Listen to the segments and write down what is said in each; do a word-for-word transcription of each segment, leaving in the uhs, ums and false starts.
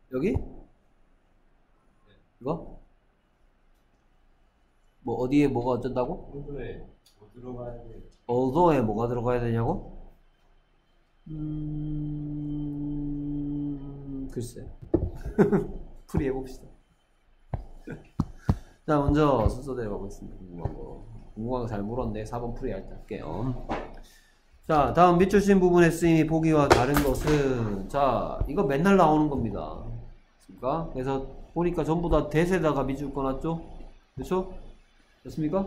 여기? 이거? 뭐 어디에 뭐가 어쩐다고? although 뭐 들어가야 돼. although에 뭐가 들어가야 되냐고? 음... 글쎄 풀이해봅시다. 자, 먼저 순서대로 가보겠습니다. 궁금한 거 궁금한 거 잘 물었는데 사 번 풀이할 때 할게요. 자, 다음 밑줄 친 부분의 쓰임이 보기와 다른 것은, 자, 이거 맨날 나오는 겁니다. 그러니까 그래서 보니까 전부 다 that에다가 밑줄 꺼놨죠? 그렇죠? 됐습니까?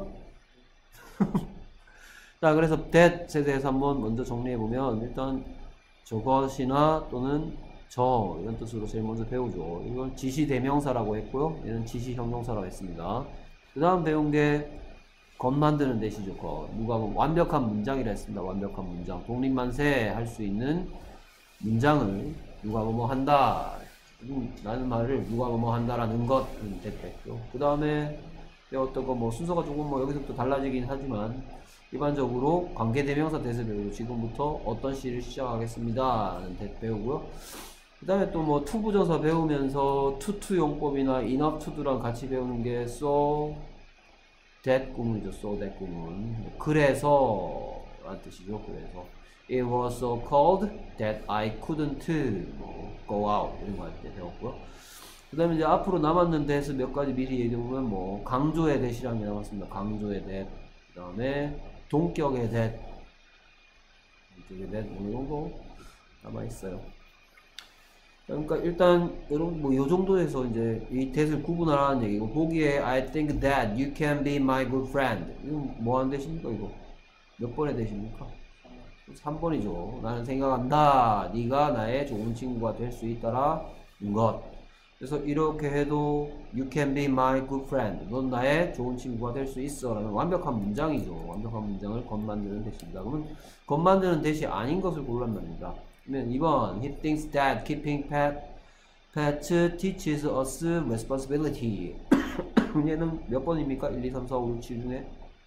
자, 그래서 that에 대해서 한번 먼저 정리해보면, 일단 저것이나 또는 저 이런 뜻으로 제일 먼저 배우죠. 이걸 지시대명사라고 했고요. 얘는 지시형용사라고 했습니다. 그 다음 배운 게 것 만드는 대시죠. 것. 누가 보면 완벽한 문장이라 했습니다. 완벽한 문장. 독립만세 할 수 있는 문장을 누가 뭐뭐 한다 라는 말을 누가 뭐뭐 한다라는 것 됐죠. 그 다음에 배웠던 거 뭐 순서가 조금 뭐 여기서부터 달라지긴 하지만 일반적으로 관계대명사 대세 배우고 지금부터 어떤 시를 시작하겠습니다 라는 대 배우고요. 그 다음에 또 뭐 투부정사 배우면서 투투 용법이나 enough to도랑 같이 배우는 게 so that 구문이죠. so that 구문. 그래서 라는 뜻이죠. 그래서 it was so cold that I couldn't 뭐, go out 이런 거 할 때 배웠고요. 그 다음에 이제 앞으로 남았는 대해서 몇 가지 미리 얘기해보면 뭐 강조의 대시라는 게 남았습니다. 강조의 대. 그 다음에 동격의 대. 동격의 대 어느 정도 남아있어요. 그러니까 일단 여러분 뭐 요 정도에서 이제 이 대를 구분하라는 얘기고, 보기에 I think that you can be my good friend. 이건 뭐 하는 대십니까 이거? 몇 번의 대십니까? 삼 번이죠. 나는 생각한다. 네가 나의 좋은 친구가 될 수 있다라는 것. 그래서 이렇게 해도 you can be my good friend. 넌 나의 좋은 친구가 될 수 있어 라는 완벽한 문장이죠. 완벽한 문장을 것 만드는 대시입니다. 그러면 것 만드는 대시 아닌 것을 고르란 말입니다. 그러면 이 번 He thinks that keeping pet, pets teaches us responsibility. 얘는 몇 번입니까? 일, 이, 삼, 사, 오, 육, 칠 중에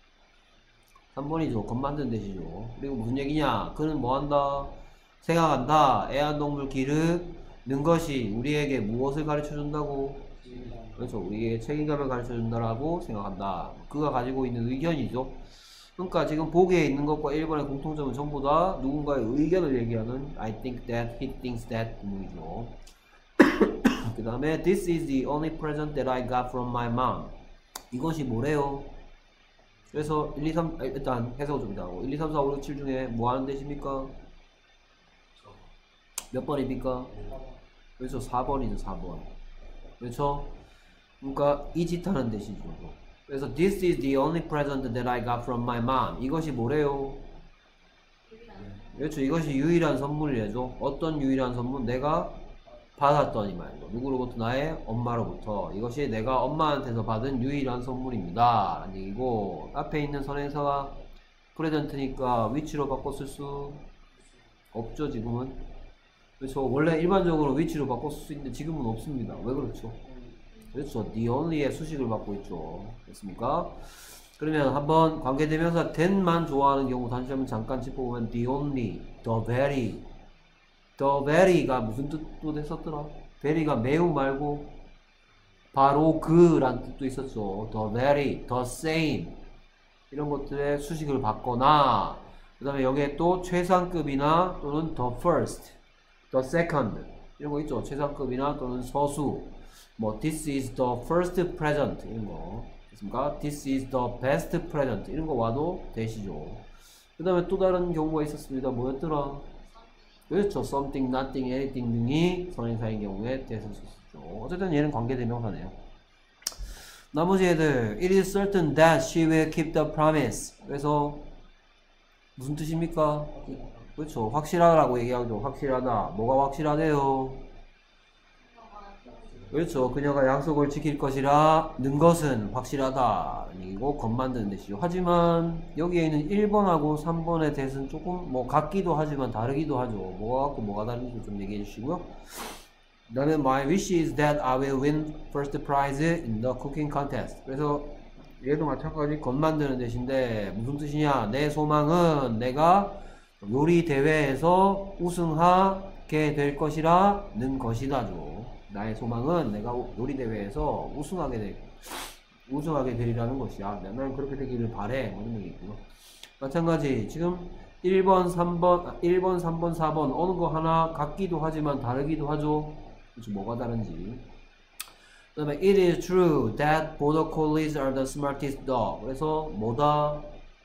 삼 번이죠. 것 만드는 대시죠. 그리고 무슨 얘기냐? 그는 뭐 한다? 생각한다. 애완동물 기르는 것이 우리에게 무엇을 가르쳐 준다고? 그렇죠. 우리에게 책임감을 가르쳐 준다라고 생각한다. 그가 가지고 있는 의견이죠. 그러니까 지금 보기에 있는 것과 일 번의 공통점은 전부 다 누군가의 의견을 얘기하는 I think that, he thinks that 구문이죠. 그 다음에 This is the only present that I got from my mom. 이것이 뭐래요? 그래서 일, 이, 삼, 일단 해석을 좀 하고 일, 이, 삼, 사, 오, 육, 칠 중에 뭐 하는 대십니까? 몇 번입니까? 그렇죠. 사 번이죠. 사 번. 그렇죠? 그러니까 이 짓 하는 대시죠. 그래서 This is the only present that I got from my mom. 이것이 뭐래요? 그렇죠. 이것이 유일한 선물이래죠. 어떤 유일한 선물? 내가 받았더니 말이죠. 누구로부터? 나의 엄마로부터. 이것이 내가 엄마한테서 받은 유일한 선물입니다 라는 얘기고, 앞에 있는 선행사가 프레젠트니까 위치로 바꿔 쓸 수 없죠. 지금은. 그렇죠. 원래 일반적으로 위치로 바꿔 쓸 수 있는데 지금은 없습니다. 왜 그렇죠? 그렇죠. the only의 수식을 받고 있죠. 됐습니까? 그러면 한번 관계대명사 that만 좋아하는 경우 다시 한번 잠깐 짚어보면 the only, the very. the very가 무슨 뜻도 했었더라? very가 매우 말고 바로 그 라는 뜻도 있었죠. the very, the same 이런 것들의 수식을 받거나, 그 다음에 여기에 또 최상급이나 또는 the first, the second 이런 거 있죠. 최상급이나 또는 서수, 뭐 this is the first present 이런 거 됐습니까? this is the best present 이런 거 와도 되시죠. 그 다음에 또 다른 경우가 있었습니다. 뭐였더라? 그렇죠. something, nothing, anything 등이 선행사인 경우에 대해서 썼죠. 어쨌든 얘는 관계대명사네요. 나머지 애들 It is certain that she will keep the promise. 그래서 무슨 뜻입니까? 그렇죠. 확실하다라고 얘기하죠. 확실하다. 뭐가 확실하대요? 그렇죠. 그녀가 약속을 지킬 것이라는 것은 확실하다. 이거 것 만드는 뜻이죠. 하지만 여기에 있는 일 번하고 삼 번에 대해서는 조금 뭐 같기도 하지만 다르기도 하죠. 뭐가 같고 뭐가 다른지 좀 얘기해 주시고요. 그 다음에 My wish is that I will win first prize in the cooking contest. 그래서 얘도 마찬가지 것 만드는 뜻인데 무슨 뜻이냐? 내 소망은 내가 요리 대회에서 우승하게 될 것이라는 것이다죠. 나의 소망은 내가 요리대회에서 우승하게 되, 우승하게 되리라는 것이야. 나는 그렇게 되기를 바래. 뭐 이런 얘기고요. 마찬가지 지금 일 번, 삼 번, 일 번, 삼 번, 사 번 어느 거 하나 같기도 하지만 다르기도 하죠. 그렇죠. 뭐가 다른지. 그 다음에 it is true that border collies are the smartest dog. 그래서 뭐다?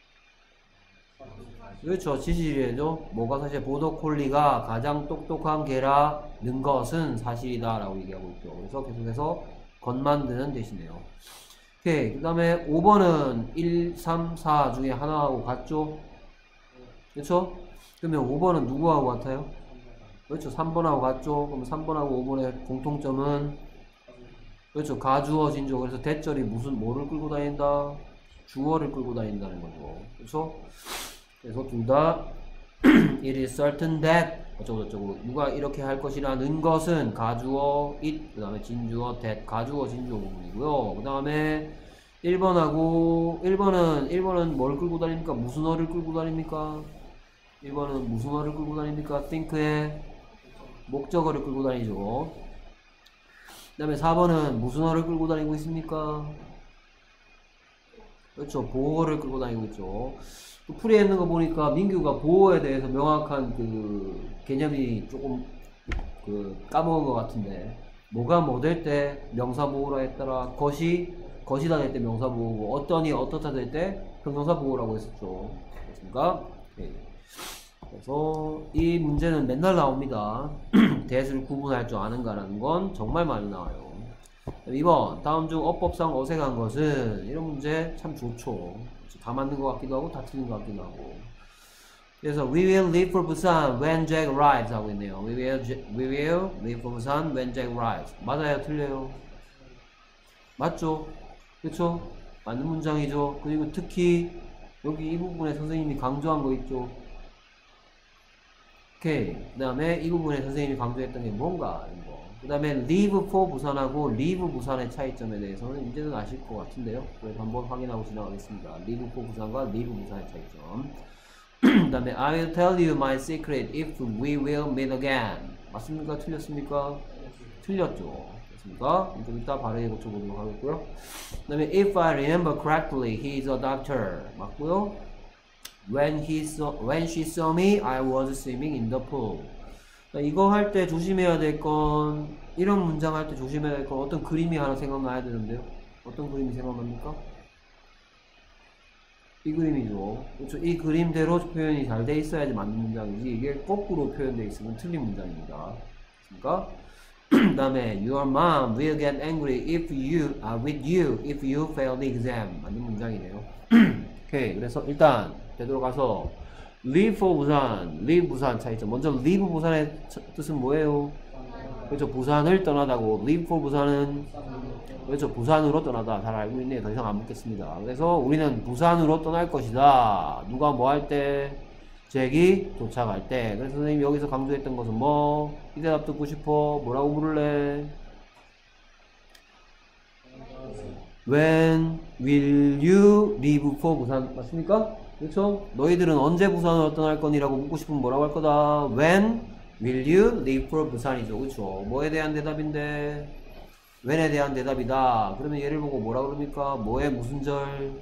그렇죠. 지질이죠. 뭐가 사실 보더콜리가 가장 똑똑한 개라는 것은 사실이다 라고 얘기하고 있죠. 그래서 계속해서 것 만드는 대신에요. 오케이. 그 다음에 오 번은 일, 삼, 사 중에 하나하고 같죠? 그렇죠? 그러면 오 번은 누구하고 같아요? 그렇죠. 삼 번하고 같죠? 그럼 삼 번하고 오 번의 공통점은 그렇죠. 가주어 진주어. 그래서 대절이 무슨 뭐를 끌고 다닌다? 주어를 끌고 다닌다는 거죠. 그렇죠? 그래서 둘 다 it is certain that 어쩌고 저쩌고 누가 이렇게 할 것이라는 것은 가주어 it 그 다음에 진주어 that 가주어 진주어 부분이고요. 그 다음에 일 번하고 일 번은 일 번은 뭘 끌고 다닙니까? 무슨 어를 끌고 다닙니까? 일 번은 무슨 어를 끌고 다닙니까? think의 목적어를 끌고 다니죠. 그 다음에 사 번은 무슨 어를 끌고 다니고 있습니까? 그렇죠. 보어를 끌고 다니고 있죠. 또 풀이에 있는 거 보니까 민규가 보어에 대해서 명확한 그 개념이 조금 그 까먹은 것 같은데 뭐가 뭐 될 때 명사 보호라 했더라. 것이 것이다 될 때 명사 보호고 어떠니 어떻다 될 때 형용사 보호라고 했었죠. 그렇습니까? 네. 그래서 이 문제는 맨날 나옵니다. 대수를 구분할 줄 아는가라는 건 정말 많이 나와요. 이 번 다음 중 어법상 어색한 것은 이런 문제 참 좋죠. 다 맞는 것 같기도 하고 다 틀린 것 같기도 하고. 그래서 we will leave for Busan when Jack arrives 하고 있네요. we will, we will leave for Busan when Jack arrives. 맞아요? 틀려요? 맞죠? 그쵸? 맞는 문장이죠. 그리고 특히 여기 이 부분에 선생님이 강조한 거 있죠. 오케이. 그 다음에 이 부분에 선생님이 강조했던 게 뭔가 그 다음에 leave for 부산하고 leave 부산의 차이점에 대해서는 이제는 아실 것 같은데요. 그래서 한번 확인하고 지나가겠습니다. leave for 부산과 leave 부산의 차이점. 그 다음에 I will tell you my secret if we will meet again. 맞습니까? 틀렸습니까? 틀렸죠. 됐습니까? 좀 이따 발음에 고쳐보도록 하겠고요. 그 다음에 if I remember correctly, he is a doctor. 맞고요. When he saw, when she saw me, I was swimming in the pool. 이거 할 때 조심해야 될 건, 이런 문장 할 때 조심해야 될 건 어떤 그림이 하나 생각나야 되는데요. 어떤 그림이 생각납니까? 이 그림이죠. 그렇죠. 이 그림대로 표현이 잘 돼 있어야지 맞는 문장이지, 이게 거꾸로 표현되어 있으면 틀린 문장입니다. 그렇습니까? 그 다음에 your mom will get angry if you, uh, with you if you fail the exam. 맞는 문장이네요. 오케이. 그래서 일단 되돌아가서 leave for 부산, leave 부산 차이점. 먼저 leave 부산의 뜻은 뭐예요? 그렇죠. 부산을 떠나다고. leave for 부산은 그렇죠. 부산으로 떠나다. 잘 알고 있네요. 더 이상 안 묻겠습니다. 그래서 우리는 부산으로 떠날 것이다. 누가 뭐 할 때? 잭이 도착할 때. 그래서 선생님이 여기서 강조했던 것은 뭐? 이 대답 듣고 싶어. 뭐라고 물을래? When will you leave for 부산? 맞습니까? 그렇죠? 너희들은 언제 부산으로 떠날 거니라고 묻고 싶으면 뭐라고 할 거다? When will you leave for 부산이죠. 그렇죠? 뭐에 대한 대답인데? when에 대한 대답이다. 그러면 얘를 보고 뭐라 그럽니까? 뭐의 무슨 절?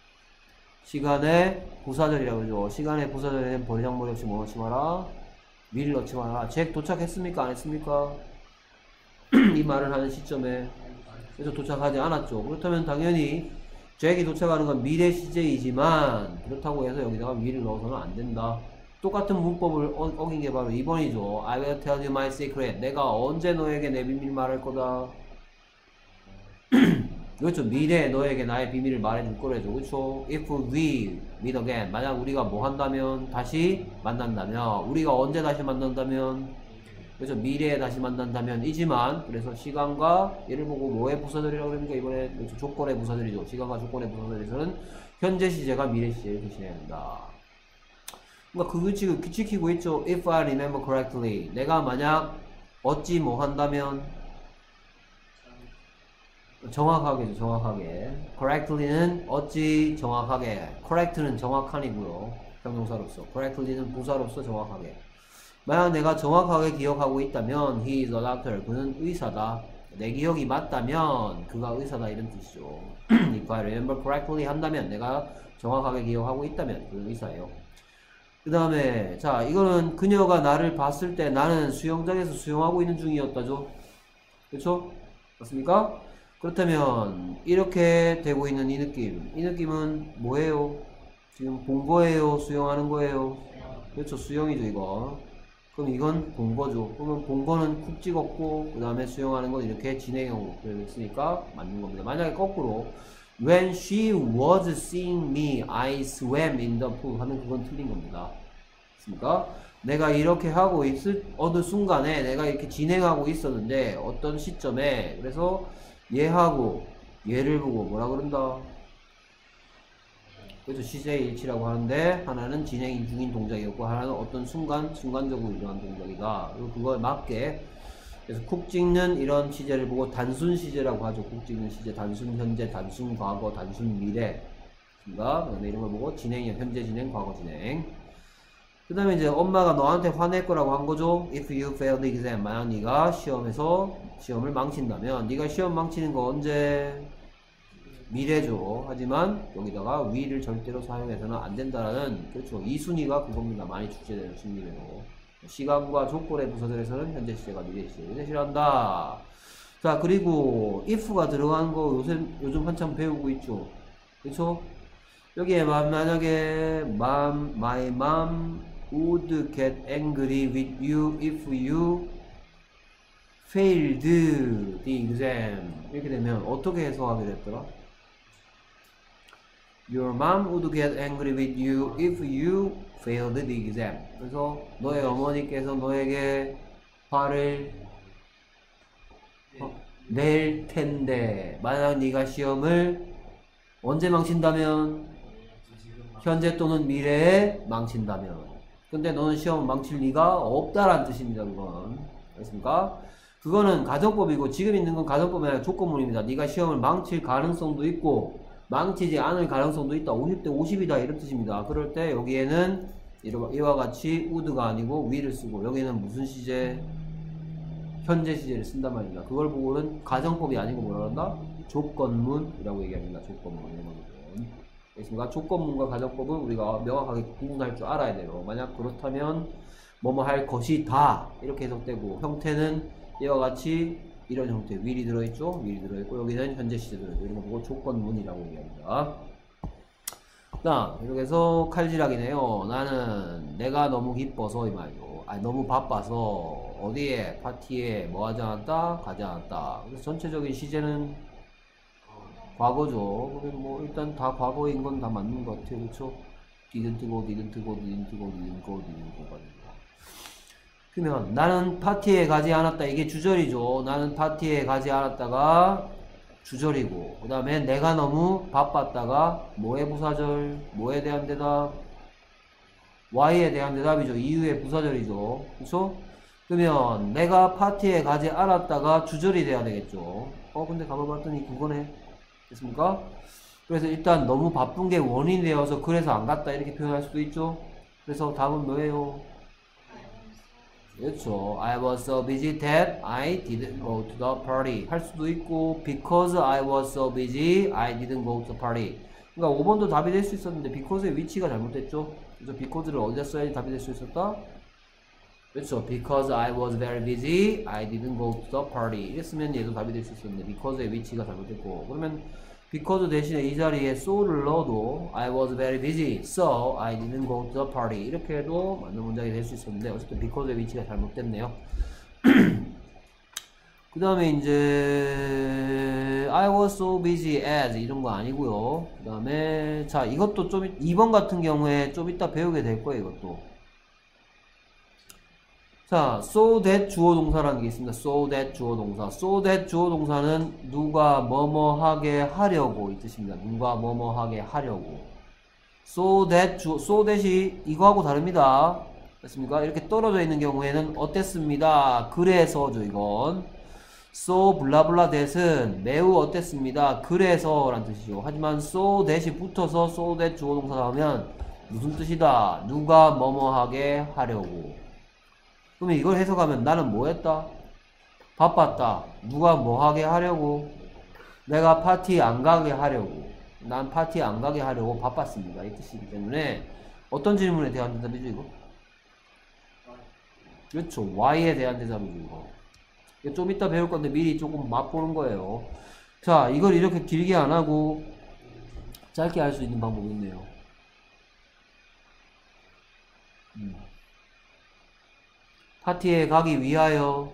시간의 부사절이라고 그러죠. 시간의 부사절에는 버리장머리 없이 뭐 넣지 마라? will 넣지 마라. 잭 도착했습니까? 안 했습니까? 이 말을 하는 시점에 그래서 도착하지 않았죠. 그렇다면 당연히 잭이 도착하는 건 미래 시제이지만 그렇다고 해서 여기다가 will을 넣어서는 안 된다. 똑같은 문법을 어, 어긴 게 바로 이 번이죠. I will tell you my secret. 내가 언제 너에게 내 비밀 말할 거다. 그렇죠. 미래에 너에게 나의 비밀을 말해줄 거래죠. 그렇죠. If we meet again. 만약 우리가 뭐 한다면 다시 만난다면 우리가 언제 다시 만난다면 그래서 미래에 다시 만난다면 이지만 그래서 시간과 얘를 보고 뭐의 부사절이라고 그러니까 이번에 그렇죠. 조건의 부사절이죠. 시간과 조건의 부사절에서는 현재 시제가 미래 시제를 대신해야 된다. 그러니까 그 규칙을 지키고 있죠. If I remember correctly. 내가 만약 어찌 뭐 한다면 정확하게죠. 정확하게. correctly는 어찌 정확하게. correct는 정확한이고요. 형용사로서. correctly는 부사로서 정확하게. 만약 내가 정확하게 기억하고 있다면 he is a doctor. 그는 의사다. 내 기억이 맞다면 그가 의사다 이런 뜻이죠. If I remember correctly 한다면 내가 정확하게 기억하고 있다면 그는 의사예요. 그 다음에 자 이거는 그녀가 나를 봤을 때 나는 수영장에서 수영하고 있는 중이었다죠. 그렇죠? 맞습니까? 그렇다면 이렇게 되고 있는 이 느낌 이 느낌은 뭐예요? 지금 본 거예요? 수영하는 거예요? 그렇죠. 수영이죠 이거. 그럼 이건 본 거죠. 그러면 본 거는 쿡 찍었고 그 다음에 수영하는 건 이렇게 진행형으로 되어있으니까 맞는 겁니다. 만약에 거꾸로 When she was seeing me, I swam in the pool 하면 그건 틀린 겁니다. 맞습니까? 내가 이렇게 하고 있을 어느 순간에 내가 이렇게 진행하고 있었는데 어떤 시점에 그래서 얘하고 얘를 보고 뭐라 그런다? 그래서 시제일치라고 하는데 하나는 진행 중인 동작이었고 하나는 어떤 순간 순간적으로 일어난 동작이다. 그리고 그거에 맞게 그래서 쿡 찍는 이런 시제를 보고 단순 시제라고 하죠. 쿡 찍는 시제, 단순 현재, 단순 과거, 단순 미래. 그 다음에 이런 걸 보고 진행형, 현재 진행, 과거 진행. 그 다음에 이제 엄마가 너한테 화낼 거라고 한 거죠. If you fail the exam, 만약 네가 시험에서 시험을 망친다면 네가 시험 망치는 거 언제? 미래죠. 하지만 여기다가 위를 절대로 사용해서는 안 된다라는 그렇죠. 이 순위가 그겁니다. 많이 출제되는 순위로 시간과 조건의 부사절에서는 현재 시제가 미래 시제, 미래 시제를 한다. 자 그리고 if가 들어간 거 요즘 요즘 한참 배우고 있죠. 그렇죠? 여기에 만약에 mom, my mom would get angry with you if you failed the exam 이렇게 되면 어떻게 해석하게 됐더라? Your mom would get angry with you if you failed the exam. 그래서 너의 어머니께서 너에게 화를 어, 낼 텐데 만약 네가 시험을 언제 망친다면 현재 또는 미래에 망친다면 근데 너는 시험 망칠 리가 없다라는 뜻입니다. 그건 알겠습니까? 그거는 가정법이고 지금 있는 건 가정법이 아니라 조건문입니다. 네가 시험을 망칠 가능성도 있고 망치지 않을 가능성도 있다. 오십 대 오십이다 이런 뜻입니다. 그럴 때 여기에는 이와 같이 would가 아니고 will을 쓰고 여기는 무슨 시제? 현재 시제를 쓴단 말입니다. 그걸 보고는 가정법이 아니고 뭐라 한다? 조건문이라고 얘기합니다. 조건문. 알겠습니까? 조건문과 가정법은 우리가 명확하게 구분할 줄 알아야 돼요. 만약 그렇다면 뭐뭐 할 것이다 이렇게 해석되고 형태는 이와 같이 이런 형태 will이 들어있죠? will이 들어있고 여기는 현재 시제 들어있고 이런 거 보고 조건문이라고 얘기합니다. 자 이렇게 해서 칼질하기네요. 나는 내가 너무 기뻐서 이 말이죠. 아니 너무 바빠서 어디에 파티에 뭐 하지 않았다? 가지 않았다. 그래서 전체적인 시제는 과거죠. 그래서 뭐 일단 다 과거인 건 다 맞는 것 같아요. 그렇죠? didn't go, didn't go, didn't go, didn't go, didn't go. 그러면 나는 파티에 가지 않았다. 이게 주절이죠. 나는 파티에 가지 않았다가 주절이고 그 다음에 내가 너무 바빴다가 뭐의 부사절? 뭐에 대한 대답? Y에 대한 대답이죠. 이유의 부사절이죠. 그렇죠? 그러면 내가 파티에 가지 않았다가 주절이 돼야 되겠죠. 어 근데 가봐봤더니 그거네. 됐습니까? 그래서 일단 너무 바쁜 게 원인이 되어서 그래서 안 갔다 이렇게 표현할 수도 있죠. 그래서 답은 뭐예요? 그렇죠. I was so busy that I didn't go to the party 할 수도 있고 because I was so busy I didn't go to the party. 그러니까 오 번도 답이 될 수 있었는데 because의 위치가 잘못됐죠. 그래서 because를 어디다 써야지 답이 될 수 있었다? 그렇죠. Because I was very busy I didn't go to the party 이랬으면 얘도 답이 될 수 있었는데 because의 위치가 잘못됐고 그러면 because 대신에 이 자리에 so를 넣어도 I was very busy so I didn't go to the party 이렇게 해도 맞는 문장이 될 수 있었는데 어쨌든 because의 위치가 잘못됐네요. 그 다음에 이제 I was so busy as 이런 거 아니고요. 그 다음에 자 이것도 좀 이 번 같은 경우에 좀 이따 배우게 될 거예요. 이것도 자, so that 주어 동사라는 게 있습니다. so that 주어 동사. so that 주어 동사는 누가 뭐뭐 하게 하려고 이 뜻입니다. 누가 뭐뭐 하게 하려고. so that 주, so that이 이거하고 다릅니다. 됐습니까? 이렇게 떨어져 있는 경우에는 어땠습니다. 그래서죠, 이건. so 블라블라 that은 매우 어땠습니다. 그래서 라는 뜻이죠. 하지만 so that이 붙어서 so that 주어 동사 나오면 무슨 뜻이다. 누가 뭐뭐 하게 하려고. 그러면 이걸 해석하면 나는 뭐 했다? 바빴다. 누가 뭐 하게 하려고? 내가 파티 안 가게 하려고. 난 파티 안 가게 하려고 바빴습니다. 이 뜻이기 때문에 어떤 질문에 대한 대답이죠, 이거? 그렇죠. Why에 대한 대답이죠, 이거. 이거 좀 이따 배울 건데 미리 조금 맛보는 거예요. 자, 이걸 이렇게 길게 안 하고 짧게 할 수 있는 방법이 있네요. 음. 파티에 가기 위하여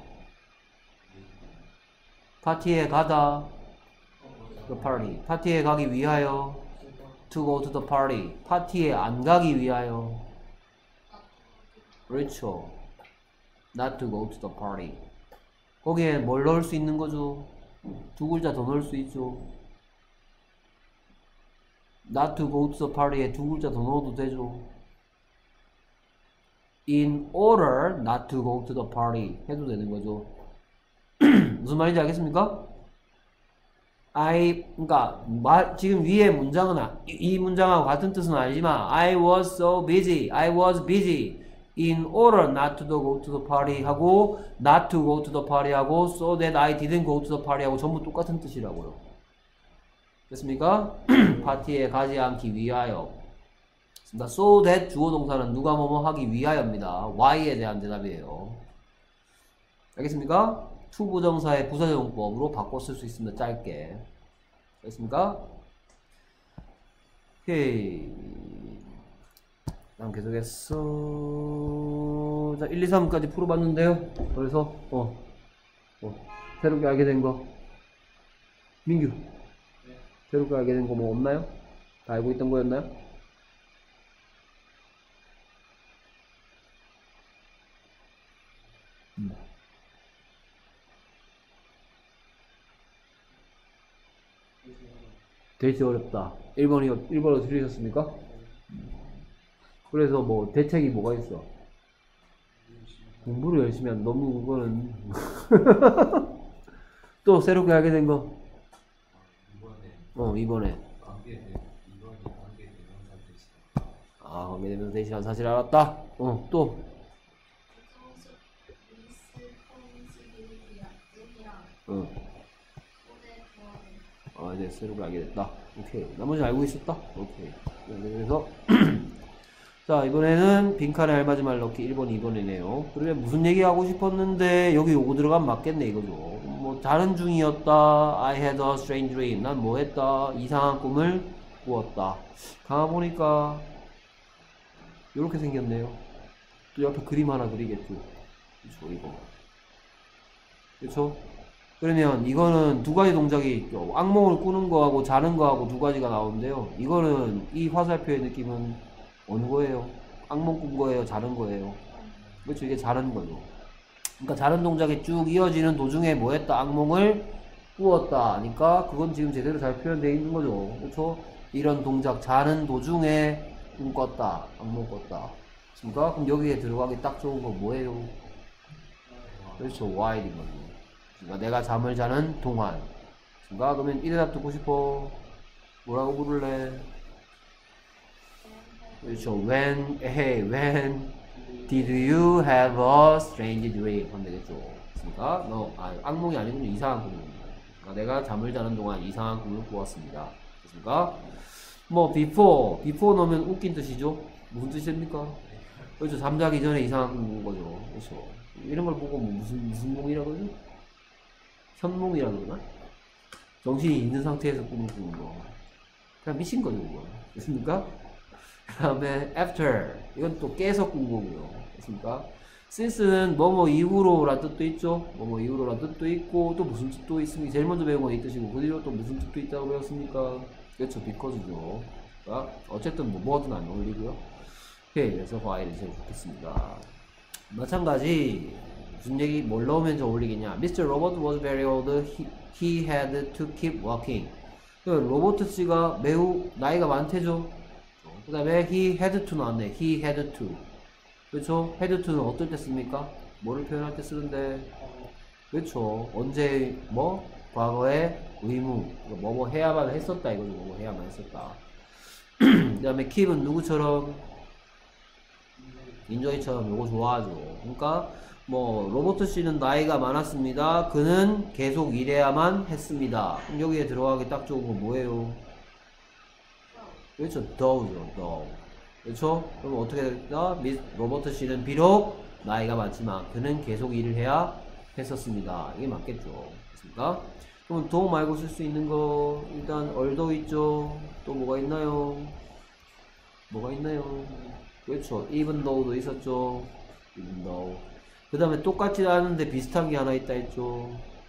파티에 가다 the party 파티에 가기 위하여 to go to the party 파티에 안 가기 위하여 그렇죠. not to go to the party 거기에 뭘 넣을 수 있는 거죠? 두 글자 더 넣을 수 있죠. not to go to the party에 두 글자 더 넣어도 되죠. in order not to go to the party 해도 되는 거죠. 무슨 말인지 알겠습니까? I, 그러니까 말, 지금 위에 문장은 아, 이, 이 문장하고 같은 뜻은 아니지만 I was so busy, I was busy in order not to go to the party 하고 not to go to the party 하고 so that I didn't go to the party 하고 전부 똑같은 뜻이라고요. 됐습니까? 파티에 가지 않기 위하여. so that 주어 동사는 누가 뭐뭐 하기 위하여입니다. why에 대한 대답이에요. 알겠습니까? to 부정사의 부사용법으로 바꿔 쓸 수 있습니다. 짧게. 알겠습니까? 오케이. 다음 계속해서 자 일, 이, 삼까지 풀어봤는데요. 그래서 어, 어 새롭게 알게 된 거 민규 새롭게 알게 된 거 뭐 없나요? 다 알고 있던 거였나요? 음. 되게 어렵다. 일 번이요, 일 번으로 들으셨습니까? 그래서 뭐 대책이 뭐가 있어? 공부를 열심히 하면 너무 그거는 또 새롭게 알게 된 거? 어 이번에 아 관계대명사 대시한 사실 알았다. 어 또 어. 아 이제 새롭게 알게 됐다. 오케이. 나머지 알고 있었다. 오케이. 그래서 자 이번에는 빈칸에 알맞은 말 넣기 일 번, 이 번이네요. 그러면 무슨 얘기하고 싶었는데 여기 요거 들어가면 맞겠네 이거죠. 뭐 자는 중이었다. I had a strange dream. 난 뭐 했다. 이상한 꿈을 꾸었다. 가만 보니까 요렇게 생겼네요. 또 옆에 그림 하나 그리겠죠. 그쵸 이거. 그쵸? 그러면 이거는 두 가지 동작이 있죠. 악몽을 꾸는 거하고 자는 거하고 두 가지가 나오는데요. 이거는 이 화살표의 느낌은 어느 거예요? 악몽 꾼 거예요? 자는 거예요? 그렇죠. 이게 자는 거죠. 그러니까 자는 동작이 쭉 이어지는 도중에 뭐 했다? 악몽을 꾸었다. 그러니까 그건 지금 제대로 잘 표현되어 있는 거죠. 그렇죠? 이런 동작 자는 도중에 꿈 꿨다. 악몽 꿨다. 그렇습니까? 그럼 여기에 들어가기 딱 좋은 거 뭐예요? 그렇죠. while인 거죠. 그러니까 내가 잠을 자는 동안. 그러니까 그러면 이 대답 듣고 싶어. 뭐라고 부를래? 그렇죠. When, hey, when did you have a strange dream? 하면 되겠죠. 그러니까 너 아, 악몽이 아니군요. 이상한 꿈입니다. 그러니까 내가 잠을 자는 동안 이상한 꿈을 꾸었습니다. 그렇습니까? 뭐 before, before 넣으면 웃긴 뜻이죠. 무슨 뜻입니까? 그렇죠. 잠자기 전에 이상한 꿈 꾼 거죠. 그렇죠. 이런 걸 보고 뭐 무슨 무슨夢이라 그러죠? 현몽이라 그러나? 정신이 있는 상태에서 꿈을 꾸는 거. 그냥 미친 거죠, 그거. 됐습니까? 그 다음에 after. 이건 또 깨서 꾼 거고요. 됐습니까? since는 뭐뭐 이후로 란 뜻도 있죠. 뭐뭐 이후로 란 뜻도 있고, 또 무슨 뜻도 있습니까? 제일 먼저 배운 건 이 뜻이고, 그 뒤로 또 무슨 뜻도 있다고 배웠습니까? 그렇죠. because죠. 그러니까 어쨌든 뭐 뭐든 안 어울리고요. 오케이. 그래서 while이 제일 좋겠습니다. 마찬가지. 무슨 얘기, 뭘 넣으면 더 어울리겠냐. 미스터 Robert was very old. He, he had to keep walking. 로버트 씨가 매우 나이가 많대죠. 그 다음에 he had to 나왔네. he had to. 그렇죠? had to는 어떨 때 씁니까? 뭐를 표현할 때 쓰는데? 그렇죠. 언제, 뭐? 과거에 의무. 뭐 뭐 해야만 했었다 이거죠. 뭐 뭐 해야만 했었다. 그 다음에 keep은 누구처럼? 인조이처럼 요거 좋아하죠. 그러니까 뭐 로버트 씨는 나이가 많았습니다. 그는 계속 일해야만 했습니다. 그럼 여기에 들어가기 딱 좋은 건 뭐예요? 그렇죠. 더우죠. 더. 그렇죠? 그럼 어떻게 될까? 미 로버트 씨는 비록 나이가 많지만 그는 계속 일을 해야 했었습니다. 이게 맞겠죠. 그렇습니까? 그럼 도 말고 쓸 수 있는 거 일단 얼도 있죠. 또 뭐가 있나요? 뭐가 있나요? 그렇죠. even though도 있었죠. even though. 그 다음에 똑같지 않은데 비슷한 게 하나 있다 했죠.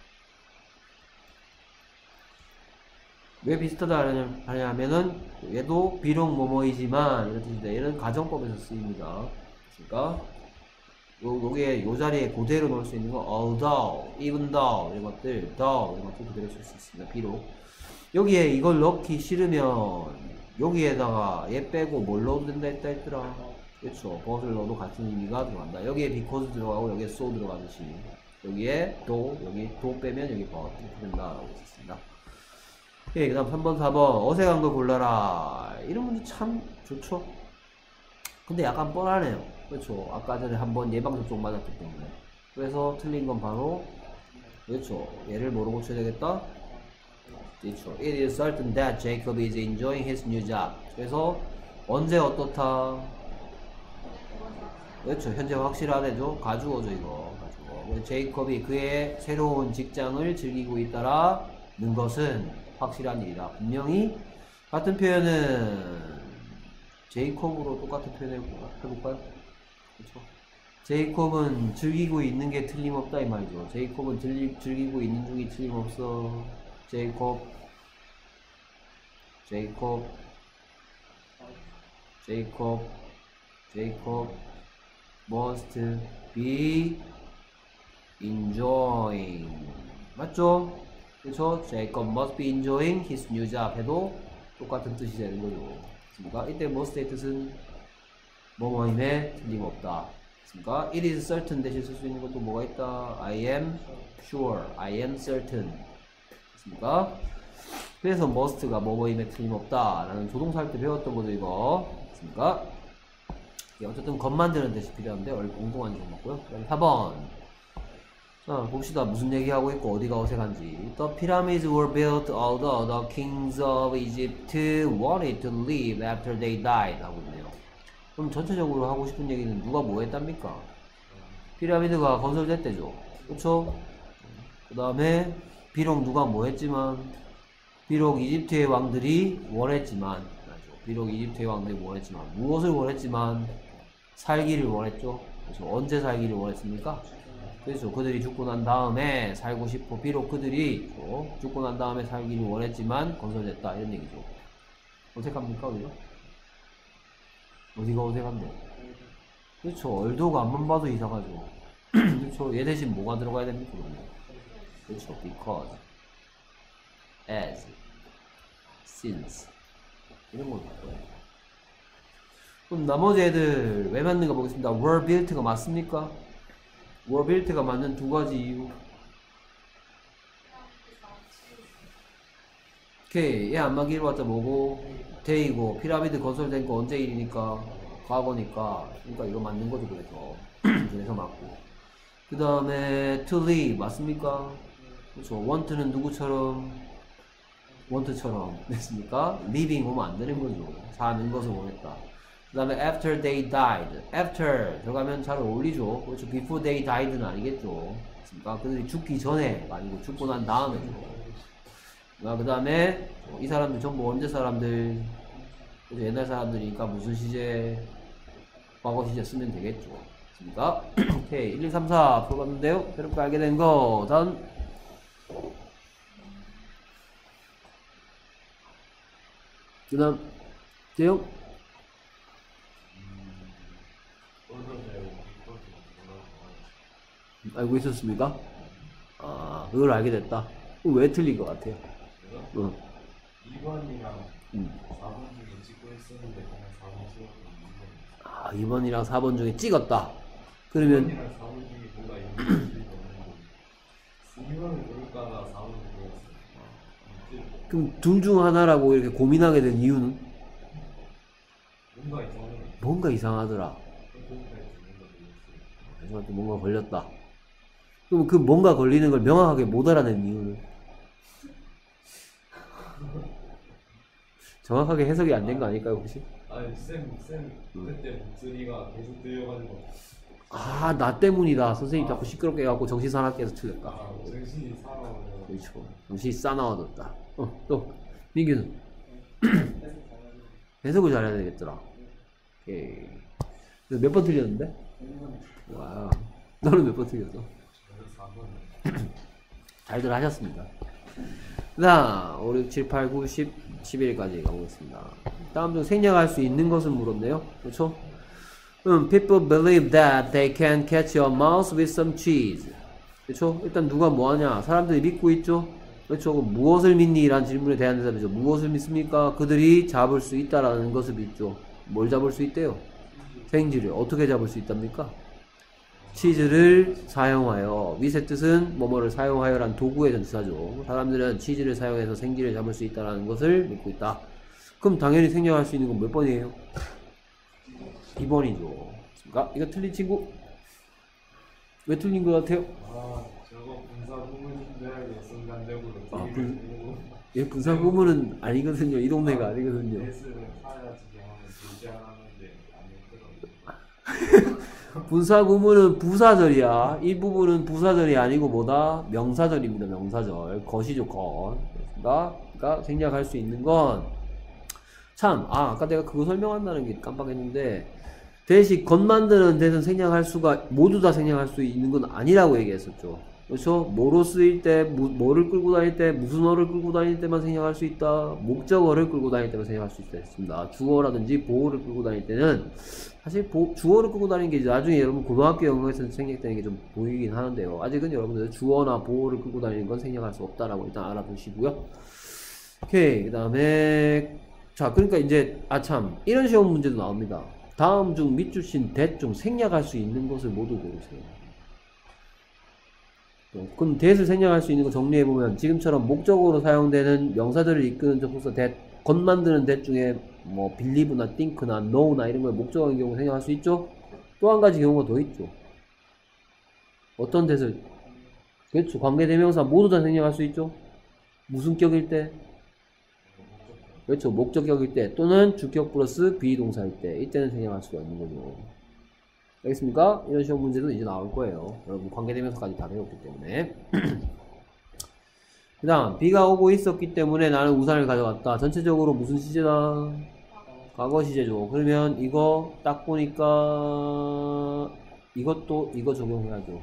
왜 비슷하다 하냐면은 얘도 비록 뭐뭐이지만 이런 뜻인데 얘는 가정법에서 쓰입니다. 그러니까 요, 요게 요 자리에 그대로 넣을 수 있는 거 although, even though 이런 것들 though 이런 것들 그대로 쓸 수 있습니다. 비록 여기에 이걸 넣기 싫으면 여기에다가 얘 빼고 뭘 넣어도 된다 했다 했더라. 그렇죠. but을 넣어도 같은 의미가 들어간다. 여기에 because 들어가고 여기에 so 들어가듯이 여기에 do 여기 do 빼면 여기 but 이렇게 된다라고 했습니다. 예, 그 다음 삼 번 사 번 어색한 거 골라라. 이런 문제 참 좋죠. 근데 약간 뻔하네요. 그렇죠. 아까 전에 한번 예방접종 맞았기 때문에. 그래서 틀린 건 바로 그렇죠. 얘를 뭐로 고쳐야 되겠다? 그렇죠. It is certain that Jacob is enjoying his new job. 그래서 언제 어떻다? 그렇죠. 현재 확실하대죠. 가주어죠 이거. 가주어. 제이콥이 그의 새로운 직장을 즐기고 있다라는 것은 확실한 일이다. 분명히 같은 표현은 제이콥으로 똑같은 표현 해볼까요? 그렇죠. 제이콥은 즐기고 있는 게 틀림없다 이 말이죠. 제이콥은 즐기, 즐기고 있는 중이 틀림없어. 제이콥 제이콥 제이콥 제이콥 must be enjoying 맞죠? 그래서 Jacob must be enjoying his new job 해도 똑같은 뜻이 되는 거죠. 그러니까 이때 must의 뜻은 뭐뭐임에 틀림없다. 그러니까 it is certain 대신 쓸 수 있는 것도 뭐가 있다? I am sure, I am certain. 그러니까 그래서 must가 뭐뭐임에 틀림없다 라는 조동사 할 때 배웠던 거죠 이거. 그러니까 어쨌든 겉 만드는 뜻이 필요한데 엉뚱한 좀 먹고요. 그다음 사 번 자 봅시다. 무슨 얘기하고 있고 어디가 어색한지. The pyramids were built although the kings of Egypt wanted to leave after they died 하고 있네요. 그럼 전체적으로 하고 싶은 얘기는 누가 뭐 했답니까? 피라미드가 건설됐대죠. 그쵸? 그 다음에 비록 누가 뭐 했지만 비록 이집트의 왕들이 원했지만 비록 이집트의 왕들이 원했지만 무엇을 원했지만 살기를 원했죠. 그래서 언제 살기를 원했습니까? 그래서 그들이 죽고 난 다음에 살고 싶어. 비록 그들이 죽고 난 다음에 살기를 원했지만 건설됐다 이런 얘기죠. 어색합니까? 그죠? 어디가 어색한데? 그렇죠. 얼도가 앞만 봐도 이상하죠. 그렇죠. 얘 대신 뭐가 들어가야 됩니까? 그러면? 그렇죠. because, as, since 이런 거 있고요. 그럼 나머지 애들 왜 맞는가 보겠습니다. were built가 맞습니까? were built가 맞는 두 가지 이유. 오케이. 얘 안 맞기로 왔자 뭐고? 데이고. 피라미드 건설된 거 언제 일이니까? 과거니까. 그러니까 이거 맞는 거죠. 그래서. 그래서 맞고. 그 다음에 to live 맞습니까? 그렇죠. want는 누구처럼? want처럼 됐습니까? living 오면 안 되는 거죠. 사는 것을 원했다. 그 다음에 after they died. after 들어가면 잘 어울리죠. 그렇죠. before they died는 아니겠죠. 그러니까 그들이 죽기 전에 아니고 죽고 난 다음에죠. 그 다음에 이 사람들 전부 언제 사람들? 그렇죠. 옛날 사람들이니까 무슨 시제? 과거 시제 쓰면 되겠죠. 그러니까 오케이. 일, 이, 삼, 사 풀어봤는데요. 새롭게 알게 된 거. 다음 그 다음 대용 알고 있었습니까? 아 그걸 알게 됐다. 왜 틀린 것 같아요? 응. 이 번이랑 음. 사 번 중에 찍고 했었는데 그냥 사 번 찍었거든요. 아 이 번이랑 사 번 중에 찍었다. 그러면 이 번이랑 사 번 중에 뭔가 연결될 수 있거든요. 이 번을 고를까봐 사 번을 고르었어요. 그럼 둘 중 하나라고 이렇게 고민하게 된 이유는? 뭔가 이상하네. 뭔가 이상하더라. 뭔가 이상한 거 모르겠어요. 저한테 뭔가 걸렸다. 그럼 그 뭔가 걸리는 걸 명확하게 못 알아낸 이유는? 정확하게 해석이 안 된 거 아닐까요, 혹시? 아니 쌤, 쌤 그때 목소리가 계속 들려가지고 아, 나 때문이다. 선생님 자꾸 시끄럽게 해갖고 정신 사납게 해서 틀렸다. 아, 정신이 사나워요. 그렇죠. 정신이 싸나워졌다. 어, 또 민규는 해석을 잘해야 되겠더라. 오케이. 몇 번 틀렸는데? 와, 너는 몇 번 틀렸어? 저는 사 번. 잘들 하셨습니다. 자, 오, 육, 칠, 팔, 구, 십, 십일까지 가보겠습니다. 다음 중 생략할 수 있는 것은 물었네요. 그렇죠? 음, people believe that they can catch a mouse with some cheese. 그렇죠? 일단 누가 뭐하냐? 사람들이 믿고 있죠? 그렇죠? 무엇을 믿니? 라는 질문에 대한 대답이죠. 무엇을 믿습니까? 그들이 잡을 수 있다라는 것을 믿죠. 뭘 잡을 수 있대요? 생쥐를. 어떻게 잡을 수 있답니까? 치즈를 사용하여. with의 뜻은 뭐뭐를 사용하여란 도구의 전치사죠. 사람들은 치즈를 사용해서 생쥐를 잡을 수 있다는 것을 믿고 있다. 그럼 당연히 생략할 수 있는 건 몇 번이에요? 이 번이죠. 그러니까 이거 틀린 친구? 왜 틀린 것 같아요? 아 저거 분사 부분 준비하기 순간적으로 아, TV를 분- 보고 얘 분사 구문은 아니거든요. 이 동네가 아니거든요. 레슨을 사야지 하면 되지 않았는데 안 했더라고요. 분사 구문은 부사절이야. 이 부분은 부사절이 아니고 뭐다? 명사절입니다. 명사절. 것이죠, 것. 그러니까, 그러니까 생략할 수 있는 건 참, 아, 아까 내가 그거 설명한다는 게 깜빡했는데 대신 것 만드는 데는 생략할 수가 모두 다 생략할 수 있는 건 아니라고 얘기했었죠. 그렇죠? 뭐로 쓰일 때, 무, 뭐를 끌고 다닐 때, 무슨 어를 끌고 다닐 때만 생략할 수 있다. 목적어를 끌고 다닐 때만 생략할 수 있다 했습니다. 주어라든지 보어를 끌고 다닐 때는 사실 보, 주어를 끌고 다니는 게 이제 나중에 여러분 고등학교 영어에서 생략되는 게 좀 보이긴 하는데요. 아직은 여러분들 주어나 보어를 끌고 다니는 건 생략할 수 없다라고 일단 알아두시고요. 오케이. 그 다음에 자, 그러니까 이제 아참 이런 시험 문제도 나옵니다. 다음 중 밑줄신 that 중 생략할 수 있는 것을 모두 고르세요. 그럼 that을 생략할 수 있는 거 정리해보면 지금처럼 목적어로 사용되는 명사들을 이끄는 접속사 that, 것 만드는 that 중에 뭐 believe나 think나 know나 이런 걸 목적어인 경우 생략할 수 있죠? 또 한 가지 경우가 더 있죠. 어떤 that을? 그렇죠. 관계대명사 모두 다 생략할 수 있죠? 무슨 격일 때? 그렇죠. 목적격일 때 또는 주격 플러스 비동사일 때 이때는 생략할 수가 있는 거죠. 알겠습니까? 이런 시험 문제도 이제 나올 거예요. 여러분 관계대명사까지 다 배웠기 때문에. 그 다음 비가 오고 있었기 때문에 나는 우산을 가져갔다. 전체적으로 무슨 시제다? 과거 시제죠. 그러면 이거 딱 보니까 이것도 이거 적용해야죠.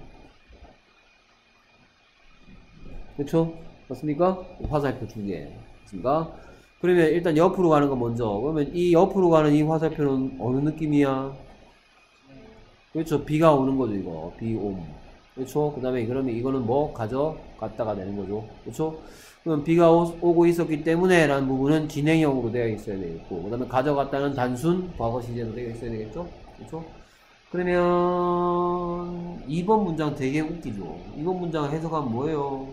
그렇죠? 맞습니까? 화살표 두 개. 맞습니까? 그러면 일단 옆으로 가는 거 먼저. 그러면 이 옆으로 가는 이 화살표는 어느 느낌이야? 그렇죠. 비가 오는 거죠, 이거. 비옴. 그렇죠. 그 다음에 그러면 이거는 뭐? 가져갔다가 되는 거죠. 그렇죠. 그럼 비가 오, 오고 있었기 때문에 라는 부분은 진행형으로 되어 있어야 되겠고, 그 다음에 가져갔다는 단순 과거 시제로 되어 있어야 되겠죠. 그렇죠. 그러면 이 번 문장 되게 웃기죠. 이 번 문장 해석하면 뭐예요?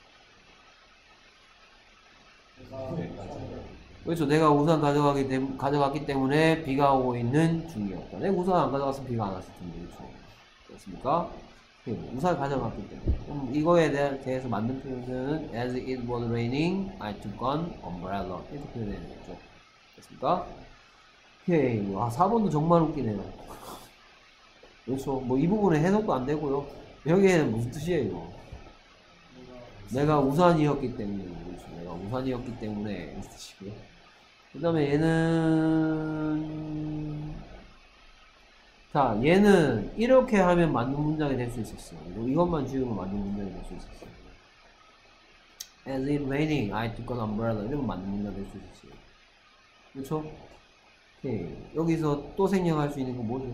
그렇죠. 내가 우산 가져가기 때, 가져갔기 때문에 비가 오고 있는 중이었다. 내가 우산 안 가져갔으면 비가 안 왔을 텐데. 그렇죠. 그렇습니까? 우산 가져갔기 때문에. 그럼 이거에 대해서 만든 표현은 as it was raining, I took an umbrella. 이렇게 표현해야 되겠죠. 그렇습니까? 오케이. 아, 사 번도 정말 웃기네요. 그렇죠. 뭐 이 부분에 해석도 안 되고요. 여기에는 무슨 뜻이에요? 내가 우산이었기 때문에. 그렇죠. 내가 우산이었기 때문에. 무슨 뜻이고요. 그 다음에 얘는 자 얘는 이렇게 하면 맞는 문장이 될 수 있었어. 이것만 지우면 맞는 문장이 될 수 있었어. As it raining, I took an umbrella. 이러면 맞는 문장이 될 수 있었어요. 그렇죠? 오케이. 여기서 또 생략할 수 있는 건 뭐죠?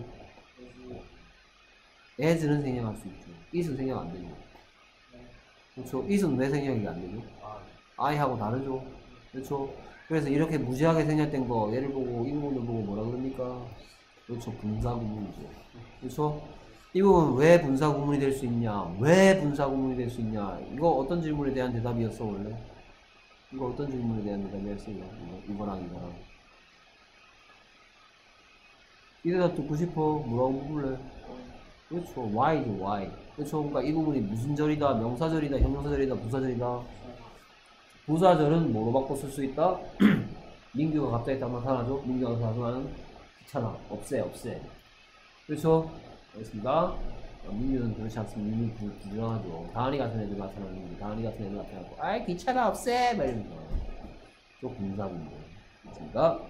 as는 생략할 수 있죠. it은 생략 안 되죠. 그렇죠? it은 왜 생략이 안 되죠? I하고 다르죠. 그렇죠? 그래서 이렇게 무지하게 생략된 거 얘를 보고 이 부분을 보고 뭐라 그럽니까? 그렇죠. 분사구문이죠. 그렇죠? 이 부분 왜 분사구문이 될 수 있냐? 왜 분사구문이 될 수 있냐? 이거 어떤 질문에 대한 대답이었어 원래? 이거 어떤 질문에 대한 대답이었어? 이거? 이거랑 이거랑 이 대답 듣고 싶어? 뭐라고 물래? 그렇죠. why죠, why. 그렇죠. 그러니까 이 부분이 무슨 절이다, 명사절이다, 형용사절이다, 부사절이다. 부사절은 뭐로 바꿔 쓸 수 있다? 민규가 갑자기 딱 나타나죠. 민규가 나타나면 귀찮아. 없애, 없애. 그렇죠? 알겠습니다. 민규는 그렇지 않습니다. 민규는 부지런하죠. 다은이 같은 애들 나타나는 다은이 같은 애들 나타나고 아이 귀찮아 없애! 막 이러면서 또 군사군요. 알겠습니다.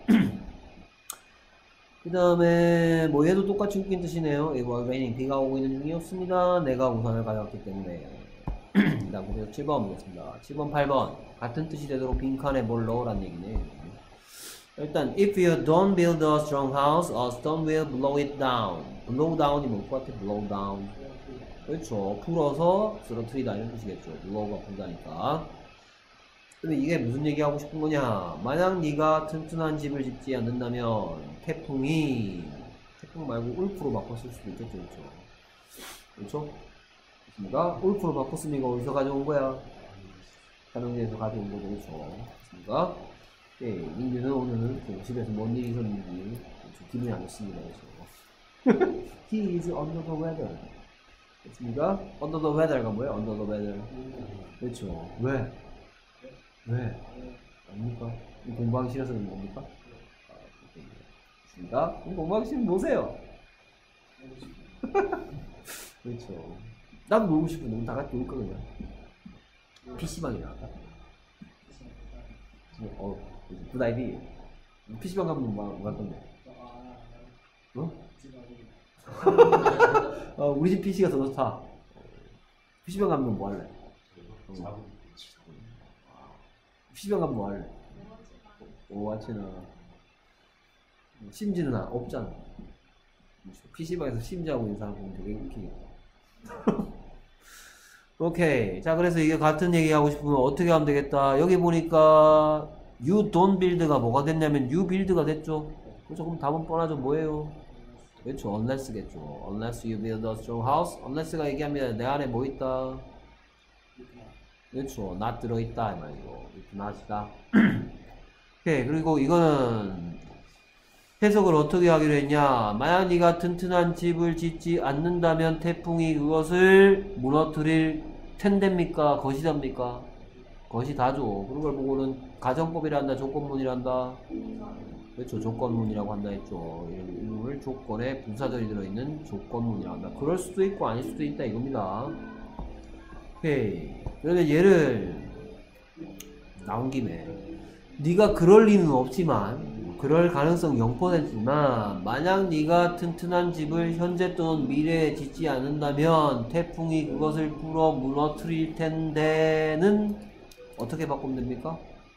그 다음에 뭐 얘도 똑같이 웃긴 뜻이네요. It was raining. 비가 오고 있는 중이었습니다. 내가 우산을 가져왔기 때문에. 그 다음 그래서 칠 번 보겠습니다. 칠 번, 팔 번 같은 뜻이 되도록 빈칸에 뭘 넣으란 얘기네. 일단 if you don't build a strong house, a storm will blow it down. blow down이 뭘 것 같아? blow down. 그렇죠. 풀어서 쓰러뜨리다 이런 뜻이겠죠. blow가 불다니까. 근데 이게 무슨 얘기하고 싶은 거냐? 만약 네가 튼튼한 집을 짓지 않는다면 태풍이 태풍 말고 울프로 바꿨을 수도 있겠죠. 그렇죠? 그렇죠? 그렇습니까? 울프로 바꿨으면 이거 어디서 가져온 거야? 가정제에서 가져온 거고. 그렇죠? 그렇습니까? 예, 민규는 오늘 집에서 뭔 일이 있었는지 기분이 안 좋습니다. 그래서 He is under the weather. 그렇습니까? under the weather가 뭐예요? under the weather. 그렇죠. 왜? 왜? 아닙니까? 공부하기 싫어서 그런 겁니까? 그렇습니까? 공부하기 싫으면 노세요. 그렇죠. 나도 놀고 싶은데 우리 다 같이 놀까 그냥? 피시방에 나갈까? 어, 굿 아이디. 피시방 가면 뭐, 뭐 할 건데? 어? 어, 우리 집 피시가 더 좋다. 피시방 가면 뭐 할래? 어. 피시방 가면 뭐 할래? 오와치나 심지는 없잖아. 피시방에서 심지하고 있는 사람 보면 되게 웃기겠다. 오케이. 자, 그래서 이게 같은 얘기 하고 싶으면 어떻게 하면 되겠다. 여기 보니까 you don't build가 뭐가 됐냐면 you build가 됐죠. 그렇죠. 그럼 답은 뻔하죠. 뭐예요? 그렇죠. unless겠죠. unless you build a strong house. unless가 얘기합니다. 내 안에 뭐 있다? 그렇죠. not 들어있다 이 말이고. not이다. 오케이. 그리고 이거는 해석을 어떻게 하기로 했냐. 만약 네가 튼튼한 집을 짓지 않는다면 태풍이 그것을 무너뜨릴 텐데입니까? 것이답니까? 것이다죠. 그런 걸 보고는 가정법이란다, 조건문이란다. 그렇죠. 조건문이라고 한다 했죠. 이름을 조건에 부사절이 들어있는 조건문이라고 한다. 그럴 수도 있고 아닐 수도 있다 이겁니다. 오케이. 그러면 얘를 나온 김에 네가 그럴 리는 없지만 그럴 가능성 영 퍼센트지만 만약 네가 튼튼한 집을 현재 또는 미래에 짓지 않는다면 태풍이 그것을 불어 무너뜨릴 텐데는 어떻게 바꾸면 됩니까?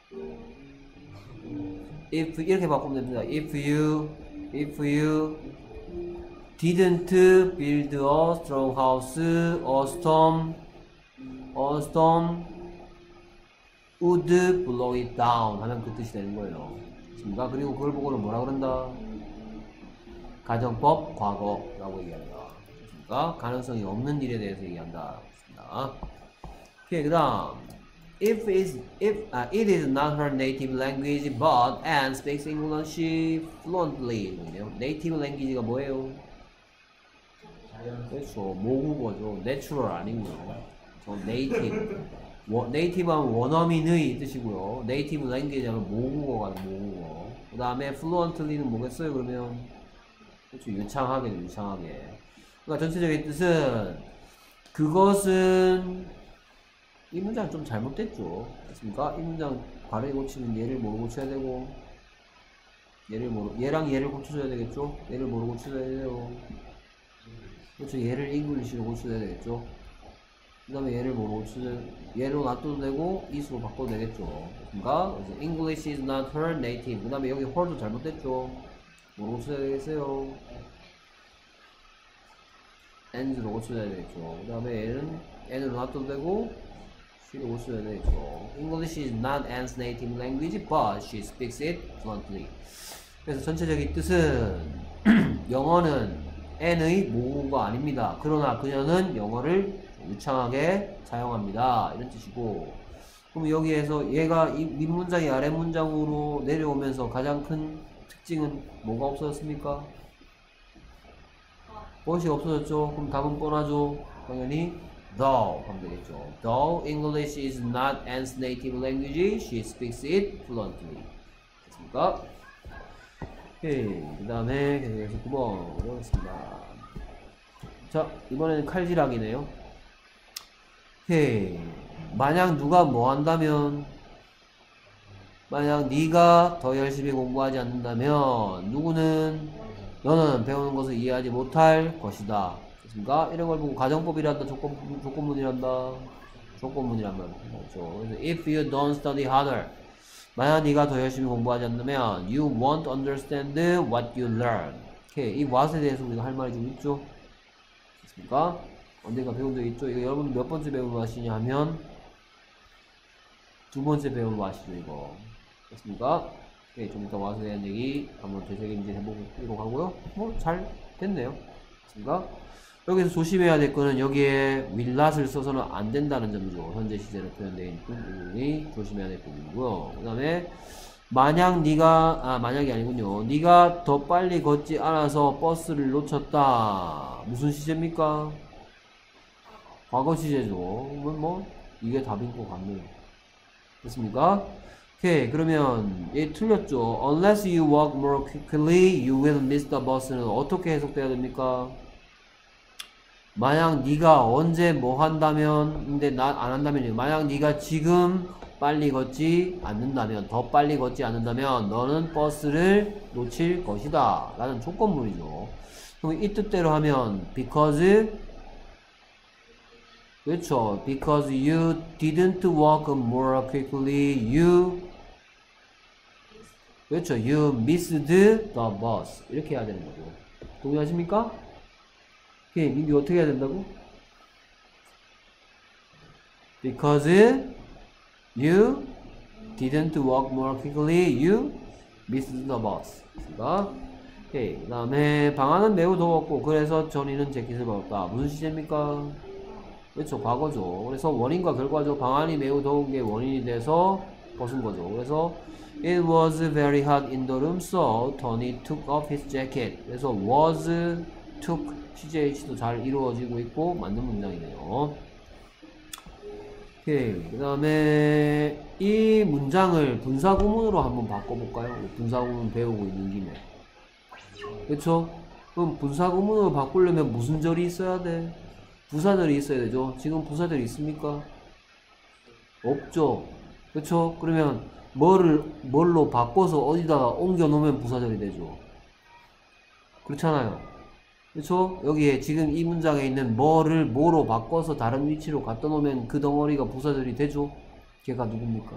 if 이렇게 바꾸면 됩니다. if you if you didn't build a strong house, a storm a storm would blow it down 하면 그 뜻이 되는 거예요. 그렇습니까? 그리고 그걸 보고는 뭐라 그런다? 가정법 과거라고 얘기한다. 그렇습니까? 가능성이 없는 일에 대해서 얘기한다. 그렇습니다. 오케이, 그 다음 If, is, if uh, it is not her native language but Anne speaks English fluently. native language가 뭐예요? 그렇죠. 모국어죠. 내추럴 아니고요. 저 native. 네이티브 하면 원어민의 뜻이고요. 네이티브 랭귀지 하면 모국어가 모국어. 그 다음에 fluently는 뭐겠어요? 그러면 그렇죠. 유창하게 유창하게. 그러니까 전체적인 뜻은 그것은 이 문장 좀 잘못됐죠. 맞습니까? 이 문장 발음이 고치면 얘를 뭐로 고쳐야 되고 얘를 뭐로 얘랑 얘를 고쳐줘야 되겠죠? 얘를 뭐로 고쳐야 돼요? 그렇죠. 얘를 잉글리시로 고쳐야 되겠죠? 그 다음에 얘를 뭐로 고쳐야 얘로 놔둬도 되고 is로 바꿔도 되겠죠. 그러니까 English is not her native. 그 다음에 여기 her도 잘못됐죠. 뭐로 고쳐야 되겠어요? and로 고쳐야 되겠죠. 그 다음에 얘는 n으로 놔둬도 되고 she로 고쳐야 되겠죠. English is not Anne's native language, but she speaks it fluently. 그래서 전체적인 뜻은 영어는 Anne의 모국어가 아닙니다. 그러나 그녀는 영어를 유창하게 사용합니다. 이런 뜻이고, 그럼 여기에서 얘가 이 윗문장이 아래 문장으로 내려오면서 가장 큰 특징은 뭐가 없어졌습니까? what이 없어졌죠? 그럼 답은 뻔하죠? 당연히 though 하면 되겠죠. Though English is not Anne's native language, she speaks it fluently. 됐습니까? 오케이. 그 다음에 계속해서 구 번 보겠습니다. 자, 이번에는 칼질하기네요. 오케이. 만약 누가 뭐 한다면, 만약 네가 더 열심히 공부하지 않는다면 누구는 너는 배우는 것을 이해하지 못할 것이다. 됐습니까? 이런 걸 보고 가정법이란다, 조건, 조건문이란다, 조건문이란 말이죠. 그래서 if you don't study harder, 만약 네가 더 열심히 공부하지 않는다면 you won't understand what you learn. 오케이. 이 what에 대해서 우리가 할 말이 좀 있죠. 됐습니까? 언젠가 배운 적 있죠? 이거 여러분 몇 번째 배운 거 아시냐 하면 두 번째 배운 거 아시죠, 이거. 됐습니까? 오케이. 좀 이따 what에 대한 얘기 한번 되새김질 해보도록 하고요. 뭐 잘 됐네요. 됐습니까? 여기서 조심해야 될 거는 여기에 will not을 써서는 안 된다는 점이죠. 현재 시제로 표현되어 있는 부분이 조심해야 될 부분이고요. 그 다음에 만약 네가 아 만약이 아니군요. 네가 더 빨리 걷지 않아서 버스를 놓쳤다. 무슨 시제입니까? 과거 시제죠. 뭐, 뭐 이게 답인 것 같네요. 됐습니까? 오케이. 그러면 얘 틀렸죠. Unless you walk more quickly, you will miss the bus는 어떻게 해석돼야 됩니까? 만약 네가 언제 뭐 한다면 근데 나 안 한다면요. 만약 네가 지금 빨리 걷지 않는다면 더 빨리 걷지 않는다면 너는 버스를 놓칠 것이다 라는 조건문이죠. 그럼 이 뜻대로 하면 because 그렇죠. because you didn't walk more quickly you 그렇죠. you missed the bus 이렇게 해야 되는 거죠. 동의하십니까? 오케이, 민규 어떻게 해야 된다고? Because you didn't walk more quickly, you missed the bus. 오케이, 그 다음에 방안은 매우 더웠고 그래서 전이는 재킷을 벗었다. 무슨 시제입니까? 그렇죠, 과거죠. 그래서 원인과 결과죠. 방안이 매우 더운 게 원인이 돼서 벗은 거죠. 그래서 It was very hot in the room, so Tony took off his jacket. 그래서 was, took 씨제이에이치도 잘 이루어지고 있고 맞는 문장이네요. 오케이. 그 다음에 이 문장을 분사구문으로 한번 바꿔볼까요? 분사구문 배우고 있는 김에. 그쵸? 그럼 분사구문으로 바꾸려면 무슨 절이 있어야 돼? 부사절이 있어야 되죠. 지금 부사절이 있습니까? 없죠. 그쵸? 그러면 뭐를 뭘로 바꿔서 어디다가 옮겨 놓으면 부사절이 되죠. 그렇잖아요. 그쵸? 여기에 지금 이 문장에 있는 뭐를 뭐로 바꿔서 다른 위치로 갖다 놓으면 그 덩어리가 부사절이 되죠? 걔가 누굽니까?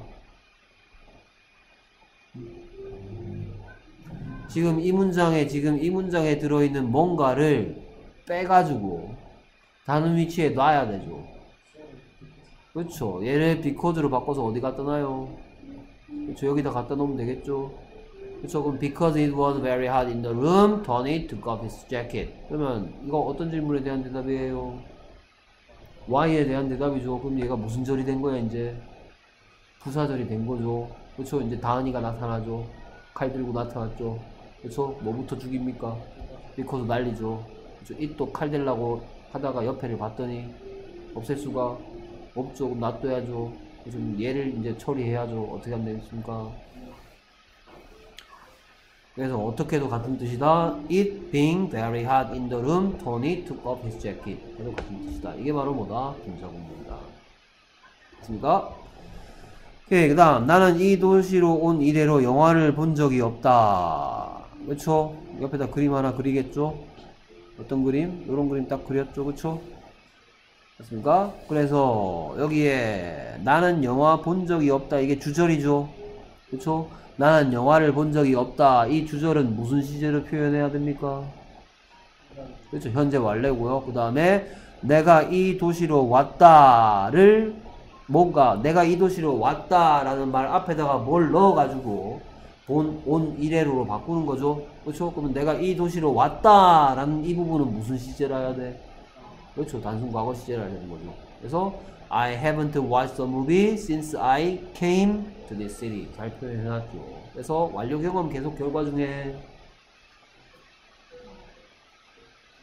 지금 이 문장에 지금 이 문장에 들어있는 뭔가를 빼가지고 다른 위치에 놔야 되죠. 그렇죠. 얘를 because로 바꿔서 어디 갖다 놔요? 그렇죠. 여기다 갖다 놓으면 되겠죠. 그렇죠. 그럼 because it was very hot in the room, Tony took off his jacket. 그러면 이거 어떤 질문에 대한 대답이에요? Why에 대한 대답이죠. 그럼 얘가 무슨 절이 된 거야 이제? 부사절이 된 거죠. 그렇죠. 이제 다은이가 나타나죠. 칼 들고 나타났죠. 그렇죠. 뭐부터 죽입니까? because 난리죠. 그렇죠. it도 칼 들라고 하다가 옆에를 봤더니 없앨 수가 없죠. 그럼 놔둬야죠. 그래서 얘를 이제 처리해야죠. 어떻게 하면 되겠습니까? 그래서 어떻게도 같은 뜻이다. It being very hot in the room, Tony took off his jacket. 그래도 같은 뜻이다. 이게 바로 뭐다? 분사구문이다. 됐습니까? 오케이. 그 다음 나는 이 도시로 온 이래로 영화를 본 적이 없다. 그렇죠? 옆에다 그림 하나 그리겠죠? 어떤 그림? 요런 그림 딱 그렸죠? 그렇죠? 됐습니까? 그래서 여기에 나는 영화 본 적이 없다. 이게 주절이죠? 그렇죠? 나는 영화를 본 적이 없다. 이 주절은 무슨 시제로 표현해야 됩니까? 그렇죠. 현재 완료고요. 그 다음에 내가 이 도시로 왔다를 뭔가 내가 이 도시로 왔다라는 말 앞에다가 뭘 넣어가지고 본, 온 이래로로 바꾸는 거죠. 그렇죠. 그러면 내가 이 도시로 왔다라는 이 부분은 무슨 시제라 해야 돼? 그렇죠. 단순 과거 시제라 해야 되는 거죠. 그래서 I haven't watched the movie since I came to this city. 잘 표현해놨죠. 그래서 완료 경험 계속 결과 중에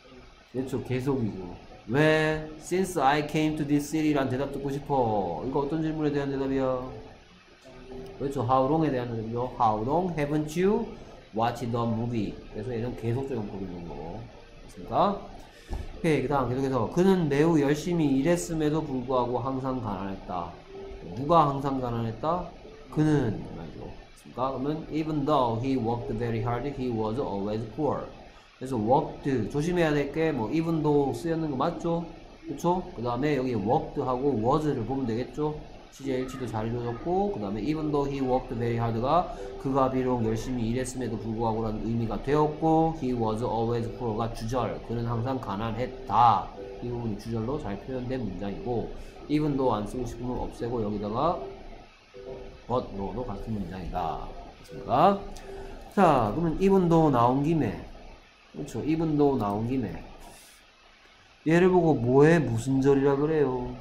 그렇죠. 계속이죠. 왜? Since I came to this city란 대답 듣고 싶어. 이거 어떤 질문에 대한 대답이야? 그렇죠. How long에 대한 대답이죠. How long haven't you watched the movie? 그래서 얘는 계속적 용법이 있는 거고. 됐습니까? 오케이. 그 다음 계속해서 그는 매우 열심히 일했음에도 불구하고 항상 가난했다. 누가 항상 가난했다? 그는 말이죠. 됐습니까? 그러면 even though he worked very hard, he was always poor. 그래서 worked 조심해야 될 게 뭐 even though 쓰였는 거 맞죠? 그쵸? 그 다음에 여기 worked 하고 was를 보면 되겠죠? 시제 일치도 잘 이루어졌고 그 다음에 even though he worked very hard가 그가 비록 열심히 일했음에도 불구하고 라는 의미가 되었고 he was always poor가 주절 그는 항상 가난했다 이 부분이 주절로 잘 표현된 문장이고 even though 안 쓰고 싶으면 없애고 여기다가 but no도 같은 문장이다 됐습니까? 자 그러면 even though 나온 김에 그렇죠. even though 나온 김에 얘를 보고 뭐에 무슨 절이라 그래요?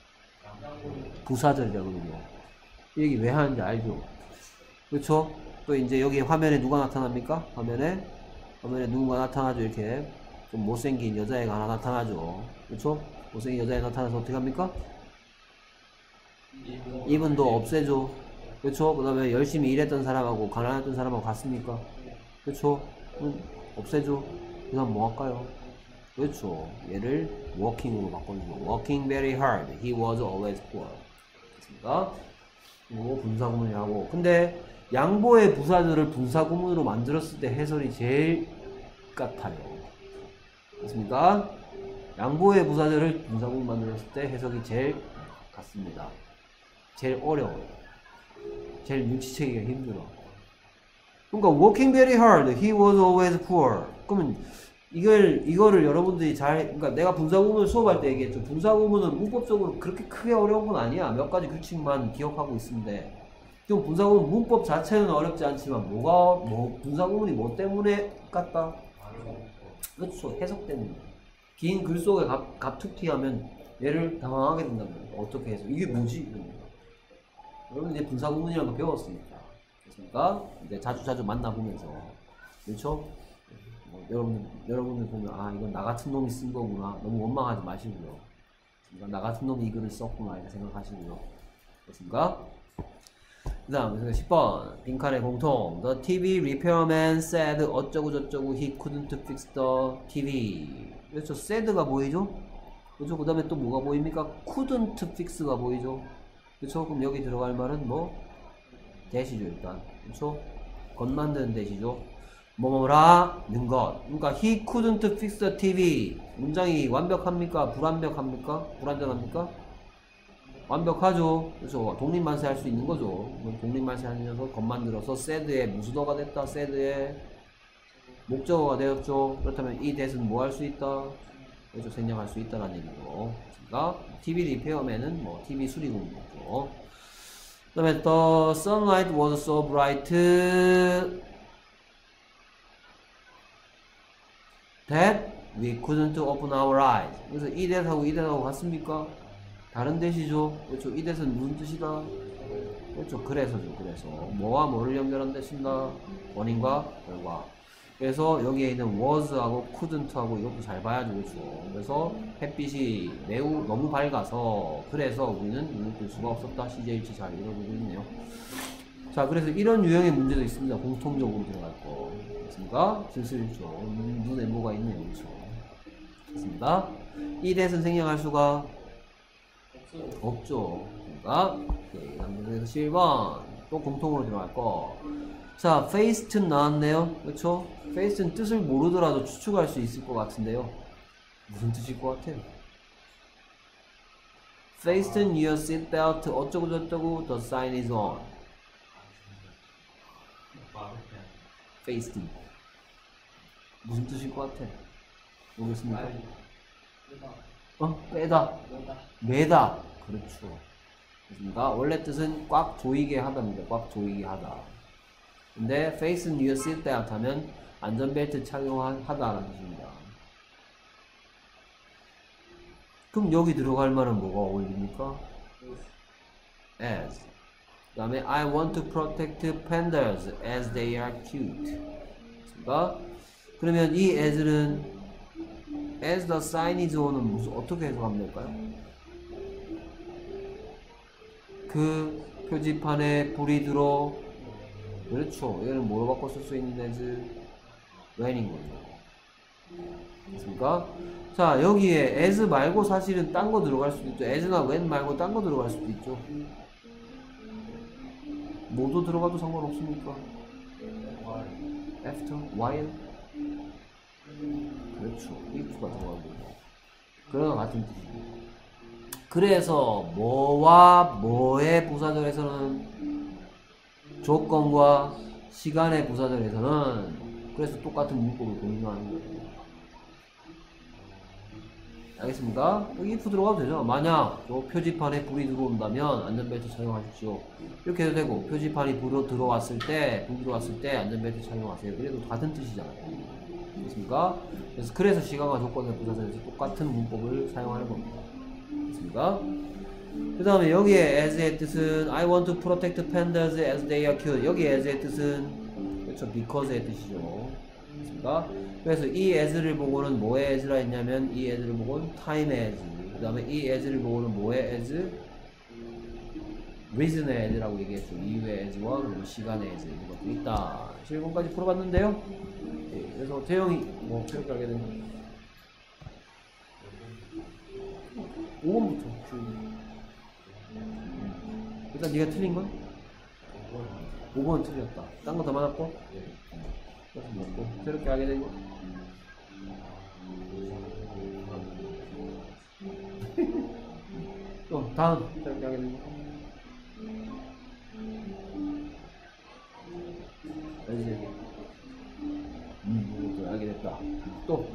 부사절이라 그러죠. 이 얘기 왜 하는지 알죠? 그렇죠? 또 이제 여기 화면에 누가 나타납니까? 화면에 화면에 누군가 나타나죠. 이렇게 좀 못생긴 여자애가 하나 나타나죠. 그렇죠? 못생긴 여자애 나타나서 어떻게 합니까? even though 없애죠. 그렇죠? 그 다음에 열심히 일했던 사람하고 가난했던 사람하고 같습니까? 그렇죠? 없애줘. 그 다음 뭐 할까요? 그렇죠. 얘를 working으로 바꿔주죠. working very hard. He was always poor. 됐습니까? 그리고 분사구문이라고. 근데 양보의 부사절을 분사구문으로 만들었을 때 해설이 제일 같아요. 됐습니까? 양보의 부사절을 분사구문 만들었을 때 해석이 제일 같습니다. 제일 어려워요. 제일 눈치채기가 힘들어. 그러니까 working very hard, he was always poor. 그러면 이걸 이거를 여러분들이 잘, 그러니까 내가 분사구문을 수업할 때 얘기했죠. 분사구문은 문법적으로 그렇게 크게 어려운 건 아니야. 몇 가지 규칙만 기억하고 있으면 돼. 좀 분사구문 문법 자체는 어렵지 않지만 뭐가 뭐 분사구문이 뭐 때문에 같다? 그렇죠. 해석 때문에. 긴 글 속에 갑, 갑툭튀하면 얘를 당황하게 된다는 거예요. 어떻게 해서 이게 뭐지? 여러분 이제 분사구문이라는 거 배웠으니까. 그러니까 이제 자주 자주 만나보면서 그렇죠? 뭐, 여러분들 여러분들 보면 아 이건 나 같은 놈이 쓴 거구나 너무 원망하지 마시고요. 그러니까 나 같은 놈이 이 글을 썼구나 이렇게 생각하시고요. 됐습니까? 그 다음 십 번 빈칸의 공통 The 티비 repairman said 어쩌고 저쩌고 he couldn't fix the 티비. 그렇죠? said가 보이죠? 그렇죠? 그 다음에 또 뭐가 보입니까? couldn't fix가 보이죠? 그렇죠? 그럼 여기 들어갈 말은 뭐? 대시죠 일단. 그렇죠? 것 만드는 대시죠. 뭐뭐라는 것. 그러니까 he couldn't fix the 티비. 문장이 완벽합니까? 불완벽합니까? 불완전합니까? 완벽하죠. 그렇죠. 독립만세 할 수 있는 거죠. 독립만세 하면서 것 만들어서 said의 무수도가 됐다. said의 목적어가 되었죠. 그렇다면 이 that은 뭐 할 수 있다? 그렇죠. 생략할 수 있다라는 얘기죠. 그러니까 티비 리페어맨은 뭐 티비 수리공이죠. 그 다음에 the sunlight was so bright that we couldn't open our eyes. 그래서 이 that하고 이 that하고 같습니까? 다른 that이죠. 그렇죠. 이 that은 무슨 뜻이다? 그렇죠. 그래서죠. 그래서 뭐와 뭐를 연결한 뜻인다? 원인과 결과. 그래서 여기에 있는 was하고 couldn't하고 이것도 잘 봐야죠. 그렇죠. 그래서 햇빛이 매우 너무 밝아서 그래서 우리는 눈을 뜰 수가 없었다. 시제일치 잘 이루어지고 있네요. 자, 그래서 이런 유형의 문제도 있습니다. 공통적으로 들어갈 거. 됐습니까? 실수일죠. 눈에 뭐가 있네요. 그렇죠. 됐습니다. 이 that은 생략할 수가 없죠. 그러니까 그래서 칠 번 또 공통으로 들어갈 거. 자, faced 나왔네요. 그렇죠? faced는 뜻을 모르더라도 추측할 수 있을 것 같은데요. 무슨 뜻일 것 같아요? fasten your seatbelt 어쩌고 저쩌고 the sign is on. fasten 무슨 뜻일 것 같아? 모르겠습니까? 어? 빼다. 매다. 그렇죠. 그렇습니까? 원래 뜻은 꽉 조이게 하다입니다. 꽉 조이게 하다. 근데 fasten your seatbelt 하면 안전벨트 착용하다라는 뜻입니다. 그럼 여기 들어갈 말은 뭐가 어울립니까? as. 그 다음에 I want to protect pandas as they are cute. 그러니까 그러면 이 as는 as the sign is on은 무슨 어떻게 해석하면 될까요? 그 표지판에 불이 들어. 그렇죠. 얘는 뭐로 바꿔 쓸 수 있는 as when인 거죠. 됐습니까? 자, 여기에 as 말고 사실은 딴 거 들어갈 수도 있죠. as나 when 말고 딴 거 들어갈 수도 있죠. 뭐도 들어가도 상관없습니까? after, while. 그렇죠. if가 들어가고. 그런 같은 뜻이에요. 그래서 뭐와 뭐의 부사절에서는 조건과 시간의 부사절에서는 그래서 똑같은 문법을 공유하는 거예요. 알겠습니까? 여기 if 들어가도 되죠. 만약 저 표지판에 불이 들어온다면 안전벨트 착용하십시오. 이렇게 해도 되고, 표지판이 불이 들어왔을 때, 불이 들어왔을 때 안전벨트 착용하세요. 그래도 같은 뜻이잖아요. 됐습니까? 그래서 그래서 시간과 조건의 부사절에서 똑같은 문법을 사용하는 겁니다. 됐습니까? 그 다음에 여기에 as의 뜻은 I want to protect pandas as they are cute. 여기 as의 뜻은 그렇죠, because의 뜻이죠. 됐습니까? 그래서 이 as를 보고는 뭐의 as라 했냐면 이 as를 보고는 time의 as, 그 다음에 이 as를 보고는 뭐의 as? reason의 as라고 얘기했죠. 이유의 as와 그리고 시간의 as 이런 것들이 있다. 실권까지 풀어봤는데요. 예, 그래서 태영이 뭐 태영이 알게 된 거. 오 번부터 쭉. 일단 네가 틀린 건? 오 번 틀렸다. 딴 거 더 많았고? 그래서 뭐고? 새롭게 하게 된 거? 또 다음 새롭게 하게 된 거? 알지? 음, 이것도 알게 됐다. 또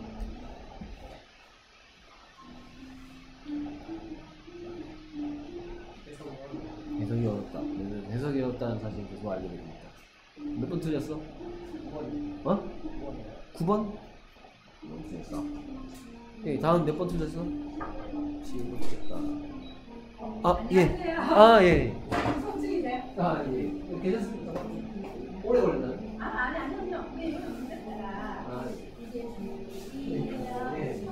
해석이 어렵다. 해석이 어렵다는 사실 계속 알게 됩니다. 몇 번 틀렸어? 어? 구 번? 틀렸어. 예, 다음 몇 번 틀렸어? 십 번 틀렸다. 아, 예. 아, 예. 성질이네. 아, 예. 괜찮습니까? 오래 걸렸나? 아, 아니, 아니요. 네, 이거 문제가 아, 이제 예. 예.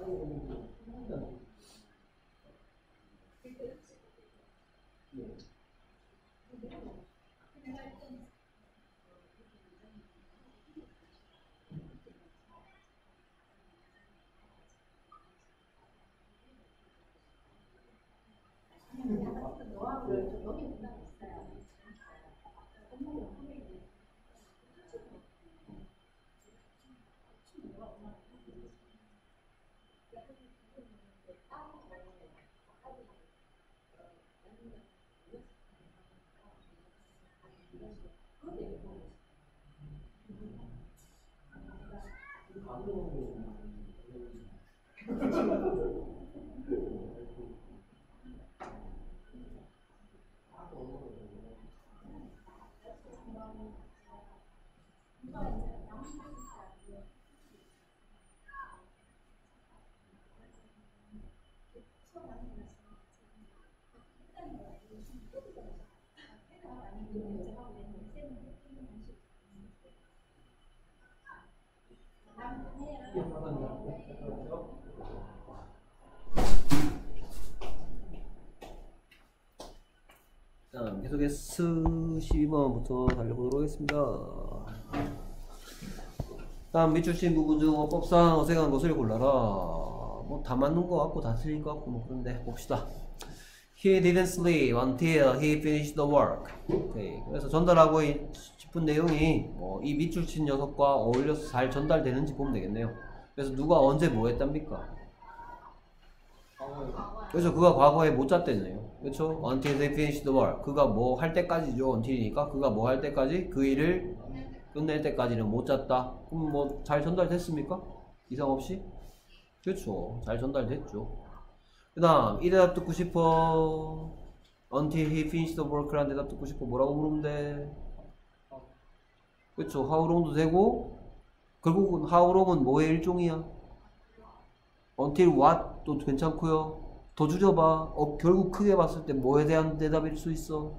자, 계속해서 십이 번부터 달려보도록 하겠습니다. 다음 밑줄 친 부분 중 어법상 어색한 것을 골라라. 뭐 다 맞는 것 같고 다 틀린 것 같고 뭐 그런데 봅시다. He didn't sleep until he finished the work. 오케이. 그래서 전달하고 싶은 내용이 뭐 이 밑줄 친 녀석과 어울려서 잘 전달되는지 보면 되겠네요. 그래서 누가 언제 뭐 했답니까? 그래서 그가 과거에 못 잤대네요. 그렇죠? Until they finished the work. 그가 뭐 할 때까지죠. until이니까 그가 뭐 할 때까지 그 일을 끝낼 때까지는 못 잤다. 그럼 뭐 잘 전달됐습니까? 이상 없이? 그렇죠. 잘 전달됐죠. 그 다음 이 대답 듣고 싶어. Until he finished the work라는 대답 듣고 싶어. 뭐라고 물으면 돼? 그렇죠. how long도 되고 결국은 how long은 뭐의 일종이야? Until what 도 괜찮고요. 더 줄여봐. 어, 결국 크게 봤을 때 뭐에 대한 대답일 수 있어?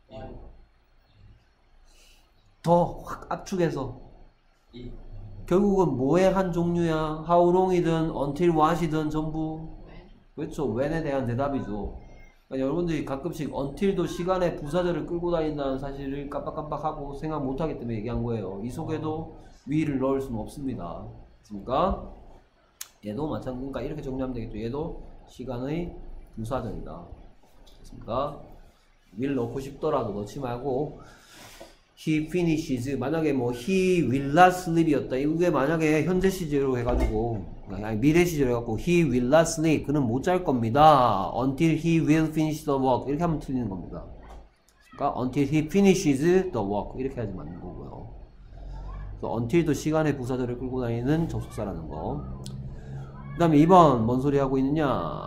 더 확 압축해서 결국은 뭐의 한 종류야? How long이든 until what이든 전부 그렇죠. when에 대한 대답이죠. 그러니까 여러분들이 가끔씩 until도 시간의 부사절을 끌고 다닌다는 사실을 깜빡깜빡하고 생각 못하기 때문에 얘기한 거예요. 이 속에도 will을 넣을 수는 없습니다. 그렇습니까? 얘도 마찬가지니까 이렇게 정리하면 되겠죠. 얘도 시간의 부사절이다. 됐습니까? will 넣고 싶더라도 넣지 말고 he finishes 만약에 뭐 he will not sleep이었다. 이게 만약에 현재 시제로 해가지고 아니 미래 시제로 해갖고 he will not sleep 그는 못 잘 겁니다. until he will finish the work 이렇게 하면 틀리는 겁니다. 그러니까 until he finishes the work 이렇게 하지 맞는 거고요. 그래서 until도 시간의 부사절을 끌고 다니는 접속사라는 거. 그 다음에 이 번 뭔 소리 하고 있느냐.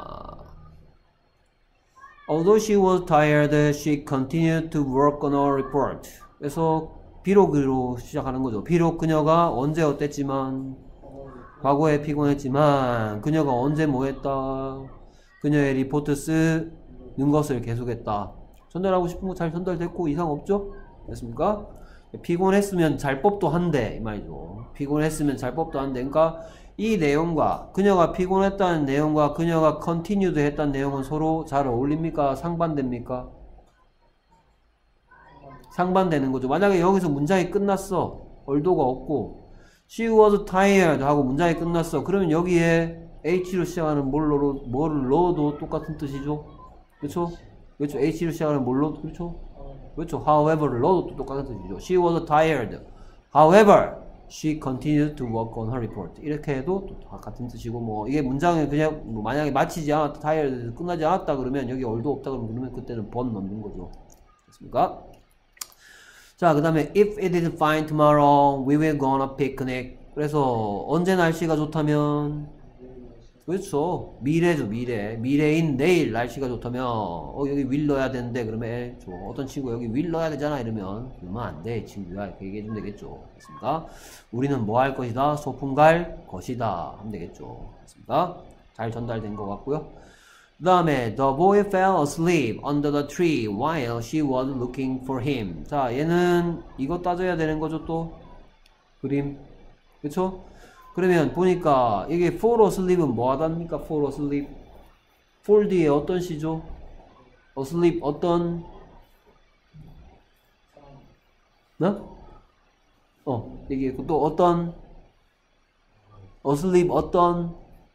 Although she was tired, she continued to work on her report. 그래서 비록으로 시작하는 거죠. 비록 그녀가 언제 어땠지만 과거에 피곤했지만 그녀가 언제 뭐 했다. 그녀의 리포트 쓰는 것을 계속했다. 전달하고 싶은 거 잘 전달됐고 이상 없죠? 됐습니까? 피곤했으면 잘 법도 한데 이 말이죠. 피곤했으면 잘 법도 한데 그러니까 이 내용과 그녀가 피곤했다는 내용과 그녀가 continued 했다는 내용은 서로 잘 어울립니까? 상반됩니까? 상반되는 거죠. 만약에 여기서 문장이 끝났어. 얼도가 없고 she was tired 하고 문장이 끝났어. 그러면 여기에 h로 시작하는 뭘로, 뭘 넣어도 똑같은 뜻이죠. 그렇죠? 그렇죠. h로 시작하는 뭘 넣어도 그렇죠? 그렇죠. however를 넣어도 똑같은 뜻이죠. she was tired. however she continued to work on her report. 이렇게 해도 또 같은 뜻이고 뭐 이게 문장을 그냥 뭐 만약에 마치지 않았다. tired 끝나지 않았다 그러면 여기 얼도 없다 그러면 그때는 but 넣는 거죠. 됐습니까? 자, 그 다음에 if it is fine tomorrow, we will go on a picnic. 그래서 언제 날씨가 좋다면 그렇죠. 미래죠, 미래. 미래인 내일 날씨가 좋다면 어 여기 will 넣어야 되는데 그러면 저 어떤 친구 여기 will 넣어야 되잖아 이러면 그러면 안 돼, 친구야. 이렇게 얘기해주면 되겠죠. 됐습니까? 우리는 뭐 할 것이다? 소풍 갈 것이다. 하면 되겠죠. 됐습니까? 잘 전달된 것 같고요. 그 다음에 the boy fell asleep under the tree while she was looking for him. 자, 얘는 이거 따져야 되는 거죠. 또 그림 그쵸? 그러면 보니까 이게 fall asleep은 뭐 하답니까? fall asleep. fall 뒤에 어떤 시죠? asleep 어떤 너? 어, 이게 또 어떤 asleep 어떤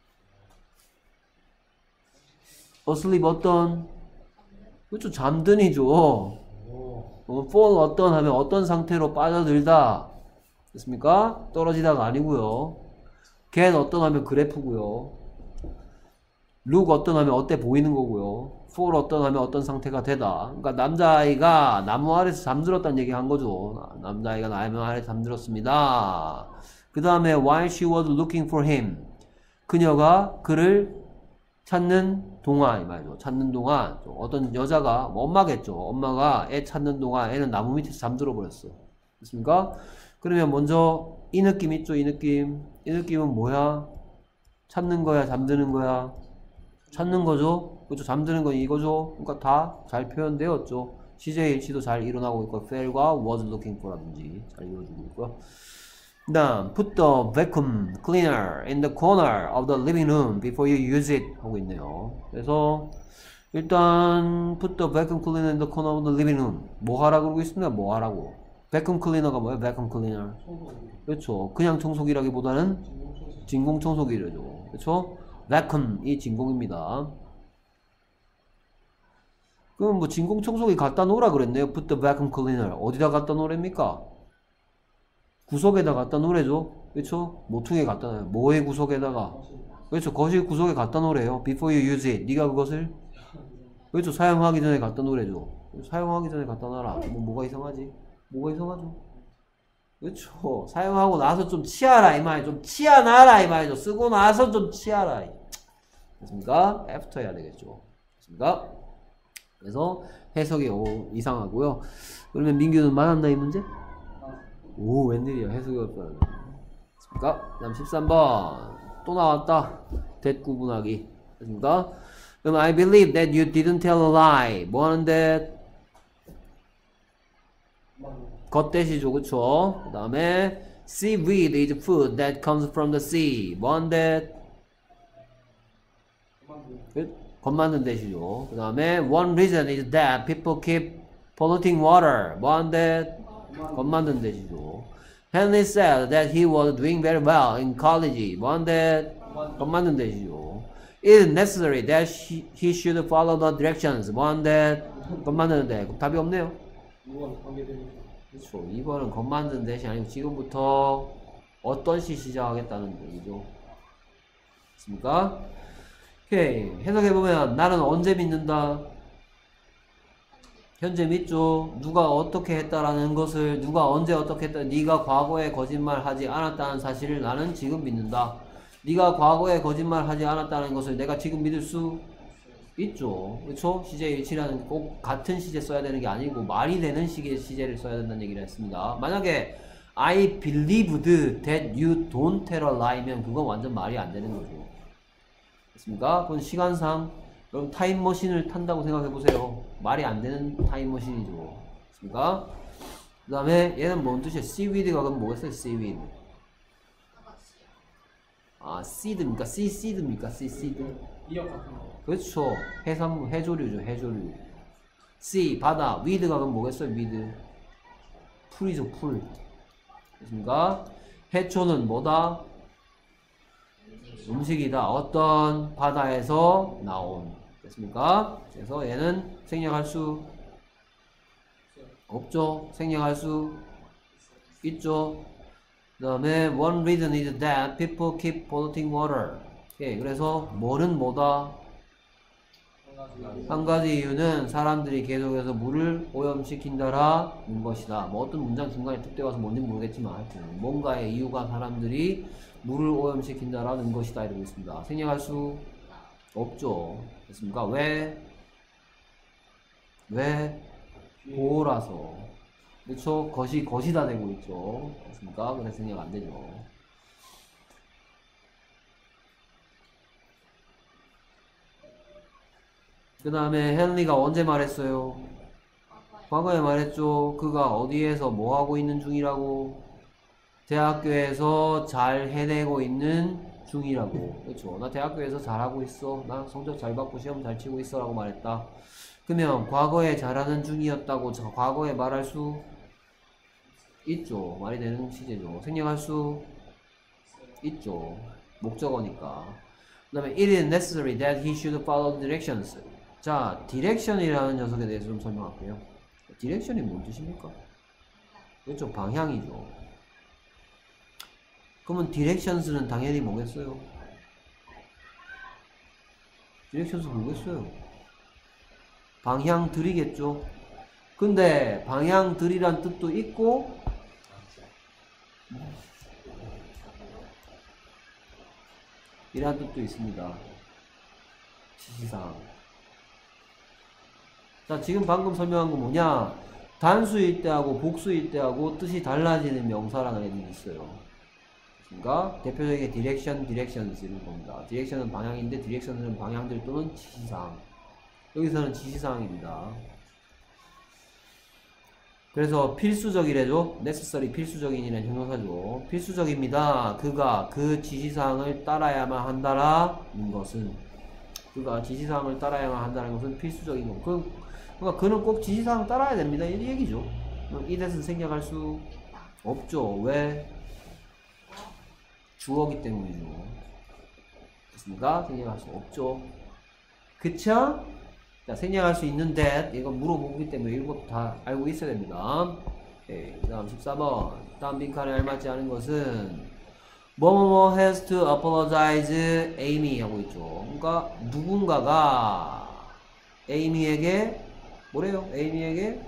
asleep 어떤 그렇죠. 잠든이죠. 어, fall 어떤 하면 어떤 상태로 빠져들다 됐습니까? 떨어지다가 아니고요. get 어떤 하면 그래프고요. look 어떤 하면 어때 보이는 거고요. fall 어떤 하면 어떤 상태가 되다. 그러니까 남자아이가 나무 아래서 잠들었다는 얘기 한 거죠. 남자아이가 나무 아래서 잠들었습니다. 그 다음에 while she was looking for him. 그녀가 그를 찾는 동안 이 말이죠. 찾는 동안 어떤 여자가 뭐 엄마겠죠. 엄마가 애 찾는 동안 애는 나무 밑에서 잠들어 버렸어. 됐습니까? 그러면 먼저 이 느낌 있죠. 이 느낌. 이 느낌은 뭐야? 찾는 거야? 잠드는 거야? 찾는 거죠. 그렇죠. 잠드는 건 이거죠. 그러니까 다 잘 표현되었죠. 시제 일치도 잘 일어나고 있고 fail과 was looking for라든지 잘 이루어지고 있고요. 그 다음 put the vacuum cleaner in the corner of the living room before you use it 하고 있네요. 그래서 일단 put the vacuum cleaner in the corner of the living room 뭐 하라고 그러고 있습니다. 뭐 하라고 vacuum cleaner가 뭐예요? vacuum cleaner 그렇죠. 그냥 청소기라기보다는 진공 청소기죠. 그렇죠. vacuum이 진공입니다. 그럼 뭐 진공 청소기 갖다 놓으라 그랬네요. put the vacuum cleaner 어디다 갖다 놓으랍니까? 구석에다 갖다 놓으래죠. 그렇죠? 모퉁이에 갖다 놔요. 뭐의 구석에다가? 그렇죠. 거실 구석에 갖다 놓으래요. before you use it. 네가 그것을 그렇죠. 사용하기 전에 갖다 놓으래죠. 사용하기 전에 갖다 놔라. 뭐 뭐가 이상하지? 뭐가 이상하죠? 그렇죠. 사용하고 나서 좀 치아라 이 말이죠. 좀 치아놔라 이 말이죠. 쓰고 나서 좀 치아라. 됐습니까? after 해야 되겠죠. 됐습니까? 그래서 해석이 오, 이상하고요. 그러면 민규는 맞았나 이 문제? 오 웬일이야. 해석이 없다는 됐습니까? 그 다음 십삼 번 또 나왔다. that 구분하기 됐습니까? 그럼 I believe that you didn't tell a lie 뭐 하는데? 겉대시죠. 그쵸? 그 다음에 seaweed is food that comes from the sea 뭐 하는데? 겉 만든 대시죠. 그 다음에 one reason is that people keep polluting water 뭐 하는데? 겉 만든 대시죠. Henry said that he was doing very well in college 뭐 하는데? 겉 만든 대시죠. It is necessary that he, he should follow the directions 뭐 하는데? 겉 만드는데 답이 없네요. 그렇죠. 이 번은 겉 만든 대시 아니고 지금부터 어떤 시 시작하겠다는 얘기죠. 됐습니까? 오케이. 해석해보면 나는 언제 믿는다? 현재 믿죠. 누가 어떻게 했다라는 것을 누가 언제 어떻게 했다. 네가 과거에 거짓말하지 않았다는 사실을 나는 지금 믿는다. 네가 과거에 거짓말하지 않았다는 것을 내가 지금 믿을 수 있죠. 그렇죠? 시제 일치라는 꼭 같은 시제 써야 되는 게 아니고 말이 되는 식의 시제를 써야 된다는 얘기를 했습니다. 만약에 I believed that you don't tell a lie면 그건 완전 말이 안 되는 거죠. 됐습니까? 그건 시간상 그럼 타임머신을 탄다고 생각해보세요. 말이 안 되는 타임머신이죠. 됐습니까? 그 다음에 얘는 뭔 뜻이야? seaweed가 그럼 뭐겠어요? seaweed. 아, seed입니까? sea seed입니까? sea seed. 미역 같은 거. 그렇죠. 해산물, 해조류죠. 해조류. sea, 바다. weed가 그럼 뭐겠어요? weed. 풀이죠. 풀. 됐습니까? 해초는 뭐다? 음식이다. 어떤 바다에서 나온. 됐습니까? 그래서 얘는 생략할 수 없죠. 생략할 수 있죠. 그 다음에 one reason is that people keep polluting water. 오케이. 그래서 뭐는 뭐다? 한 가지 이유는 사람들이 계속해서 물을 오염시킨다라는 것이다. 뭐 어떤 문장 중간에 툭대 와서 뭔지 모르겠지만 뭔가의 이유가 사람들이 물을 오염시킨다라는 것이다 이러고 있습니다. 생략할 수 없죠. 됐습니까? 왜? 왜? 보라서. 그렇죠? 것이 것이다 되고 있죠. 됐습니까? 그래서 생략 안 되죠. 그 다음에 헨리가 언제 말했어요? 과거에 말했죠. 그가 어디에서 뭐 하고 있는 중이라고? 대학교에서 잘 해내고 있는 중이라고. 그렇죠. 나 대학교에서 잘하고 있어. 나 성적 잘 받고 시험 잘 치고 있어 라고 말했다. 그러면 과거에 잘하는 중이었다고 저 과거에 말할 수 있죠. 말이 되는 시제죠. 생략할 수 있죠. 목적어니까. 그 다음에 it is necessary that he should follow directions. 자, direction이라는 녀석에 대해서 좀 설명할게요. direction이 뭔 뜻입니까? 그렇죠. 방향이죠. 그러면 directions는 당연히 뭐겠어요? directions 뭐겠어요? 방향들이겠죠. 근데 방향들이란 뜻도 있고 이란 뜻도 있습니다. 지시사항. 자, 지금 방금 설명한 건 뭐냐? 단수일 때하고 복수일 때하고 뜻이 달라지는 명사라는 애들이 있어요. 그러니까 대표적인 디렉션, 디렉션스 이런 겁니다. 디렉션은 방향인데 디렉션은 방향들 또는 지시사항. 여기서는 지시사항입니다. 그래서 필수적이래죠. necessary 필수적인이라는 형용사죠. 필수적입니다. 그가 그 지시사항을 따라야만 한다라는 것은 그가 지시사항을 따라야만 한다는 것은 필수적인 거. 그, 그러니까 그는 꼭 지시사항 따라야 됩니다. 이 얘기죠. 이 대신 생략할 수 없죠. 왜? 주어기 때문이죠. 그렇습니까? 생략할 수 없죠. 그쵸? 자, 생략할 수 있는데 이건 물어보기 때문에 이것도 다 알고 있어야 됩니다. 오케이. 그 다음 십사 번 다음 빈칸에 알맞지 않은 것은 뭐뭐뭐 has to apologize Amy 하고 있죠. 그러니까 누군가가 에이미에게 뭐래요? 에이미에게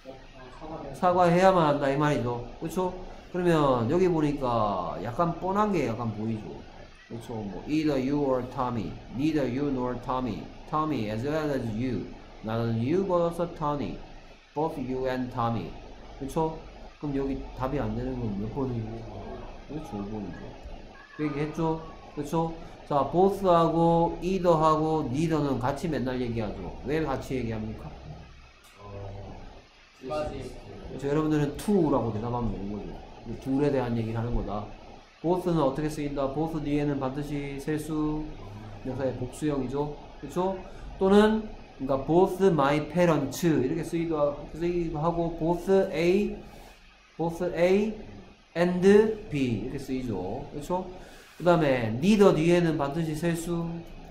사과해야만 한다 이 말이죠. 그렇죠? 그러면 여기 보니까 약간 뻔한 게 약간 보이죠. 그렇죠? 뭐 either you or Tommy, neither you nor Tommy, Tommy as well as you, not only you but also Tommy, both you and Tommy. 그렇죠? 그럼 여기 답이 안 되는 건 몇 번이고? 그렇죠, 오 번이죠. 그 얘기 했죠? 그렇죠? 자, both하고 either하고 neither는 같이 맨날 얘기하죠. 왜 같이 얘기합니까? 그렇죠? 여러분들은 to라고 대답하면 되는 거죠. 둘에 대한 얘기를 하는 거다. both는 어떻게 쓰인다? both 뒤에는 반드시 셀수 명사의 복수형이죠. 그렇죠? 또는 그러니까 both my parents 이렇게 쓰기도 하고 both A, both A and B 이렇게 쓰이죠. 그렇죠? 그 다음에 neither 뒤에는 반드시 셀수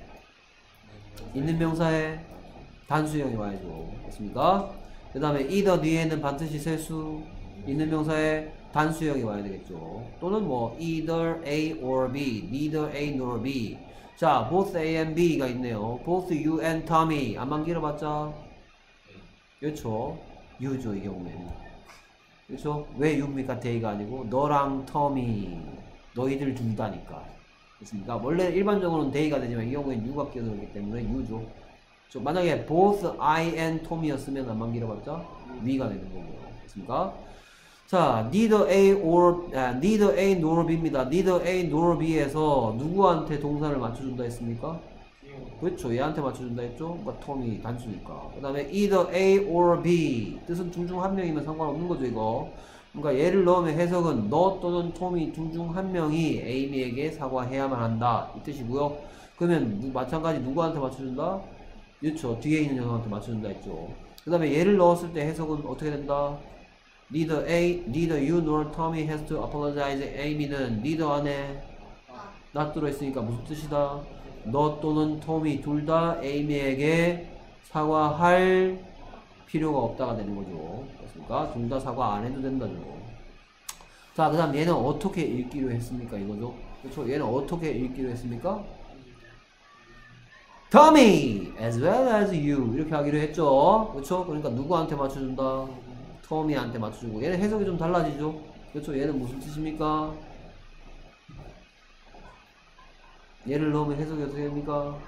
있는 명사의 단수형이 와야죠. 맞습니까? 그 다음에 either 뒤에는 반드시 셀수 있는 명사의 단수형이 와야 되겠죠. 또는 뭐 either A or B, neither A nor B. 자, both A and B가 있네요. both you and Tommy. 안만 길어봤자? 그렇죠. you죠, 이 경우에는. 그렇죠? 왜 you입니까? they가 아니고 너랑 터미, 너희들 둘 다니까. 그렇습니까? 원래 일반적으로는 they가 되지만 이 경우에는 you가 끼어들었기 때문에 you죠. 그렇죠? 만약에 both I and Tom이었으면 안만 길어봤자? we가 되는 거고요. 그렇습니까? 자, neither A or 아, neither A nor B입니다. neither A nor B에서 누구한테 동사를 맞춰준다 했습니까? 그렇죠. 얘한테 맞춰준다 했죠. 그러니까 톰이 단수니까. 그 다음에 either A or B 뜻은 둘 중 한 명이면 상관없는 거죠 이거. 그러니까 얘를 넣으면 해석은 너 또는 톰이 둘 중 한 명이 에이미에게 사과해야만 한다 이 뜻이고요. 그러면 누, 마찬가지 누구한테 맞춰준다? 그렇죠. 뒤에 있는 녀석한테 맞춰준다 했죠. 그 다음에 얘를 넣었을 때 해석은 어떻게 된다? Neither A, neither you nor Tommy has to apologize. Amy는 neither 안에 not 들어있으니까 무슨 뜻이다? 너 또는 톰이 둘 다 에이미에게 사과할 필요가 없다가 되는 거죠. 그렇습니까? 둘 다 사과 안 해도 된다죠. 자, 그 다음 얘는 어떻게 읽기로 했습니까? 이거죠. 그렇죠? 얘는 어떻게 읽기로 했습니까? Tommy as well as you 이렇게 하기로 했죠. 그렇죠? 그러니까 누구한테 맞춰준다? 토미한테 맞춰주고. 얘는 해석이 좀 달라지죠. 그렇죠? 얘는 무슨 뜻입니까? 얘를 넣으면 해석이 어떻게 됩니까?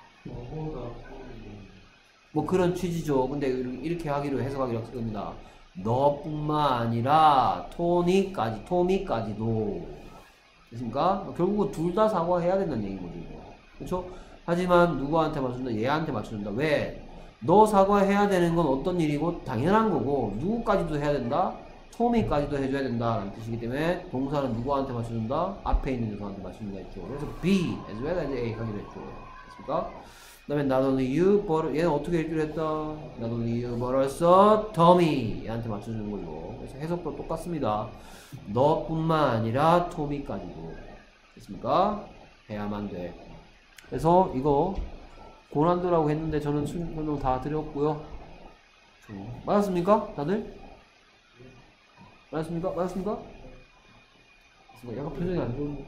뭐 그런 취지죠. 근데 이렇게 하기로 해석하기로 합니다. 너뿐만 아니라 토니까지, 토미까지도. 됐습니까? 결국은 둘 다 사과해야 된다는 얘기인 거죠. 그렇죠? 하지만 누구한테 맞춘다? 얘한테 맞춰준다. 왜? 너 사과해야 되는 건 어떤 일이고 당연한 거고 누구까지도 해야 된다? 토미까지도 해줘야 된다라는 뜻이기 때문에 동사는 누구한테 맞춰준다? 앞에 있는 녀석한테 맞춘다 했죠. 그래서 B as well as A 하기로 했죠. 됐습니까? 그 다음에 not only you but 얘는 어떻게 읽기로 했다? not only you but also Tommy 얘한테 맞춰주는 걸로. 그래서 해석도 똑같습니다. 너뿐만 아니라 토미까지도. 됐습니까? 해야만 돼. 그래서 이거 고난도라고 했는데 저는 설명 다 드렸고요. 맞았습니까? 다들? 맞았습니까? 맞았습니까? 약간 표정이 안 좋은데.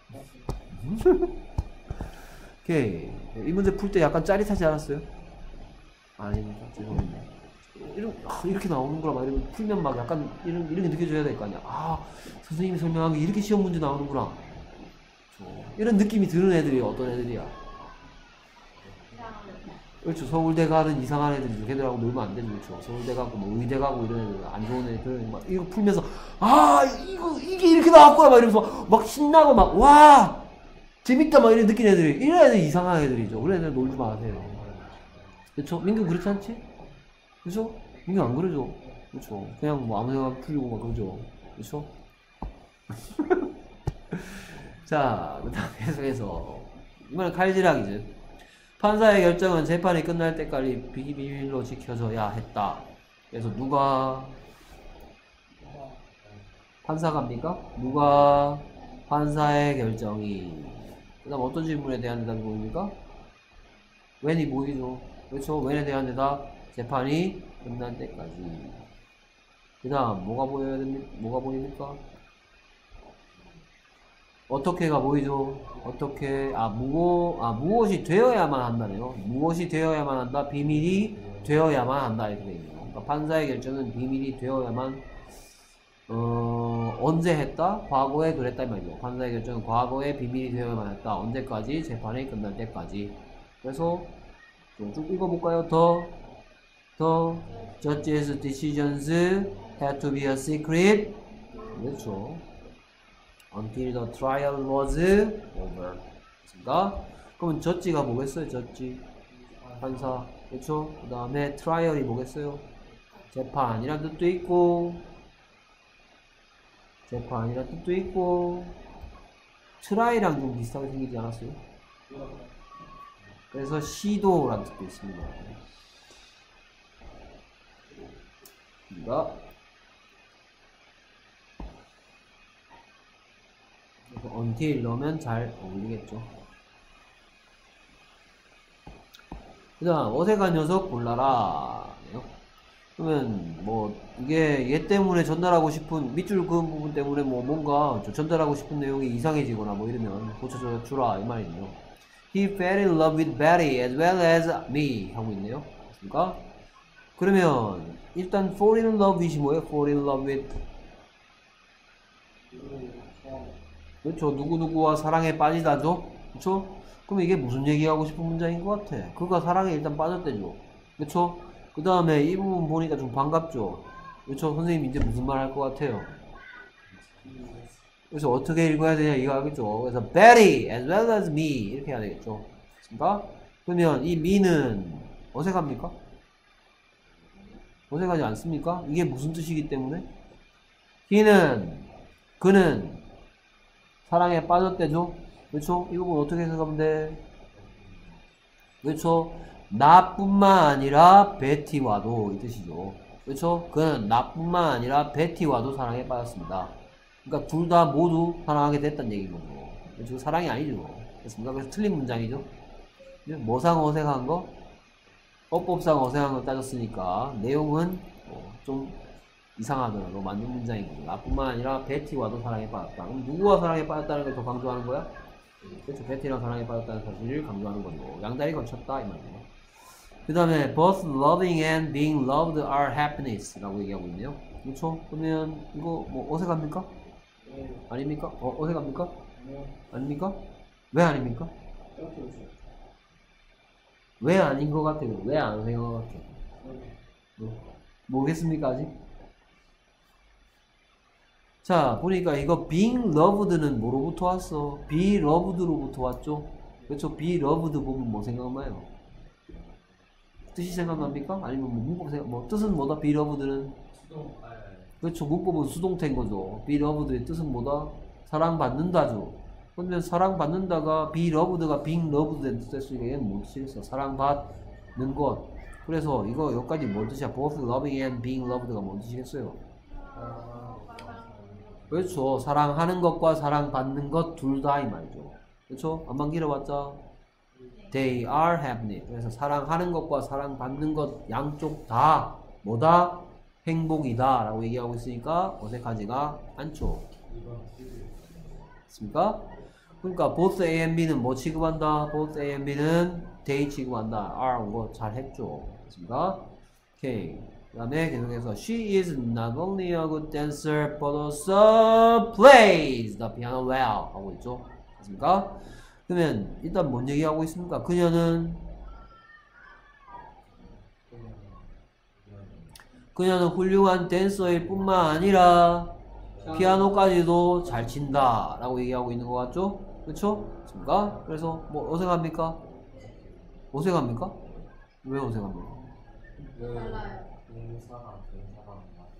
오케이. 이 문제 풀 때 약간 짜릿하지 않았어요? 아닙니다. 죄송합니다. 이런, 아, 이렇게 나오는구나. 막 이러면 풀면 막 약간 이런, 이런 게 느껴져야 될 거 아니야. 아, 선생님이 설명한 게 이렇게 시험 문제 나오는구나. 이런 느낌이 드는 애들이 어떤 애들이야? 그렇죠. 서울대 가는 이상한 애들이죠. 걔들하고 놀면 안 되죠. 그렇죠. 서울대 가고 뭐 의대 가고 이런 애들 안 좋은 애들 막 이거 풀면서 아 이거 이게 이렇게 나왔구나 막 이러면서 막 신나고 막 와 재밌다 막 이런 느낀 애들이 이런 애들 이상한 애들이죠. 그런 애들 놀지 마세요. 그렇죠. 민규 그렇지 않지? 그렇죠? 민규 안 그러죠. 그렇죠. 그냥 뭐 아무 생각 풀리고 막 그러죠. 그렇죠? 자 그다음 계속해서 이번엔 칼질하기죠. 판사의 결정은 재판이 끝날 때까지 비밀로 지켜져야 했다. 그래서 누가 판사갑니까? 누가 판사의 결정이 그 다음 어떤 질문에 대한 대답이 보입니까? when이 보이죠? 그렇죠? when에 대한 대답 재판이 끝날 때까지. 그 다음 뭐가 보여야 됩니까? 뭐가 보입니까? 어떻게가 보이죠? 어떻게, 아, 무엇, 아, 무엇이 되어야만 한다네요. 무엇이 되어야만 한다? 비밀이 되어야만 한다. 이렇게 되어 있네요. 그러니까 판사의 결정은 비밀이 되어야만, 어, 언제 했다? 과거에 그랬다. 이 말이죠. 판사의 결정은 과거에 비밀이 되어야만 했다. 언제까지? 재판이 끝날 때까지. 그래서, 좀 쭉 읽어볼까요? 더, 더, judge's decisions had to be a secret. 그렇죠. until the trial was over. 그렇습니까? 그러면 저지가 뭐겠어요? 저지 판사. 그렇죠? 그 다음에 트라이얼이 뭐겠어요? 재판이란 뜻도 있고 재판이란 뜻도 있고 트라이랑 좀 비슷하게 생기지 않았어요? 그래서 시도란 뜻도 있습니다. 그러니까 until 넣으면 잘 어울리겠죠. 그 다음 어색한 녀석 골라라. 그러면 뭐 이게 얘 때문에 전달하고 싶은 밑줄 그은 부분 때문에 뭐 뭔가 전달하고 싶은 내용이 이상해지거나 뭐 이러면 고쳐줘 주라 이 말이네요. He fell in love with Betty as well as me 하고 있네요. 그러니까 그러면 일단 fall in love with이 뭐예요? fall in love with 그렇죠. 누구누구와 사랑에 빠지다죠. 그렇죠? 그럼 이게 무슨 얘기하고 싶은 문장인 것 같아? 그가 사랑에 일단 빠졌대죠. 그렇죠? 그 다음에 이 부분 보니까 좀 반갑죠. 그렇죠? 선생님 이제 무슨 말 할 것 같아요? 그래서 어떻게 읽어야 되냐 이거 하겠죠. 그래서 Betty as well as me 이렇게 해야 되겠죠. 그렇습니까? 그러면 이 me는 어색합니까? 어색하지 않습니까? 이게 무슨 뜻이기 때문에? he는 그는 사랑에 빠졌대죠? 그렇죠? 이 부분 어떻게 해석하면 돼? 그렇죠? 나뿐만 아니라 베티와도 이 뜻이죠. 그렇죠? 그는 나뿐만 아니라 베티와도 사랑에 빠졌습니다. 그러니까 둘 다 모두 사랑하게 됐다는 얘기인 거죠. 그렇죠? 사랑이 아니죠. 그렇습니까? 그래서 틀린 문장이죠. 뭐상 어색한 거? 어법상 어색한 거 따졌으니까 내용은 좀 이상하더라도 맞는 문장인 거죠. 나뿐만 아니라 베티와도 사랑에 빠졌다. 그럼 누구와 사랑에 빠졌다는 걸 더 강조하는 거야? 그렇죠. 베티랑 사랑에 빠졌다는 사실을 강조하는 거죠. 양다리 걸쳤다 이 말이에요. 그 다음에 both loving and being loved are happiness 라고 얘기하고 있네요. 그렇죠? 그러면 이거 뭐 어색합니까? 네. 아닙니까? 어, 어색합니까? 네. 아닙니까? 왜 아닙니까? 왜 아닌 것 같아요? 왜 안 어색한 것 같아요? 뭐, 모르겠습니까 아직? 자 보니까 이거 being loved는 뭐로부터 왔어? be loved로부터 왔죠? 그렇죠? be loved 보면 뭐 생각나요? 뜻이 생각납니까? 아니면 뭐 문법 생각, 뭐 뜻은 뭐다? be loved는? 수동, 아, 그렇죠. 문법은 수동태인 거죠. be loved의 뜻은 뭐다? 사랑받는다죠. 그러면 사랑받는다가 be loved가 being loved 된 뜻이니까 얘는 뭐 뜻이겠어? 사랑받는 것. 그래서 이거 여기까지 뭔 뜻이야? both loving and being loved가 뭔 뜻이겠어요? 그렇죠. 사랑하는 것과 사랑받는 것 둘 다 이 말이죠. 그렇죠? 안만 길어봤자 they are happy. 그래서 사랑하는 것과 사랑받는 것 양쪽 다 뭐다? 행복이다 라고 얘기하고 있으니까 어색하지가 않죠. 맞습니까? 그러니까 both A and B는 뭐 취급한다? both A and B는 they 취급한다. R 온 거 잘 했죠. 맞습니까? 오케이. 그 다음에 계속해서 she is not only a good dancer but also plays the piano well 하고 있죠. 맞습니까? 그러면 일단 뭔 얘기하고 있습니까? 그녀는 그녀는 훌륭한 댄서일 뿐만 아니라 피아노까지도 잘 친다 라고 얘기하고 있는 것 같죠? 그쵸? 맞습니까? 그래서 뭐 어색합니까? 어색합니까? 왜 어색합니까? 동사랑 동사랑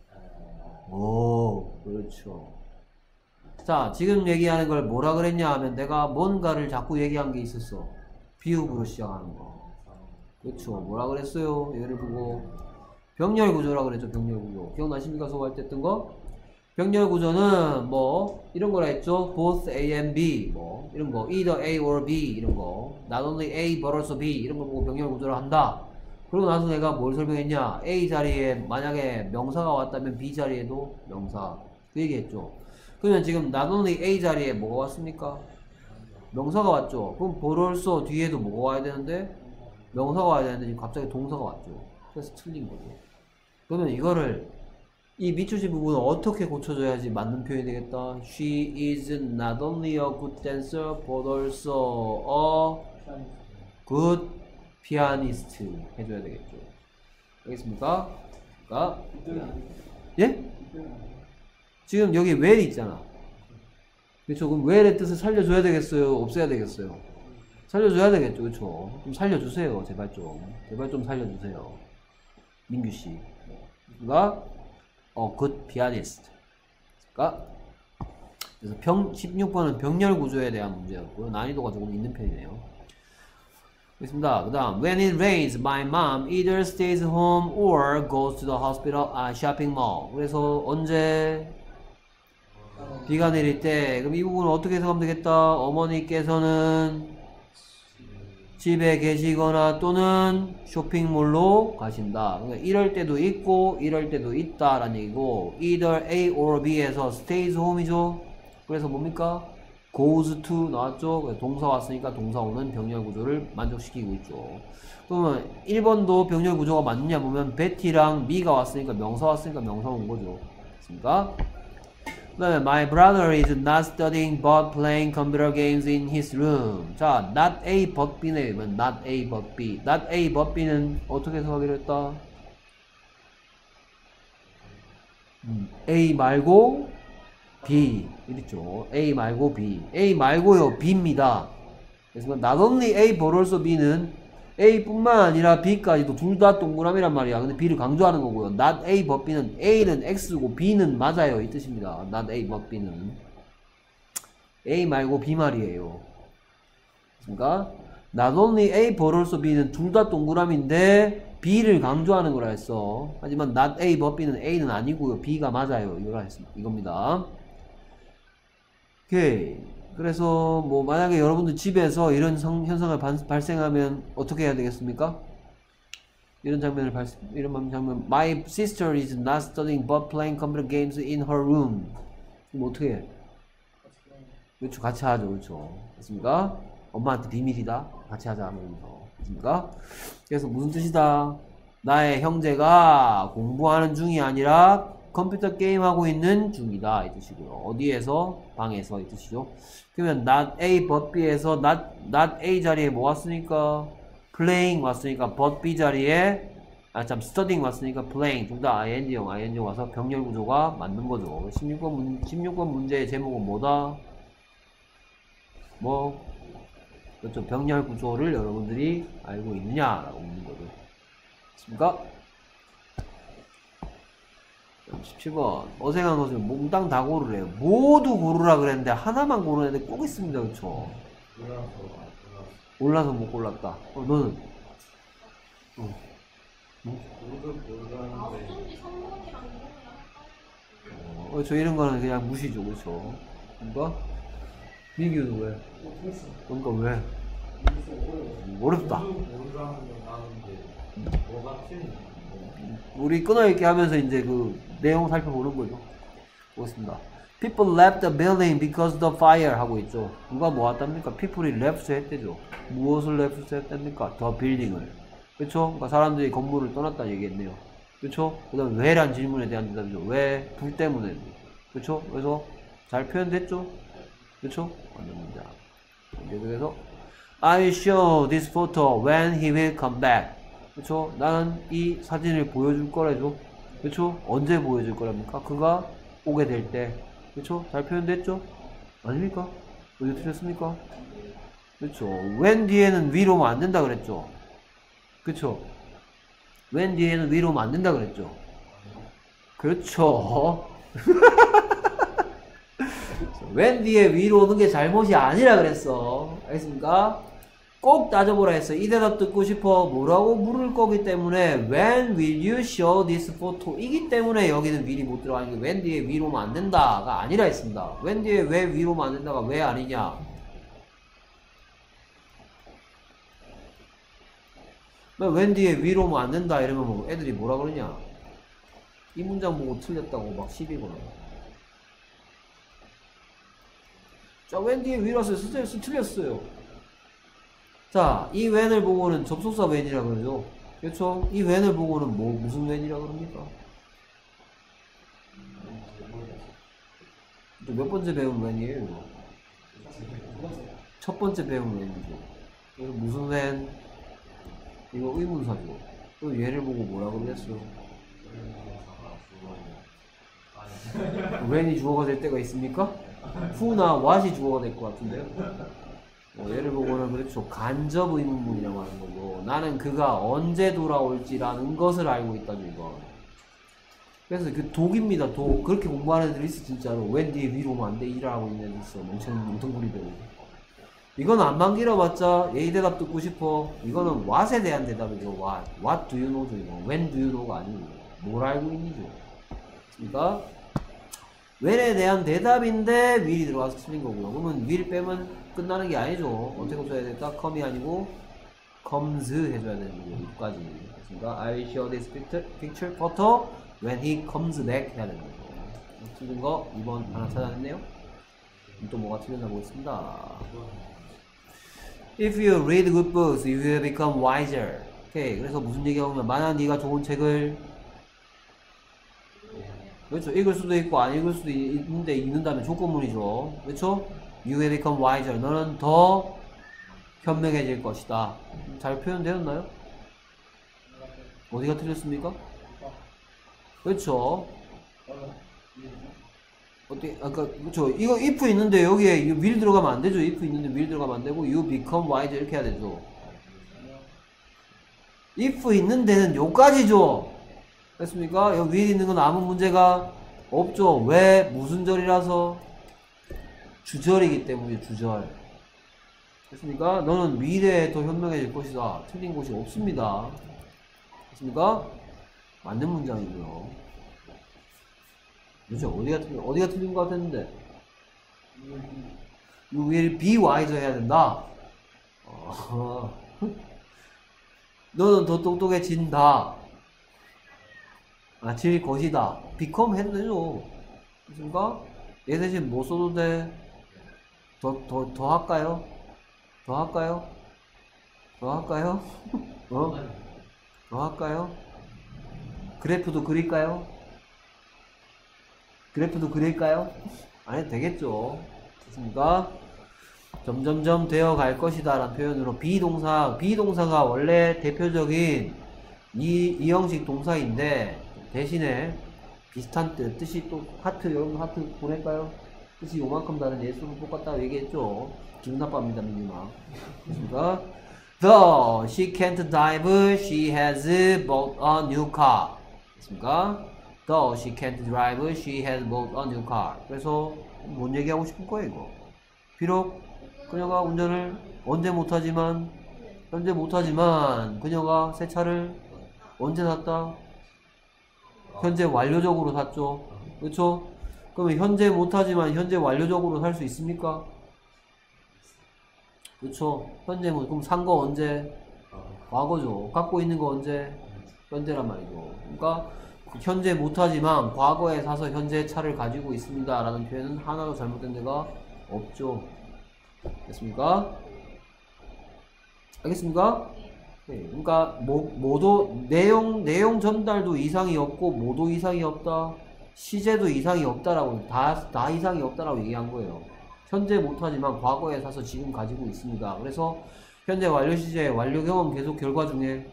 오, 그렇죠. 자, 지금 얘기하는 걸 뭐라 그랬냐 하면 내가 뭔가를 자꾸 얘기한 게 있었어. 비읍으로 시작하는 거. 그렇죠. 뭐라 그랬어요? 예를 보고 병렬 구조라 그랬죠. 병렬 구조. 기억나십니까? 수업할 때 했던 거? 병렬 구조는 뭐 이런 거라 했죠. both A and B 뭐 이런 거 either A or B 이런 거 not only A but also B 이런 거 보고 병렬 구조를 한다. 그러고 나서 내가 뭘 설명했냐? A 자리에 만약에 명사가 왔다면 B 자리에도 명사 그 얘기했죠. 그러면 지금 not only A 자리에 뭐가 왔습니까? 명사가 왔죠. 그럼 but also 뒤에도 뭐가 와야 되는데 명사가 와야 되는데 지금 갑자기 동사가 왔죠. 그래서 틀린 거죠. 그러면 이거를 이 밑줄진 부분을 어떻게 고쳐줘야지 맞는 표현이 되겠다. She is not only a good dancer but also a good pianist 해줘야 되겠죠. 알겠습니까? 그러니까 예? 지금 여기 well이 있잖아. 그렇죠? 그럼 well의 뜻을 살려줘야 되겠어요? 없애야 되겠어요? 살려줘야 되겠죠. 그렇죠? 좀 살려주세요. 제발 좀. 제발 좀 살려주세요. 민규씨. 그러니까 어, good pianist. 그러니까 그래서 병, 십육 번은 병렬 구조에 대한 문제였고요. 난이도가 조금 있는 편이네요. 알겠습니다. 그 다음 when it rains, my mom either stays home or goes to the hospital, 아, shopping mall. 그래서 언제 비가 내릴 때 그럼 이 부분은 어떻게 해석하면 되겠다. 어머니께서는 집에 계시거나 또는 쇼핑몰로 가신다. 그러니까 이럴 때도 있고 이럴 때도 있다 라는 얘기고 either A or B에서 stays home이죠. 그래서 뭡니까? goes to 나왔죠. 동사 왔으니까 동사 오는 병렬 구조를 만족시키고 있죠. 그러면 일 번도 병렬 구조가 맞느냐 보면 베티랑 미가 왔으니까 명사 왔으니까 명사 온 거죠. 맞습니까? 그 다음에 my brother is not studying but playing computer games in his room. 자, not A but B네. not A but B. not A but B는 어떻게 해석하기로 했다? 음, A 말고 B 이랬죠. A 말고 B. A 말고요 B입니다. 그래서 not only A but also B는 A뿐만 아니라 B까지도 둘 다 동그라미란 말이야. 근데 B를 강조하는 거고요. not A but B는 A는 X고 B는 맞아요 이 뜻입니다. not A but B는 A 말고 B 말이에요. 그러니까 not only A but also B는 둘 다 동그라미인데 B를 강조하는 거라 했어. 하지만 not A but B는 A는 아니고요. B가 맞아요. 이거라 했습니다. 이겁니다. 오케이. 그래서 뭐 만약에 여러분들 집에서 이런 성, 현상을 반, 발생하면 어떻게 해야 되겠습니까? 이런 장면을 발생 이런 장면 My sister is not studying but playing computer games in her room. 그럼 어떻게 해? 그렇죠. 같이 하죠. 그렇죠. 맞습니까? 엄마한테 비밀이다. 같이 하자 하면서. 맞습니까? 그래서 무슨 뜻이다? 나의 형제가 공부하는 중이 아니라 컴퓨터 게임하고 있는 중이다 이 뜻이고요. 어디에서? 방에서 이 뜻이죠. 그러면 not A but B에서 not, not A 자리에 뭐 왔으니까 playing 왔으니까 but B 자리에 아 참 studying 왔으니까 playing 둘 다 ing형 ing형 와서 병렬 구조가 맞는 거죠. 십육 번, 문, 십육 번 문제의 제목은 뭐다? 뭐 그렇죠. 병렬 구조를 여러분들이 알고 있느냐라고 묻는 거죠. 맞습니까? 십칠 번 어색한 것은 몽땅 다 고르래요. 모두 고르라 그랬는데 하나만 고르는 애들 꼭 있습니다. 그쵸? 몰라서 몰라서 못 골랐다. 어, 너는? 어. 모두 모르는데 어쩐지 성공이랑 이거랑 어, 저 이런 거는 그냥 무시죠. 그쵸? 그니까? 민규는 왜? 그니까 왜? 어렵다. 모두 모르라는 건 아는데 뭐가 틀린 우리 끊어읽기 하면서 이제 그 내용 살펴보는 거죠. 보겠습니다. People left the building because of the fire 하고 있죠. 누가 뭐 왔답니까? People이 left 했대죠. 무엇을 left 했답니까? The building을. 그쵸? 그러니까 사람들이 건물을 떠났다 얘기했네요. 그쵸? 그 다음 왜란 질문에 대한 대답이죠. 왜? 불 때문에. 그쵸? 그래서 잘 표현됐죠? 그쵸? 완전 문장. 그래서 I'll show this photo when he will come back. 그쵸? 나는 이 사진을 보여줄 거라죠. 그쵸? 언제 보여줄 거랍니까? 그가 오게 될 때. 그쵸? 잘 표현됐죠? 아닙니까? 어디 틀렸습니까? 그쵸? when 뒤에는 위로 오면 안 된다 그랬죠? 그쵸? when 뒤에는 위로 오면 안 된다 그랬죠? 그렇죠. when 뒤에 위로 오는 게 잘못이 아니라 그랬어. 알겠습니까? 꼭 따져보라 했어. 이 대답 듣고 싶어. 뭐라고 물을 거기 때문에 when will you show this photo 이기 때문에 여기는 will이 못 들어가는 게 when 뒤에 위로 오면 안 된다가 아니라 했습니다. when 뒤에 왜 위로 오면 안 된다가 왜 아니냐. when 뒤에 위로 오면 안 된다 이러면 뭐 애들이 뭐라 그러냐. 이 문장 보고 틀렸다고 막 시비 거나. 자, when 뒤에 위로 왔어요. 스트레스 틀렸어요. 자, 이 when을 보고는 접속사 when이라 그러죠. 그렇죠? 이 when을 보고는 뭐 무슨 when이라 그럽니까? 또 몇 번째 배운 when이에요, 이거? 첫 번째 배운 when이죠. 그래서 무슨 when? 이거 의문사죠. 또 얘를 보고 뭐라 그랬어? when이 주어가 될 때가 있습니까? who나 what이 주어가 될 것 같은데요? 어, 얘를 보고는 그렇죠. 간접 의문문이라고 하는 거고, 나는 그가 언제 돌아올지라는 것을 알고 있다죠, 이거. 그래서 그 독입니다, 독. 그렇게 공부하는 애들 있어, 진짜로. 웬 뒤에 위로 오면 안 돼, 일하고 있는 애들 있어. 멍청, 멍텅구리 배우. 이거는 안만 길어봤자, 예의 대답 듣고 싶어. 이거는 what에 대한 대답이죠, what. What do you know죠, 이거. When do you know가 아니고. 뭘 알고 있니죠. 그러니까, when에 대한 대답인데, will이 들어가서 틀린 거고요. 그러면 will 빼면 끝나는 게 아니죠. 어떻게 써야 될까? come이 아니고 comes 해줘야 되는 거고 여기까지. 그러니까 I will show this picture, picture photo when he comes back 해야 되는 거죠. 틀린 거 이 번 하나 찾아냈네요. 또 뭐가 틀렸나 보겠습니다. If you read good books, you will become wiser. 오케이. 그래서 무슨 얘기하고 있냐면 만약 네가 좋은 책을 그렇죠. 읽을 수도 있고 안 읽을 수도 있는데 읽는다면 조건문이죠. 그렇죠? You will become wiser. 너는 더 현명해질 것이다. 잘 표현되었나요? 어디가 틀렸습니까? 그렇죠. 어떻게 아까 그렇죠. 이거 if 있는데 여기에 will 들어가면 안 되죠. if 있는데 will 들어가면 안 되고 you become wiser 이렇게 해야 되죠. if 있는 데는 요까지죠. 됐습니까? 여기 will 있는 건 아무 문제가 없죠. 왜? 무슨 절이라서? 주절이기 때문에 주절. 됐습니까? 너는 미래에 더 현명해질 것이다. 틀린 곳이 없습니다. 됐습니까? 맞는 문장이고요. 그렇죠? 어디가 틀린, 어디가 틀린 것 같았는데? You will be wiser 해야 된다. 어. 너는 더 똑똑해진다. 아, 질 것이다. become 해도 되죠. 됐습니까? 얘 대신 뭐 써도 돼? 더, 더, 더 할까요? 더 할까요? 더 할까요? 어? 더 할까요? 그래프도 그릴까요? 그래프도 그릴까요? 안 해도 되겠죠. 됐습니까? 점점점 되어 갈 것이다 라는 표현으로 비동사, 비동사가 원래 대표적인 이, 이 형식 동사인데 대신에 비슷한 뜻, 뜻이 또 하트, 여러분 하트 보낼까요? 뜻이 요만큼 다른 예수는 똑같다고 얘기했죠. 기분 나빠합니다, 민규마. 그렇습니까? Though she can't drive, she has bought a new car. 됐습니까? Though she can't drive, she has bought a new car. 그래서 뭔 얘기하고 싶은 거예요, 이거? 비록 그녀가 운전을 언제 못하지만, 현재 못하지만, 그녀가 새 차를 언제 샀다? 현재 완료적으로 샀죠. 그렇죠? 그러면 현재 못하지만 현재 완료적으로 살 수 있습니까? 그렇죠? 현재 뭐 그럼 산 거 언제? 과거죠. 갖고 있는 거 언제? 현재란 말이죠. 그러니까 현재 못하지만 과거에 사서 현재 차를 가지고 있습니다 라는 표현은 하나도 잘못된 데가 없죠. 됐습니까? 알겠습니까? 네. 그러니까 모, 모도 내용 내용 전달도 이상이 없고 모도 이상이 없다. 시제도 이상이 없다라고 다, 다 이상이 없다라고 얘기한 거예요. 현재 못하지만 과거에 사서 지금 가지고 있습니다. 그래서 현재 완료 시제, 완료 경험 계속 결과 중에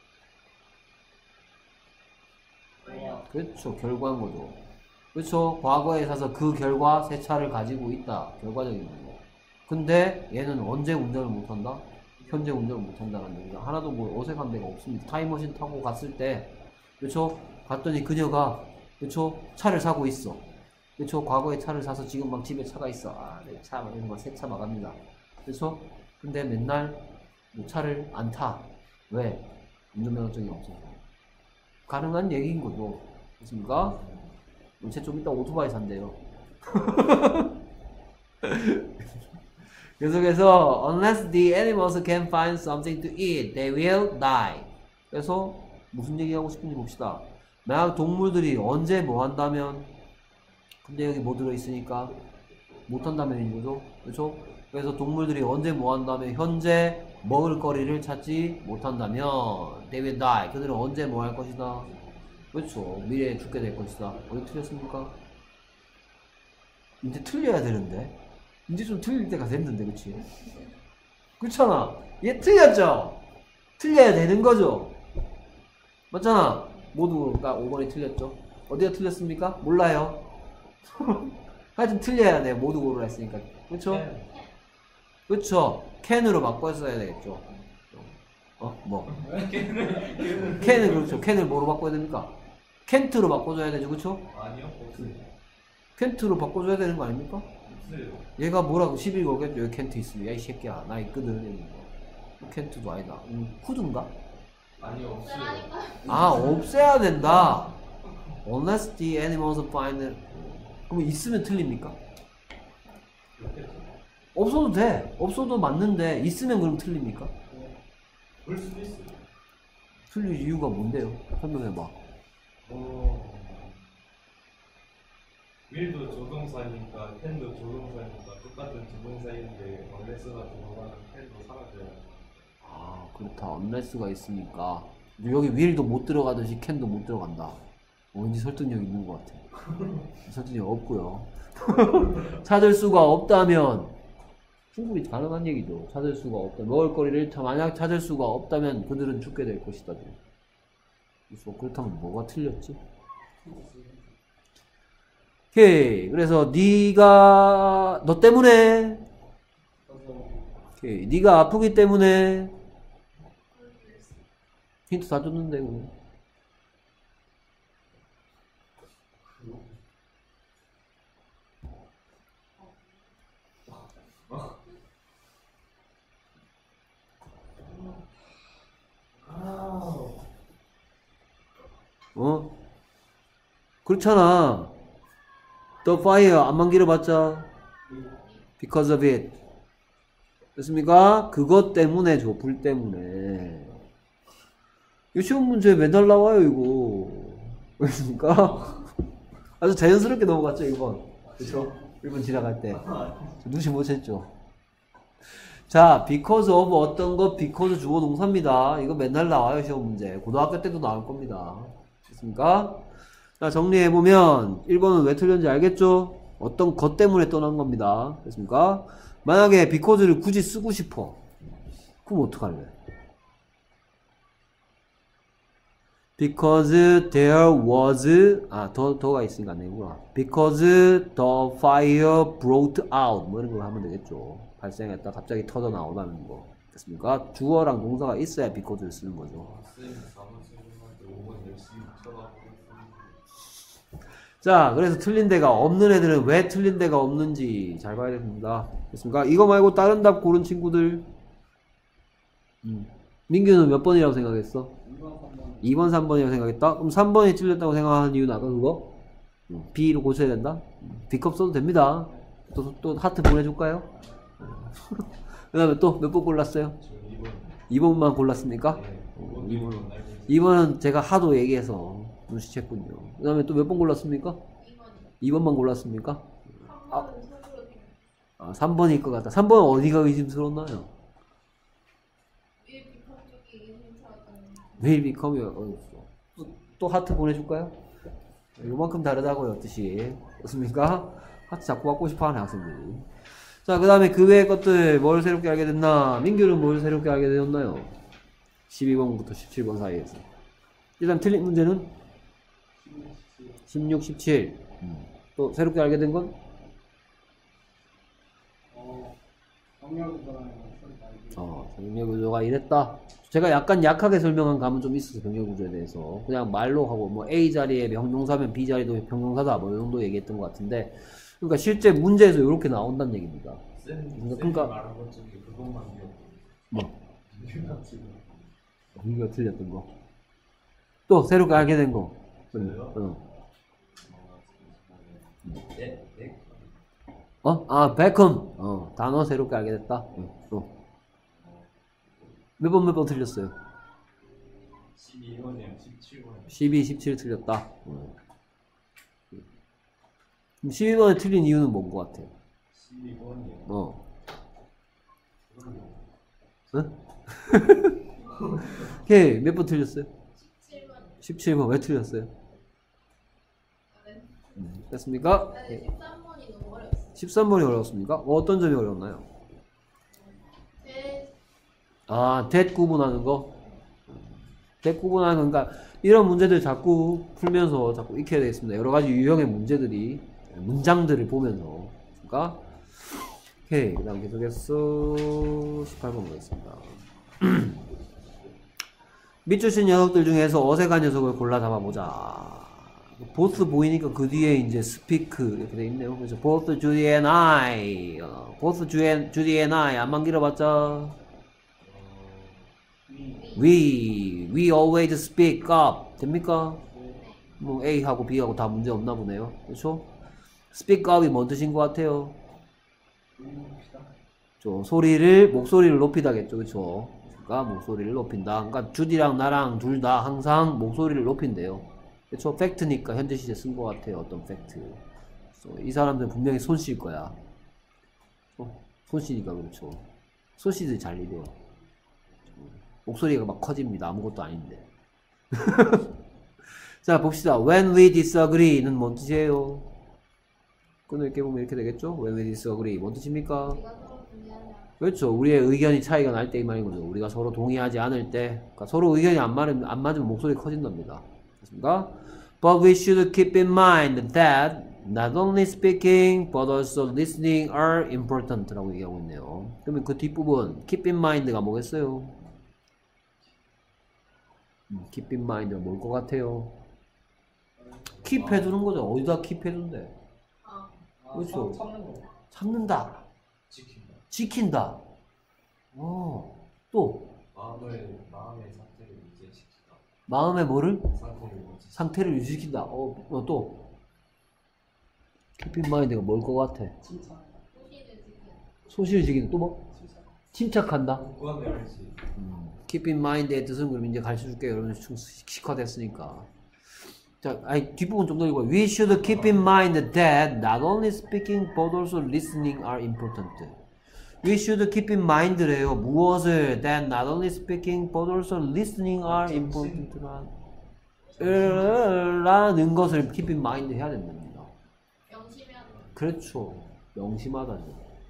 그렇죠. 결과인 거죠. 그렇죠. 과거에 사서 그 결과 새 차를 가지고 있다. 결과적인 거죠. 근데 얘는 언제 운전을 못한다? 현재 운전을 못한다는 얘기가 하나도 뭐 어색한 데가 없습니다. 타임머신 타고 갔을 때 그렇죠. 갔더니 그녀가 그렇죠. 차를 사고 있어. 그렇죠. 과거에 차를 사서 지금 막 집에 차가 있어. 아, 내 차, 이런 거 새 차 막합니다. 그렇죠. 근데 맨날 뭐 차를 안 타. 왜? 운전면허증이 없어서. 가능한 얘기인 거죠. 됐습니까? 쟤 좀 이따 오토바이 산대요. 계속해서 unless the animals can find something to eat, they will die. 그래서 무슨 얘기하고 싶은지 봅시다. 만약 동물들이 언제 뭐 한다면, 근데 여기 뭐 들어있으니까 못한다면인 거죠. 그렇죠? 그래서 동물들이 언제 뭐 한다면, 현재 먹을 거리를 찾지 못한다면 they will die. 그들은 언제 뭐 할 것이다. 그렇죠. 미래에 죽게 될 것이다. 어디 틀렸습니까? 이제 틀려야 되는데 이제 좀 틀릴 때가 됐는데, 그치? 그렇잖아. 얘 틀렸죠? 틀려야 되는 거죠? 맞잖아. 모두가 오 번이 틀렸죠? 어디가 틀렸습니까? 몰라요. 하여튼 틀려야 돼. 모두 고르라 했으니까. 그쵸? 그쵸? 캔으로 바꿔서야 되겠죠. 어? 뭐? 캔을, 그렇죠. 캔을 뭐로 바꿔야 됩니까? 켄트로 바꿔줘야 되죠. 그쵸? 아니요, 없어요. 켄트로 바꿔줘야 되는 거 아닙니까? 없어요. 얘가 뭐라고 시비 걸겠죠. 여기 켄트 있으면. 야, 이 새끼야. 나 있거든. 켄트도 아니다. 음, 후드인가? 아니요, 없어요. 아, 없애야 된다. Unless the animals find it. 그럼 있으면 틀립니까? 그렇겠죠. 없어도 돼. 없어도 맞는데 있으면 그럼 틀립니까? 볼 수도 있어요. 틀릴 이유가 뭔데요? 설명해봐. 어... 윌도 조동사니까 캔도 조동사니까 똑같은 조동사인데 언레스가 들어가는 캔도 사라져요. 아, 그렇다. unless가 있으니까. 근데 여기 will도 못 들어가듯이 can도 못 들어간다. 어, 왠지 설득력 있는 것 같아. 설득력 없고요. 찾을 수가 없다면 충분히 가능한 얘기죠. 찾을 수가 없다. 먹을거리를 만약 찾을 수가 없다면 그들은 죽게 될 것이다. 그래서 그렇다면 뭐가 틀렸지? 오케이. 그래서 네가 너 때문에 오케이. 네가 아프기 때문에 힌트 다 줬는데 그거. 어? 그렇잖아. The fire 안만 길어봤자 because of it. 됐습니까? 그것 때문에 줘. 불 때문에. 이거 시험 문제에 매달 나와요 이거. 됐습니까? 아주 자연스럽게 넘어갔죠 일 번. 그쵸? 일 번 지나갈 때 눈치 못 챘죠. 자, because of 어떤 것, because 주어 동사입니다. 이거 맨날 나와요 시험 문제. 고등학교 때도 나올 겁니다. 됐습니까? 자, 정리해보면 일 번은 왜 틀렸는지 알겠죠? 어떤 것 때문에 떠난 겁니다. 됐습니까? 만약에 because를 굳이 쓰고 싶어. 그럼 어떡할래? because there was 아, 더, 더가 있으니까 안 되구나. because the fire broke out 뭐 이런 걸 하면 되겠죠. 발생했다 갑자기 터져 나오다는 거. 됐습니까? 주어랑 동사가 있어야 because를 쓰는 거죠. 쌤 사무실한테 오 번 열심히 쳐다보고 자, 그래서 틀린 데가 없는 애들은 왜 틀린 데가 없는지 잘 봐야 됩니다. 됐습니까? 이거 말고 다른 답 고른 친구들. 음. 민규는 몇 번이라고 생각했어? 이 번, 삼 번이라고 생각했다? 그럼 삼 번이 틀렸다고 생각하는 이유는 아까 그거? 음. B로 고쳐야 된다? 음. B컵 써도 됩니다. 또, 또 하트 보내줄까요? 그 다음에 또 몇 번 골랐어요? 지금 이번 이 번만 골랐습니까? 네, 어, 이번 이 번. 알고 있어요. 이 번은 제가 하도 얘기해서 눈치챘군요. 그 다음에 또 몇 번 골랐습니까? 이 번만 골랐습니까? 한 번은 손으로 된 아, 삼 번일 것 같다. 삼 번은 어디가 의심스러웠나요? 위에 비판 쪽이 의심스러웠다는 왜 비컴이 어딨어? 또, 또 하트 보내줄까요? 요만큼 다르다고요, 뜻이. 그렇습니까? 하트 자꾸 받고 싶어 하는 학생들이. 자, 그 다음에 그 외의 것들 뭘 새롭게 알게 됐나? 민규는 뭘 새롭게 알게 되었나요? 십이 번부터 십칠 번 사이에서. 일단 틀린 문제는 십육, 십칠. 음. 또 새롭게 알게 된 건? 어, 병렬구조라는 것을 알고 어, 병렬구조가 이랬다. 제가 약간 약하게 설명한 감은 좀 있어서 병렬구조에 대해서 그냥 말로 하고 뭐 A 자리에 병동사면 B 자리도 병동사다 뭐 이 정도 얘기했던 것 같은데, 그러니까 실제 문제에서 이렇게 나온다는 얘기입니다. 쌤, 그러니까- 그러니까 말한 것 중에 그것만 기억. 뭐? 민규가 지금 우리가 틀렸던 거. 또 새롭게 알게 된 거. 저요? 어. 네, 네. 어? 아, 베컴. 어, 단어 새롭게 알게 됐다. 응. 어. 몇 번 몇 번 틀렸어요? 십이 번이랑 십칠 번. 십이, 십칠 틀렸다. 어. 그럼 십이 번에 틀린 이유는 뭔 것 같아요? 십이 번이요. 어. 응? 걔 몇 번 틀렸어요? 십칠 번. 십칠 번 왜 틀렸어요? 나는 음, 됐습니까? 나는 예. 십삼 번이 너무 어려웠어. 십삼 번이 어려웠습니까? 어떤 점이 어려웠나요? 제 아, that 구분하는 거? that 구분하는 거, 그러니까 이런 문제들 자꾸 풀면서 자꾸 익혀야 되겠습니다. 여러 가지 유형의 문제들이, 문장들을 보면서. 그러니까, 오케이. 그 다음 계속해서 십팔 번 가겠습니다. 밑주신 녀석들 중에서 어색한 녀석을 골라 잡아보자. 보스 보이니까 그 뒤에 이제 speak 이렇게 돼 있네요. 그래서 both Judy and I, 어, both Judy Judy and I 안만 길어봤자 we we always speak up 됩니까? 뭐 A하고 B하고 다 문제 없나 보네요. 그렇죠? speak up이 뭔 뜻인 것 같아요? 저 소리를 목소리를 높이다겠죠, 그렇죠? 그러니까 목소리를 높인다. 그러니까 주디랑 나랑 둘 다 항상 목소리를 높인대요. 그렇죠? 팩트니까 현재 시제 쓴 것 같아요. 어떤 팩트. 그래서 이 사람들 분명히 손 쉴 거야. 어? 손 쉬니까 그렇죠. 손 쉬듯이 잘 일해요. 목소리가 막 커집니다. 아무것도 아닌데. 자, 봅시다. When we disagree는 뭔 뜻이에요? 끊을게 보면 이렇게 되겠죠? When we disagree. 뭔 뜻입니까? 우리가 서로 분리하자. 그렇죠. 우리의 의견이 차이가 날 때 이 말인 거죠. 우리가 서로 동의하지 않을 때. 그러니까 서로 의견이 안 맞으면, 안 맞으면 목소리 커진답니다. 됐습니까? But we should keep in mind that not only speaking but also listening are important 라고 얘기하고 있네요. 그러면 그 뒷부분 keep in mind가 뭐겠어요? 음, keep in mind가 뭘 것 같아요? keep 해두는 거죠. 어디다 keep 해둔대? 아, 아, 그렇죠. 참- 참는 거. 참는다. 지킨다. 지킨다. 어, 또 마음을 마음의 상태를 유지시키다. 마음의 뭐를? 상태를 유지. 상태를 유지시킨다. 어, 어 또 keep in mind가 뭘 것 같아? 칭찬. 소신을 지키는. 소실을 지키는 또 뭐? 칭찬. 침착한다. 구간을 알지. keep in mind의 뜻은 그럼 이제 가르쳐 줄게요. 여러분 식화됐으니까. 자, 아니 뒷부분 좀 더 읽어요. We should keep in mind that not only speaking but also listening are important. We should keep in mind래요. 무엇을? That not only speaking but also listening are important. 라는 것을 keep in mind 해야 된답니다. 명심해야 돼. 그렇죠. 명심하다죠.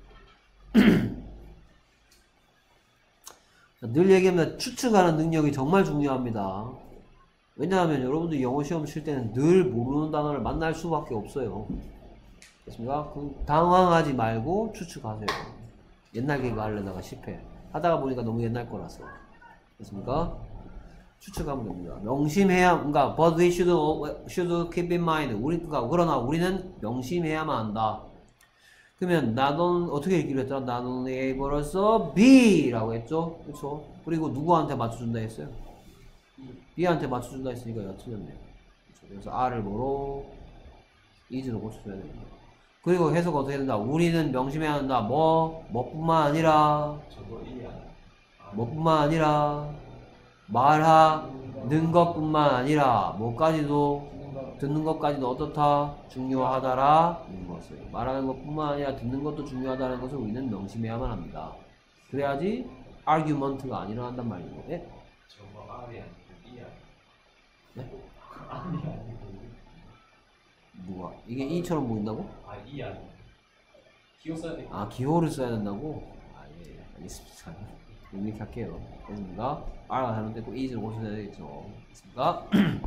늘 얘기합니다. 추측하는 능력이 정말 중요합니다. 왜냐하면 여러분들 영어 시험 칠 때는 늘 모르는 단어를 만날 수밖에 없어요. 됐습니까? 그럼 당황하지 말고 추측하세요. 옛날 개그 하려다가 실패. 하다가 보니까 너무 옛날 거라서. 됐습니까? 추측하면 됩니다. 명심해야, 그러니까 but we should, should keep in mind. 우리, 그러니까 그러나 우리는 명심해야만 한다. 그러면 not only, 어떻게 읽기로 했더라? not only able로서 B라고 했죠. 그렇죠? 그리고 누구한테 맞춰준다 했어요? B한테 맞춰준다 했으니까 이거 틀렸네요. 그렇죠? 그래서 R을 뭐로? is로 고쳐줘야 됩니다. 그리고 해석 어떻게 된다? 우리는 명심해야 한다. 뭐? 뭐뿐만 아니라 저거 이 아니야. 뭐뿐만 아니라 말하는 것뿐만 아니라 뭐까지도 듣는 것까지도 어떻다? 중요하다라 는 것을 말하는 것뿐만 아니라 듣는 것도 중요하다는 것을 우리는 명심해야만 합니다. 그래야지 argument가 안 일어난단 말이고. 예? 저거 R이 아니고 이 아니야. 네? R이 아니고 뭐가? 이게 이처럼 보인다고? 아, 이 아니야. 기호 써야 돼. 아, 기호를 써야 된다고? 아, 예, 예. 알겠습니다. 이렇게 할게요. 됐습니까? R가 잘못됐고 is를 고쳐야 되겠죠. 됐습니까?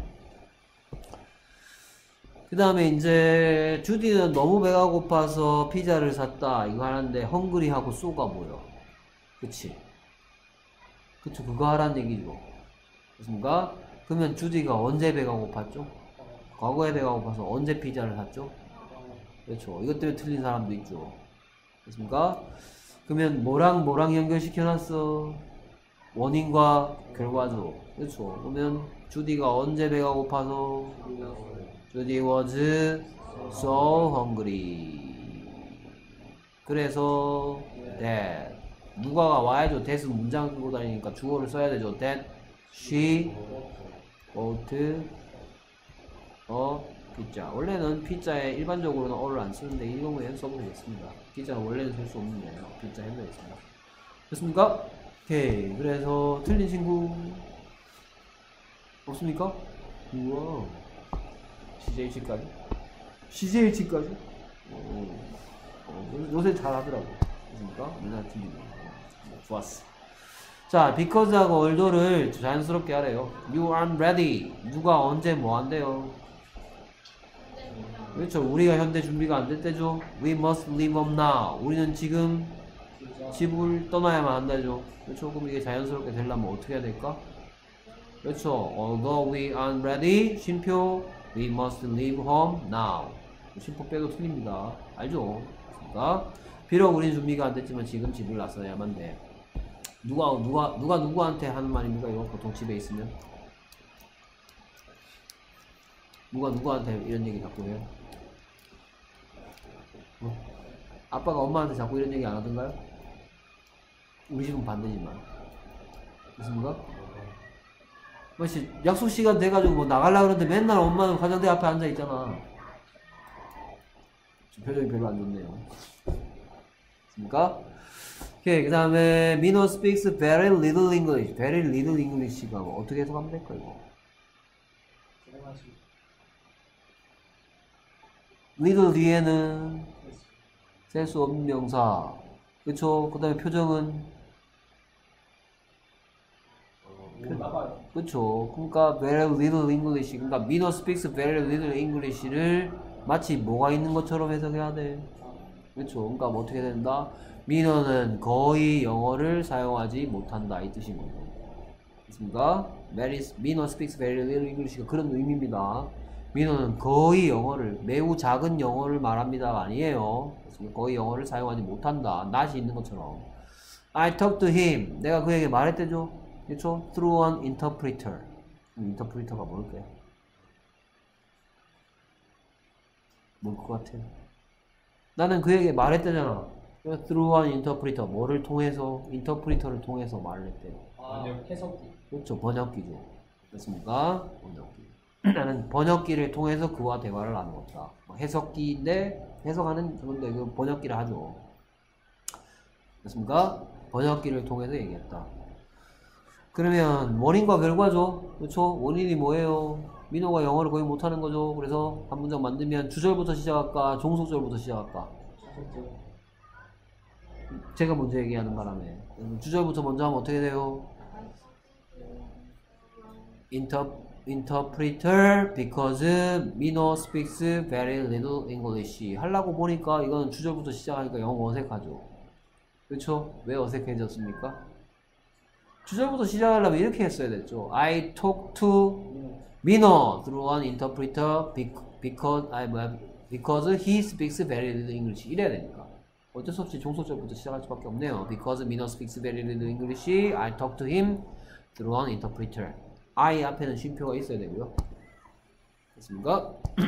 그 다음에 이제 주디는 너무 배가 고파서 피자를 샀다 이거 하는데 헝그리하고 쏘가 뭐요? 그치? 그쵸, 그거 하란 얘기죠. 됐습니까? 그러면 주디가 언제 배가 고팠죠? 과거에 배가 고파서 언제 피자를 샀죠? 그렇죠. 이것 때문에 틀린 사람도 있죠. 됐습니까? 그러면 뭐랑 뭐랑 연결시켜놨어? 원인과 결과죠. 그렇죠. 그러면 주디가 언제 배가 고파서? Judy was so hungry. 그래서 that 누가가 와야죠. that은 문장 끌고 다니니까 주어를 써야 되죠. That she bought a pizza. 원래는 피자에 일반적으로는 어를 안 쓰는데 이 경우에는 써보겠습니다. 피자는 원래는 쓸 수 없는데 피자 해보겠습니다. 됐습니까? 오케이. 그래서 틀린 친구 없습니까? 우와. 씨제이씨까지? 씨제이씨까지? 어, 어, 요새 잘 하더라고. 그러니까 맨날 틀리네. 어, 좋았어. 자, because하고 although를 자연스럽게 하래요. You aren't ready. 누가 언제 뭐 한대요? 그렇죠. 우리가 현재 준비가 안 될 때죠. We must leave home now. 우리는 지금 집을 떠나야만 한다죠. 그렇죠. 그럼 이게 자연스럽게 되려면 어떻게 해야 될까? 그렇죠. Although we aren't ready. 쉼표 We must leave home now. 쉼표 빼도 틀립니다. 알죠? 그러니까 비록 우리는 준비가 안 됐지만 지금 집을 나서야만 돼. 누가 누가 누가 누구한테 하는 말입니까? 이거 보통 집에 있으면 누가 누구한테 이런 얘기 자꾸 해요? 어? 아빠가 엄마한테 자꾸 이런 얘기 안 하던가요? 우리 집은 반대지만. 됐습니까? 뭐지 약속 시간 돼가지고 뭐 나가려고 그러는데 맨날 엄마는 화장대 앞에 앉아 있잖아. 표정이 별로 안 좋네요. 됐습니까? 오케이. 그 다음에 Minho speaks very little English. very little English가 뭐 어떻게 해석하면 될까 이거? little 뒤에는 셀 수 없는 명사. 그쵸? 그 다음에 표정은 나봐요. 그쵸. 그러니까 very little English. 그러니까 Minho speaks very little English를 마치 뭐가 있는 것처럼 해석해야 돼. 그쵸. 그러니까 뭐 어떻게 된다? Minho는 거의 영어를 사용하지 못한다 이 뜻인 거죠. 됐습니까? Minho speaks very little English가 그런 의미입니다. Minho는 거의 영어를 매우 작은 영어를 말합니다가 아니에요. 거의 영어를 사용하지 못한다. not이 있는 것처럼. I talked to him. 내가 그에게 말했대죠. 그렇죠? Through an interpreter. 인터프리터가 뭘까요? 뭘 것 같아요? 나는 그에게 말했대잖아. Through an interpreter. 뭐를 통해서? 인터프리터를 통해서 말을 했대요. 아, 해석기. 그렇죠. 번역기죠. 됐습니까? 번역기. 나는 번역기를 통해서 그와 대화를 나누었다. 해석기인데 해석하는 그런데 그 번역기를 하죠. 됐습니까? 번역기를 통해서 얘기했다. 그러면 원인과 결과죠. 그렇죠? 원인이 뭐예요? 민호가 영어를 거의 못하는 거죠. 그래서 한 문장 만들면 주절부터 시작할까? 종속절부터 시작할까? 제가 먼저 얘기하는 바람에 주절부터 먼저 하면 어떻게 돼요? Inter, interpreter because Minho speaks very little English 하려고 보니까 이건 주절부터 시작하니까 영어 어색하죠. 그렇죠? 왜 어색해졌습니까? 주절부터 시작하려면 이렇게 했어야 됐죠. I talk to Minho through an interpreter because, 아니 뭐야, because he speaks very little English. 이래야 되니까. 어쩔 수 없이 종소절부터 시작할 수밖에 없네요. Because Minho speaks very little English, I talk to him through an interpreter. I 앞에는 쉼표가 있어야 되고요. 됐습니까?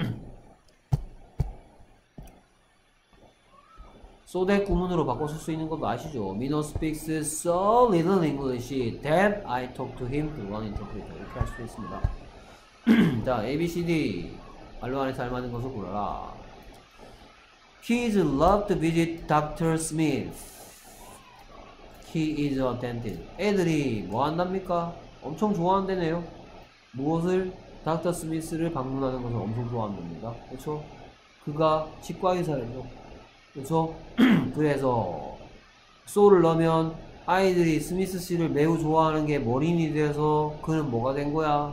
so that 구문으로 바꿔 쓸 수 있는 것도 아시죠? Minho speaks so little English that I talk to him through an interpreter. 이렇게 할 수도 있습니다. 자, A, B, C, D 말로 안에서 알맞은 것을 골라라. Kids love to visit doctor Smith. He is a dentist. 애들이 뭐 한답니까? 엄청 좋아한다네요. 무엇을? 닥터 스미스를 방문하는 것을 엄청 좋아한답니다. 그렇죠? 그가 치과 의사래죠. 그렇죠? 그래서 so를 넣으면 아이들이 스미스 씨를 매우 좋아하는 게 머린이 돼서 그는 뭐가 된 거야?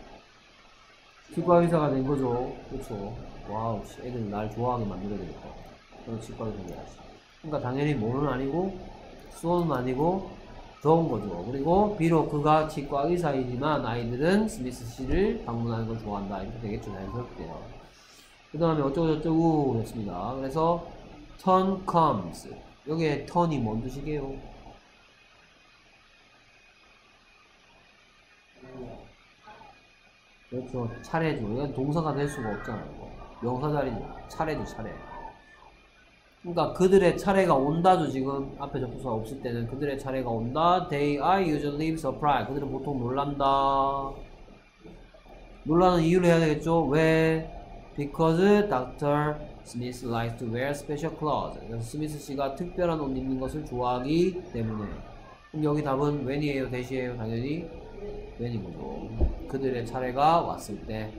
치과 의사가 된 거죠. 그렇죠? 와우, 애들 날 좋아하게 만들어야 되겠다. 그래서 치과 의사가 돼야지. 그러니까 당연히 뭐는 아니고 so는 아니고 좋은 거죠. 그리고 비록 그가 치과 의사이지만 아이들은 스미스 씨를 방문하는 걸 좋아한다. 이렇게 되겠죠. 자연스럽게요. 그 다음에 어쩌고저쩌고 했습니다. 그래서 turn comes. 여기에 turn이 뭔 뜻이게요? 그렇죠. 차례죠. 이건 동사가 될 수가 없잖아요. 명사 자리죠. 차례죠. 차례. 그러니까 그들의 차례가 온다죠. 지금 앞에 접속사가 없을 때는 그들의 차례가 온다. They are usually surprised. 그들은 보통 놀란다. 놀라는 이유를 해야 되겠죠. 왜? Because Doctor Smith likes to wear special clothes. 그래서 스미스 씨가 특별한 옷 입는 것을 좋아하기 때문에. 그럼 여기 답은 when이에요? 대시에요? 당연히 when인 거죠. 그들의 차례가 왔을 때.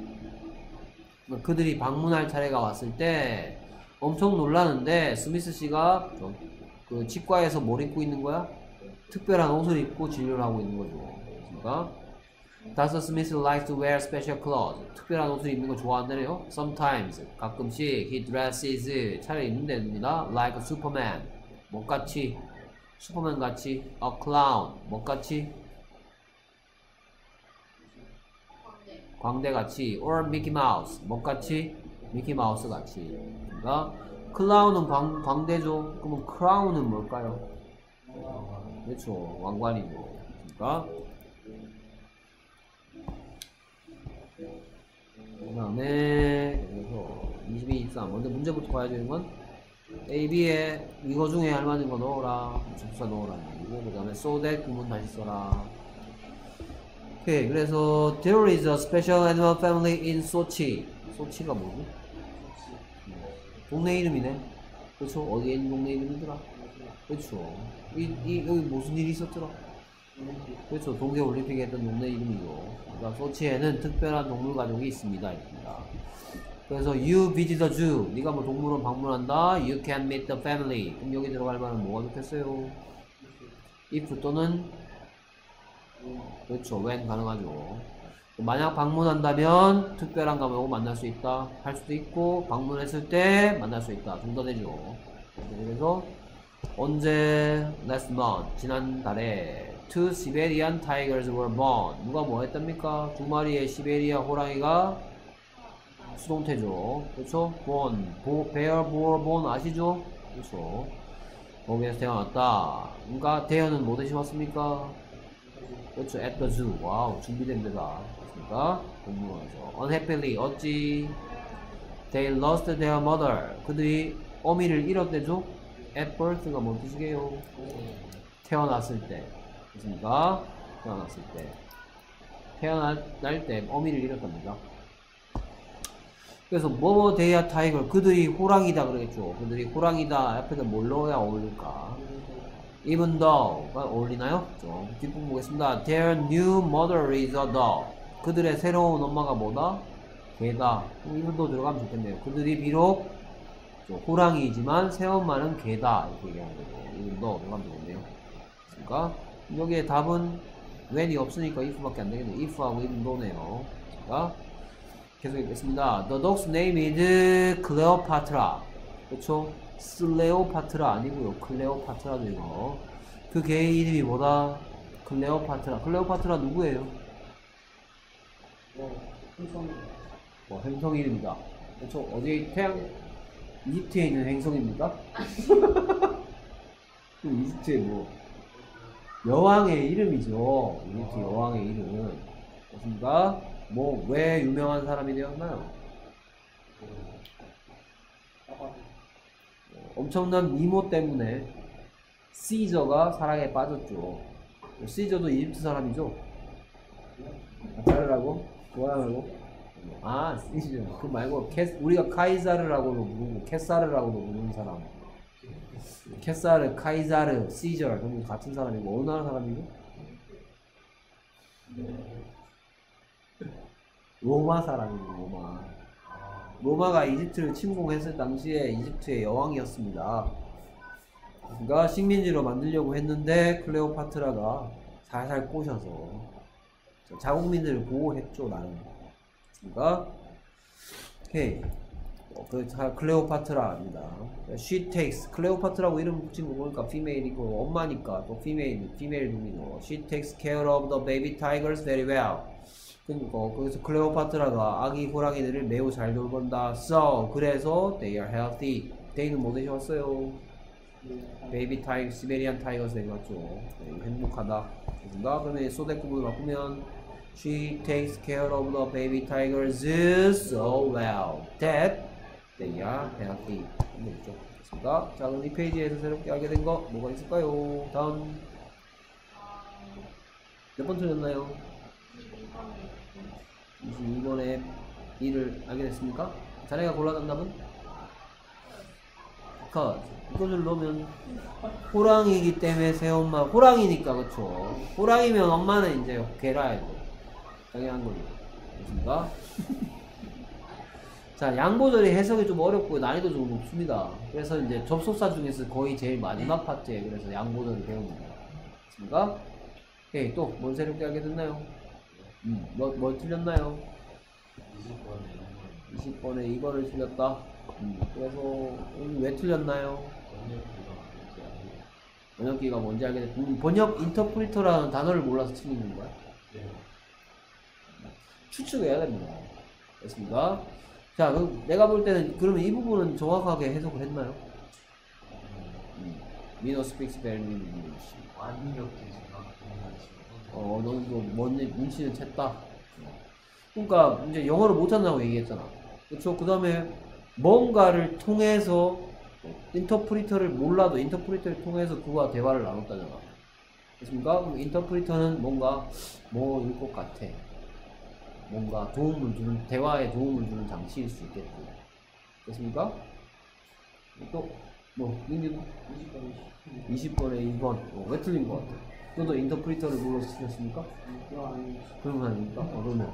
그들이 방문할 차례가 왔을 때 엄청 놀라는데 스미스 씨가 그 치과에서 뭘 입고 있는 거야? 특별한 옷을 입고 진료를 하고 있는 거죠. 그러니까 Doctor Smith likes to wear special clothes. 특별한 옷을 입는 걸 좋아한다네요. Sometimes 가끔씩 he dresses 차려 입는답니다. Like a Superman 뭐같이 슈퍼맨 같이 a clown 뭐같이 광대 같이 or Mickey Mouse 뭐같이 미키 마우스 같이. 그러니까 클라운은 광, 광대죠. 그러면 크라운은 뭘까요? 그렇죠. 왕관이죠. 그러니까 그 다음에 그래서 이십이, 이십삼 먼저 문제부터 봐야 되는 건 A, B에 이거 중에 알맞은 거 넣어라. 접사 넣어라. 그 다음에 so that 구문 다시 써라. 오케이. 그래서 there is a special animal family in Sochi. 소치가 뭐지? 동네 이름이네. 그렇죠? 어디에 있는 동네 이름이더라? 그렇죠. 이, 이, 여기 무슨 일이 있었더라? 그렇죠. 동계올림픽에 했던 동네 이름이고. 그러니까 소치에는 특별한 동물 가족이 있습니다. 있습니다. 그래서 you visit the zoo. 네가 뭐 동물원 방문한다. You can meet the family. 그럼 여기 들어갈 만한 뭐가 좋겠어요? if 또는 그렇죠. when 가능하죠. 만약 방문한다면 특별한 감옥을 만날 수 있다 할 수도 있고 방문했을 때 만날 수 있다 둘 다 되죠. 그래서 언제 last month 지난달에 two Siberian tigers were born. 누가 뭐 했답니까? 두 마리의 시베리아 호랑이가 수동태죠. 그렇죠? born bear bore born 아시죠? 그렇죠. 거기에서 태어났다. 그러니까 대현은 뭐 대신 왔습니까? 그렇죠. at the zoo. 와우 준비된 데다. 그러니까 동물원에서 unhappily 어찌 they lost their mother. 그들이 어미를 잃었대죠. at birth가 뭔 뜻이게요? 태어났을 때. 그렇습니까? 태어났을 때. 태어날 때 어미를 잃었답니다. 그래서 뭐뭐 데이아 타이거 그들이 호랑이다 그러겠죠. 그들이 호랑이다 앞에다 뭘 넣어야 어울릴까? even though가 어울리나요? 좀 뒷부분 보겠습니다. Their new mother is a dog. 그들의 새로운 엄마가 뭐다? 개다. even though 들어가면 좋겠네요. 그들이 비록 호랑이지만 새엄마는 개다. 이렇게 얘기하는 거죠. even though 들어가면 좋겠네요. 그러니까 여기에 답은 when이 없으니까 if밖에 안 되겠네요. if하고 even though네요. 그러니까 계속 읽겠습니다. The dog's name is Cleopatra. 그렇죠? 슬레오파트라 아니고요. 클레오파트라도 이거. 그 개의 이름이 뭐다? 클레오파트라. 클레오파트라 누구예요? 뭐 풍선 뭐 행성 이름이다. 그렇죠? 어디 태양 이집트에 있는 행성입니까? 그 이집트의 뭐 여왕의 이름이죠. 이집트 아. 여왕의 이름. 그렇습니까? 뭐 왜 유명한 사람이 되었나요? 아빠 엄청난 미모 때문에 시저가 사랑에 빠졌죠. 시저도 이집트 사람이죠? 아, 자르라고? 좋아하라고? 아, 시저. 그 말고 캐, 우리가 카이사르라고도 부르고 캐사르라고도 부르는 사람. 캐사르, 카이사르, 시저 전부 같은 사람이고 어느 나라 사람이죠? 로마 사람이고 로마. 로마가 이집트를 침공했을 당시에 이집트의 여왕이었습니다. 그러니까 식민지로 만들려고 했는데 클레오파트라가 살살 꼬셔서 자국민들을 보호했죠 나는. 그러니까 오케이. 어, 그 자, 클레오파트라입니다. She takes 클레오파트라고 이름 붙인 거 보니까 female이고 엄마니까 또 female, female 동이고 She takes care of the baby tigers very well. 그러니까 거기서 클레오파트라가 아기 호랑이들을 매우 잘 돌본다. So 그래서 they are healthy. they는 뭐 되셨어요? 베이비 타이거, 시베리안 타이거스 되겠죠. 네, 행복하다. 그런가? 그러면 소대꾸부로 바꾸면 She takes care of the baby tigers so well that they are healthy. 되겠죠. 됐습니다. 자, 그럼 이 페이지에서 새롭게 알게 된 거 뭐가 있을까요? 다음 몇 번 틀렸나요? 이십이 번에 B를 알게 됐습니까? 자네가 골라준 답은? 컷. 이것을 넣으면 호랑이기 때문에 새엄마 호랑이니까 그쵸? 호랑이면 엄마는 이제 개라야죠. 당연한 거죠. 됐습니까? 자, 양보절이 해석이 좀 어렵고 난이도 좀 높습니다. 그래서 이제 접속사 중에서 거의 제일 마지막 파트에 그래서 양보절을 배웁니다. 됐습니까? 오케이, 또 뭔 새롭게 알게 됐나요? 음, 뭐, 뭐 틀렸나요? 이십 번에 이십 번에 이 번을 틀렸다. 음, 그래서 음, 왜 틀렸나요? 번역기가 뭔지 알게 됐 음, 번역 인터프리터라는 단어를 몰라서 틀리는 거야? 네. 추측해야 됩니다. 됐습니다. 자, 그럼 내가 볼 때는 그러면 이 부분은 정확하게 해석을 했나요? 음, Mino speaks very well English. 완벽히 어, 너도 뭔지 눈치는 챘다. 그러니까 이제 영어를 못한다고 얘기했잖아. 그렇죠? 그 다음에 뭔가를 통해서 인터프리터를 몰라도 인터프리터를 통해서 그와 대화를 나눴다잖아. 됐습니까? 그럼 인터프리터는 뭔가 뭐일 것 같아. 뭔가 도움을 주는 대화에 도움을 주는 장치일 수 있겠고. 됐습니까? 또 뭐 민규 이십 번에 이 번 어, 왜 틀린 것 같아? 너도 인터프리터를 몰라서 틀렸습니까? 그거 아니 그런 거 아닙니까? 어, 그러면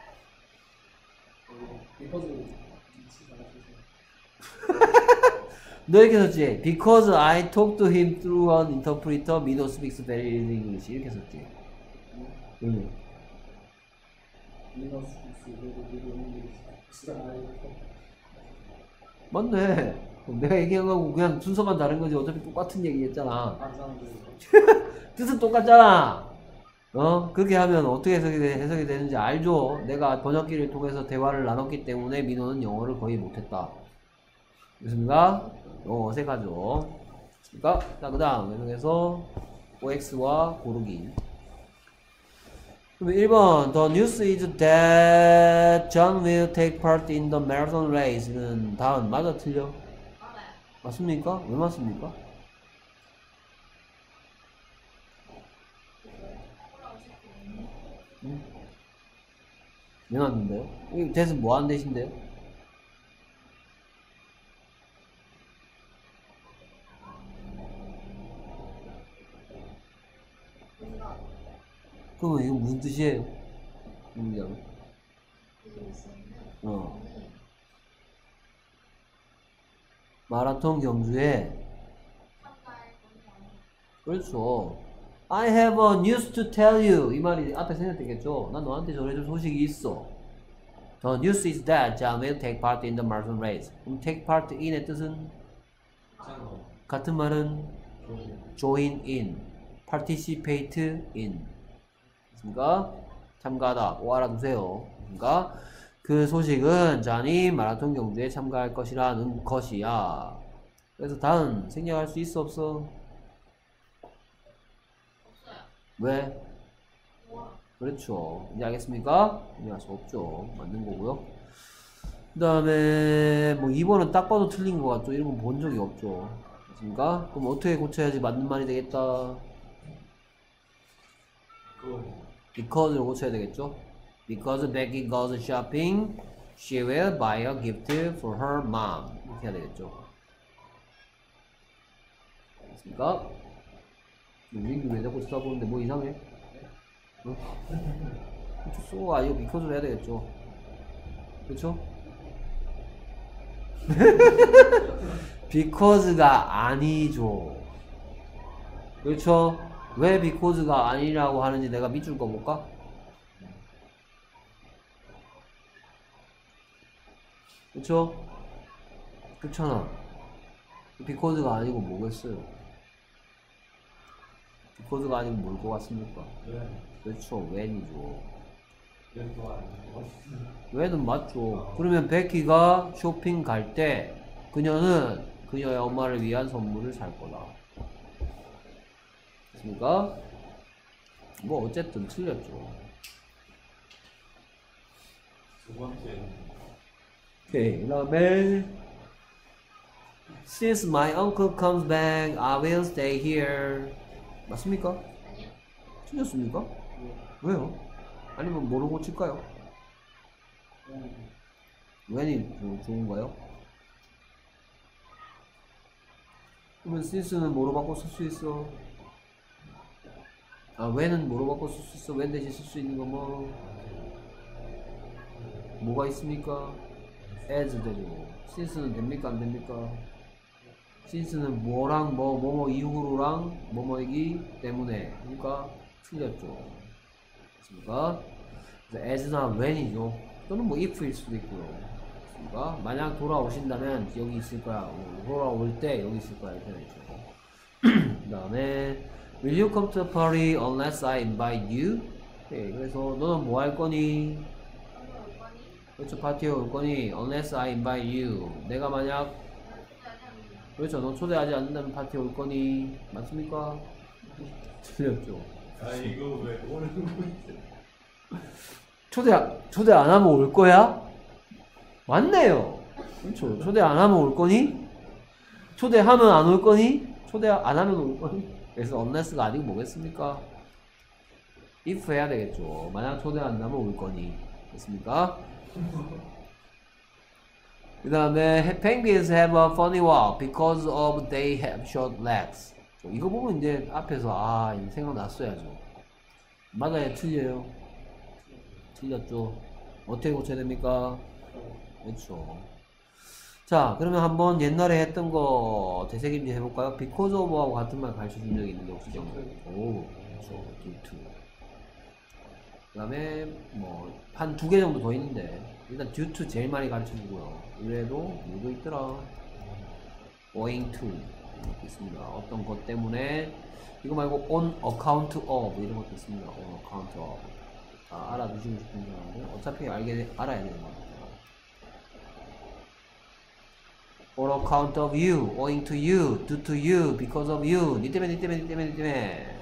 리퍼즈 위치 잘해주세요. 너 이렇게 썼지? Because I talked to him through an interpreter, Mino speaks very well English. 이렇게 썼지? 그러면 미너스 빅스 그리고 미디어 인글리시 진짜 아이고 맞네. 내가 얘기한 거하고 그냥 순서만 다른 거지. 어차피 똑같은 얘기 했잖아. 안 사람들 뜻은 똑같잖아. 어? 그렇게 하면 어떻게 해석이, 되, 해석이 되는지 알죠? 내가 번역기를 통해서 대화를 나눴기 때문에 민호는 영어를 거의 못했다. 됐습니까? 어, 어색하죠? 됐습니까? 자, 그 다음, 계속해서 오엑스와 고르기. 그러면 일 번, The news is that John will take part in the marathon race는 다음, 맞아, 틀려? 맞아요. 맞습니까? 왜 맞습니까? 응? 왜 맞는데요? 이 대신 뭐 하는 대신데요? 그러면 이거 무슨 뜻이에요? 문장. 어. 마라톤 경주에 그렇죠. I have a news to tell you. 이 말이 앞에 생각되겠죠. 난 너한테 전해줄 소식이 있어. The news is that John will take part in the marathon race. 그럼 take part in의 뜻은 참고 같은 말은 조심 join in. participate in. 그러니까 참가하다. 오 알아두세요. 그러니까 그 소식은 잔이 마라톤 경주에 참가할 것이라는 것이야. 그래서 다음 생략할 수 있어 없어? 없어요. 왜? 우와. 그렇죠. 이제 알겠습니까? 생략할 수 없죠. 맞는 거고요. 그 다음에 뭐 이 번은 딱 봐도 틀린 것 같죠. 이런 건 본 적이 없죠. 맞습니까? 그럼 어떻게 고쳐야지 맞는 말이 되겠다? 그거 Because를 고쳐야 되겠죠? Because Becky goes shopping, she will buy a gift for her mom. 이렇게 해야 되겠죠? 알겠습니까? 우리 왜 자꾸 쳐다보는데 뭐 이상해? 응? 그쵸? 아, 이거 because를 해야 되겠죠? 그쵸? because가 아니죠. 그렇죠? 왜 because가 아니라고 하는지 내가 밑줄 꺼볼까? 그쵸? 그렇잖아. because가 아니고 뭐겠어요? because가 아니고 뭘 것 같습니까? 왜? 그렇죠. when이죠. 왜또 아니고? when은 맞죠. 그러면 베키가 쇼핑 갈 때 그녀는 그녀의 엄마를 위한 선물을 살 거다. 됐습니까? 뭐 어쨌든 틀렸죠. 두 번째 오케이. 그 다음에 Since my uncle comes back, I will stay here. 맞습니까? 아니요. 틀렸습니까? 왜요? 아니면 뭐로 고칠까요? 음, when이 뭐 좋은가요? 그러면 since는 뭐로 바꿔 쓸 수 있어? 아, when은 뭐로 바꿔 쓸 수 있어? when 대신 쓸 수 있는 거 뭐? 뭐가 있습니까? as 되죠. since는 됩니까? 안 됩니까? since는 뭐랑 뭐, 뭐뭐 이후로랑 뭐뭐이기 때문에. 그러니까 틀렸죠. 맞습니까? 그래서 as나 when이죠. 또는 뭐 if일 수도 있고요. 맞습니까? 만약 돌아오신다면 여기 있을 거야. 어, 돌아올 때 여기 있을 거야. 이렇게 되죠. 그 다음에 Will you come to the party unless I invite you? 네, 그래서 너는 뭐 할 거니? 한번 올 거니? 그렇죠. 파티에 올 거니? Unless I invite you. 내가 만약 나 초대하지 않는다. 그렇죠. 너 초대하지 않는다면 파티에 올 거니? 맞습니까? 틀렸죠. 아 이거 왜 오는 거지? 초대, 초대 안 하면 올 거야? 맞네요. 그렇죠. 초대 안 하면 올 거니? 초대하면 안 올 거니? 초대 안 하면 올 거니? 그래서 unless가 아니고 뭐겠습니까? if 해야 되겠죠. 만약 초대 안 하면 올 거니? 됐습니까? 그 다음에 penguins have a funny walk because of they have short legs. 이거 보면 이제 앞에서 아 이제 생각났어야죠. 맞아요? 틀려요? 틀렸죠. 어떻게 고쳐야 됩니까? 그렇죠. 자, 그러면 한번 옛날에 했던 거 되새김질 해볼까요? because of하고 같은 말 가르쳐 준 적이 있는데 혹시 기억나요? 오, 그렇죠. due to. 그 다음에 뭐 한 두 개 정도 더 있는데 일단 due to 제일 많이 가르쳐 주고요. 이외에도 뭐도 있더라. owing to 있습니다. 어떤 것 때문에 이거 말고 on account of 이런 것도 있습니다. on account of. 아, 알아두시고 싶은 줄 알았는데 어차피 알게 알아야 되는 겁니다. On account of you, owing to you, due to you, because of you. 니 때문에, 니 때문에, 니 때문에, 니 때문에.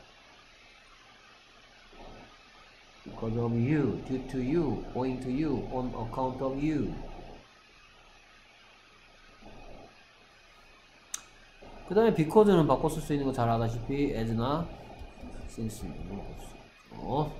Because of you, due to you, owing to you, on account of you. 그 다음에 because는 바꿔 쓸 수 있는 거 잘 아다시피 as나 since는 바꿔 쓸 수 있죠.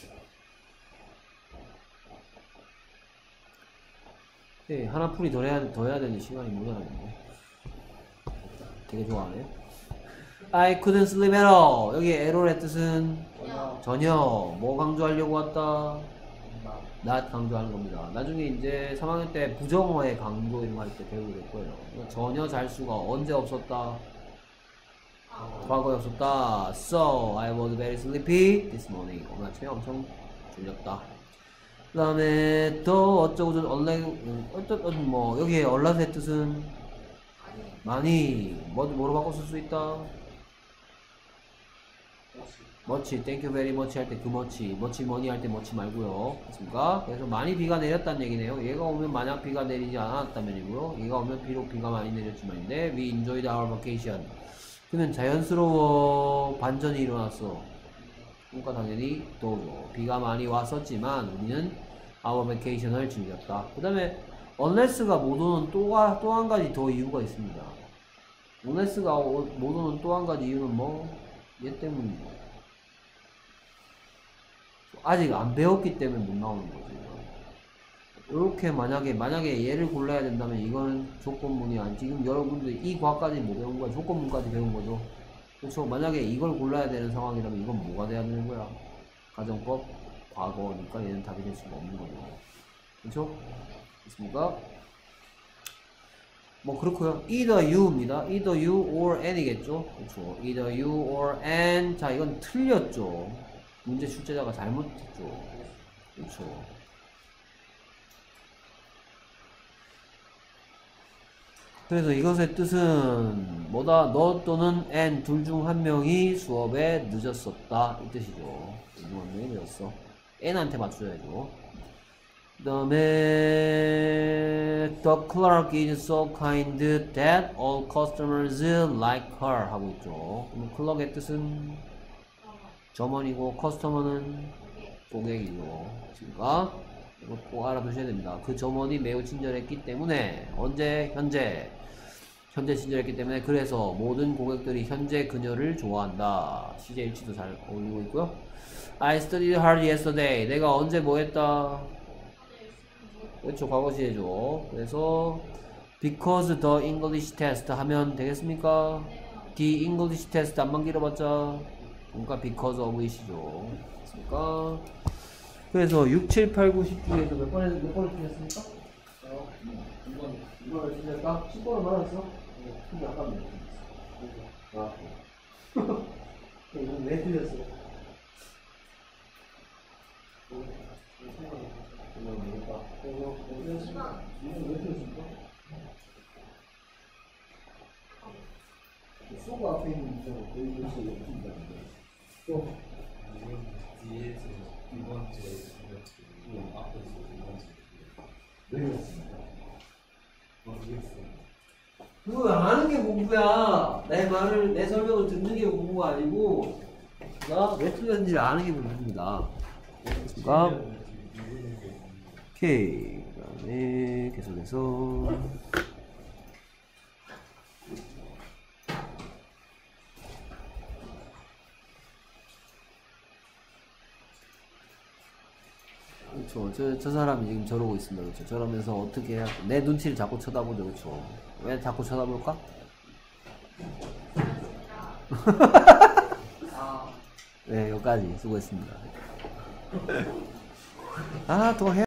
네, 하나 풀이 더 해야, 더 해야 되는 시간이 모자라는데. 되게 좋아하네. I couldn't sleep at all. 여기 error의 뜻은 그냥 전혀. 뭐 강조하려고 왔다? not 강조하는 겁니다. 나중에 이제 삼 학년 때 부정어의 강조 이런 거 할 때 배우게 될 거예요. 전혀 잘 수가 언제 없었다? 과거에 없었다. So, I was very sleepy this morning. 오늘 아침에 엄청 졸렸다. 그 다음에 더 어쩌고저쩌고 얼랭 어떤 뭐 여기에 얼라스의 뜻은 많이 뭐, 뭐로 바꿔 쓸 수 있다? much, thank you very much 할 때 그 much, much money 할 때 much 말고요. 됐습니까? 그래서 많이 비가 내렸다는 얘기네요. 얘가 오면 만약 비가 내리지 않았다면이고요. 얘가 오면 비록 비가 많이 내렸지만인데 we enjoyed our vacation. 그러면 자연스러워 반전이 일어났어. 그러니까 당연히 또죠. 비가 많이 왔었지만 우리는 our vacation을 즐겼다. 그 다음에 unless가 못 오는 또한 또 한 가지 더 이유가 있습니다. unless가 못 오는 또 한 가지 이유는 뭐? 얘 때문이죠. 아직 안 배웠기 때문에 못 나오는 거죠. 이렇게 만약에 만약에 얘를 골라야 된다면 이거는 조건문이 아니 지금 여러분들 이 과까지 못 배운 거야. 조건문까지 배운 거죠. 그렇죠. 만약에 이걸 골라야 되는 상황이라면 이건 뭐가 돼야 되는 거야? 가정법 과거니까 얘는 답이 될 수가 없는 거죠. 그렇죠? 됐습니까? 뭐 그렇고요. either you입니다. either you or any겠죠. 그렇죠. either you or an. 자, 이건 틀렸죠. 문제 출제자가 잘못했죠. 그렇죠. 그래서 이것의 뜻은 뭐다? 너 또는 an 둘 중 한 명이 수업에 늦었었다 이 뜻이죠. 둘 중 한 명이 늦었어. n한테 맞춰야죠. 그 다음에 the clerk is so kind that all customers like her 하고 있죠. 그럼 클럭의 뜻은 점원이고 커스터머는 고객이죠. 그러니까 이거 꼭 알아두셔야 됩니다. 그 점원이 매우 친절했기 때문에 언제? 현재 현재 친절했기 때문에 그래서 모든 고객들이 현재 그녀를 좋아한다. 시제 일치도 잘 어울리고 있고요. I studied hard yesterday. 내가 언제 뭐 했다? 그렇죠. 과거시제죠. 그래서 because the English test 하면 되겠습니까? The English test 안만 길어봤자 그러니까 because of it이죠. 됐습니까? 그래서 육, 칠, 팔, 구, 십 중에서 몇 번에 몇 번을 틀렸습니까? 이번 이번을 틀렸다? 십 번을 말았어? 근데 아깝네. 아, 이건 왜 틀렸어? 이건 왜 틀렸습니까? 소가 앞에 있는 거 거의 글씨 왜 틀린다는데? 또 뒤에서 두 번째 틀렸고 앞에서 두 번째 왜 그랬습니까? 모르겠어요. 그거 아는 게 공부야. 내 말을, 내 설명을 듣는 게 공부가 아니고, 나 왜 틀렸는지 아는 게 공부입니다. 그러니까, 오케이. 그 다음에 계속해서. 그렇죠. 저, 저 사람이 지금 저러고 있습니다. 그렇죠. 저러면서 어떻게 해야, 내 눈치를 자꾸 쳐다보죠. 그렇죠. 왜 자꾸 쳐다볼까? 네, 여기까지 수고했습니다. 아, 또 해.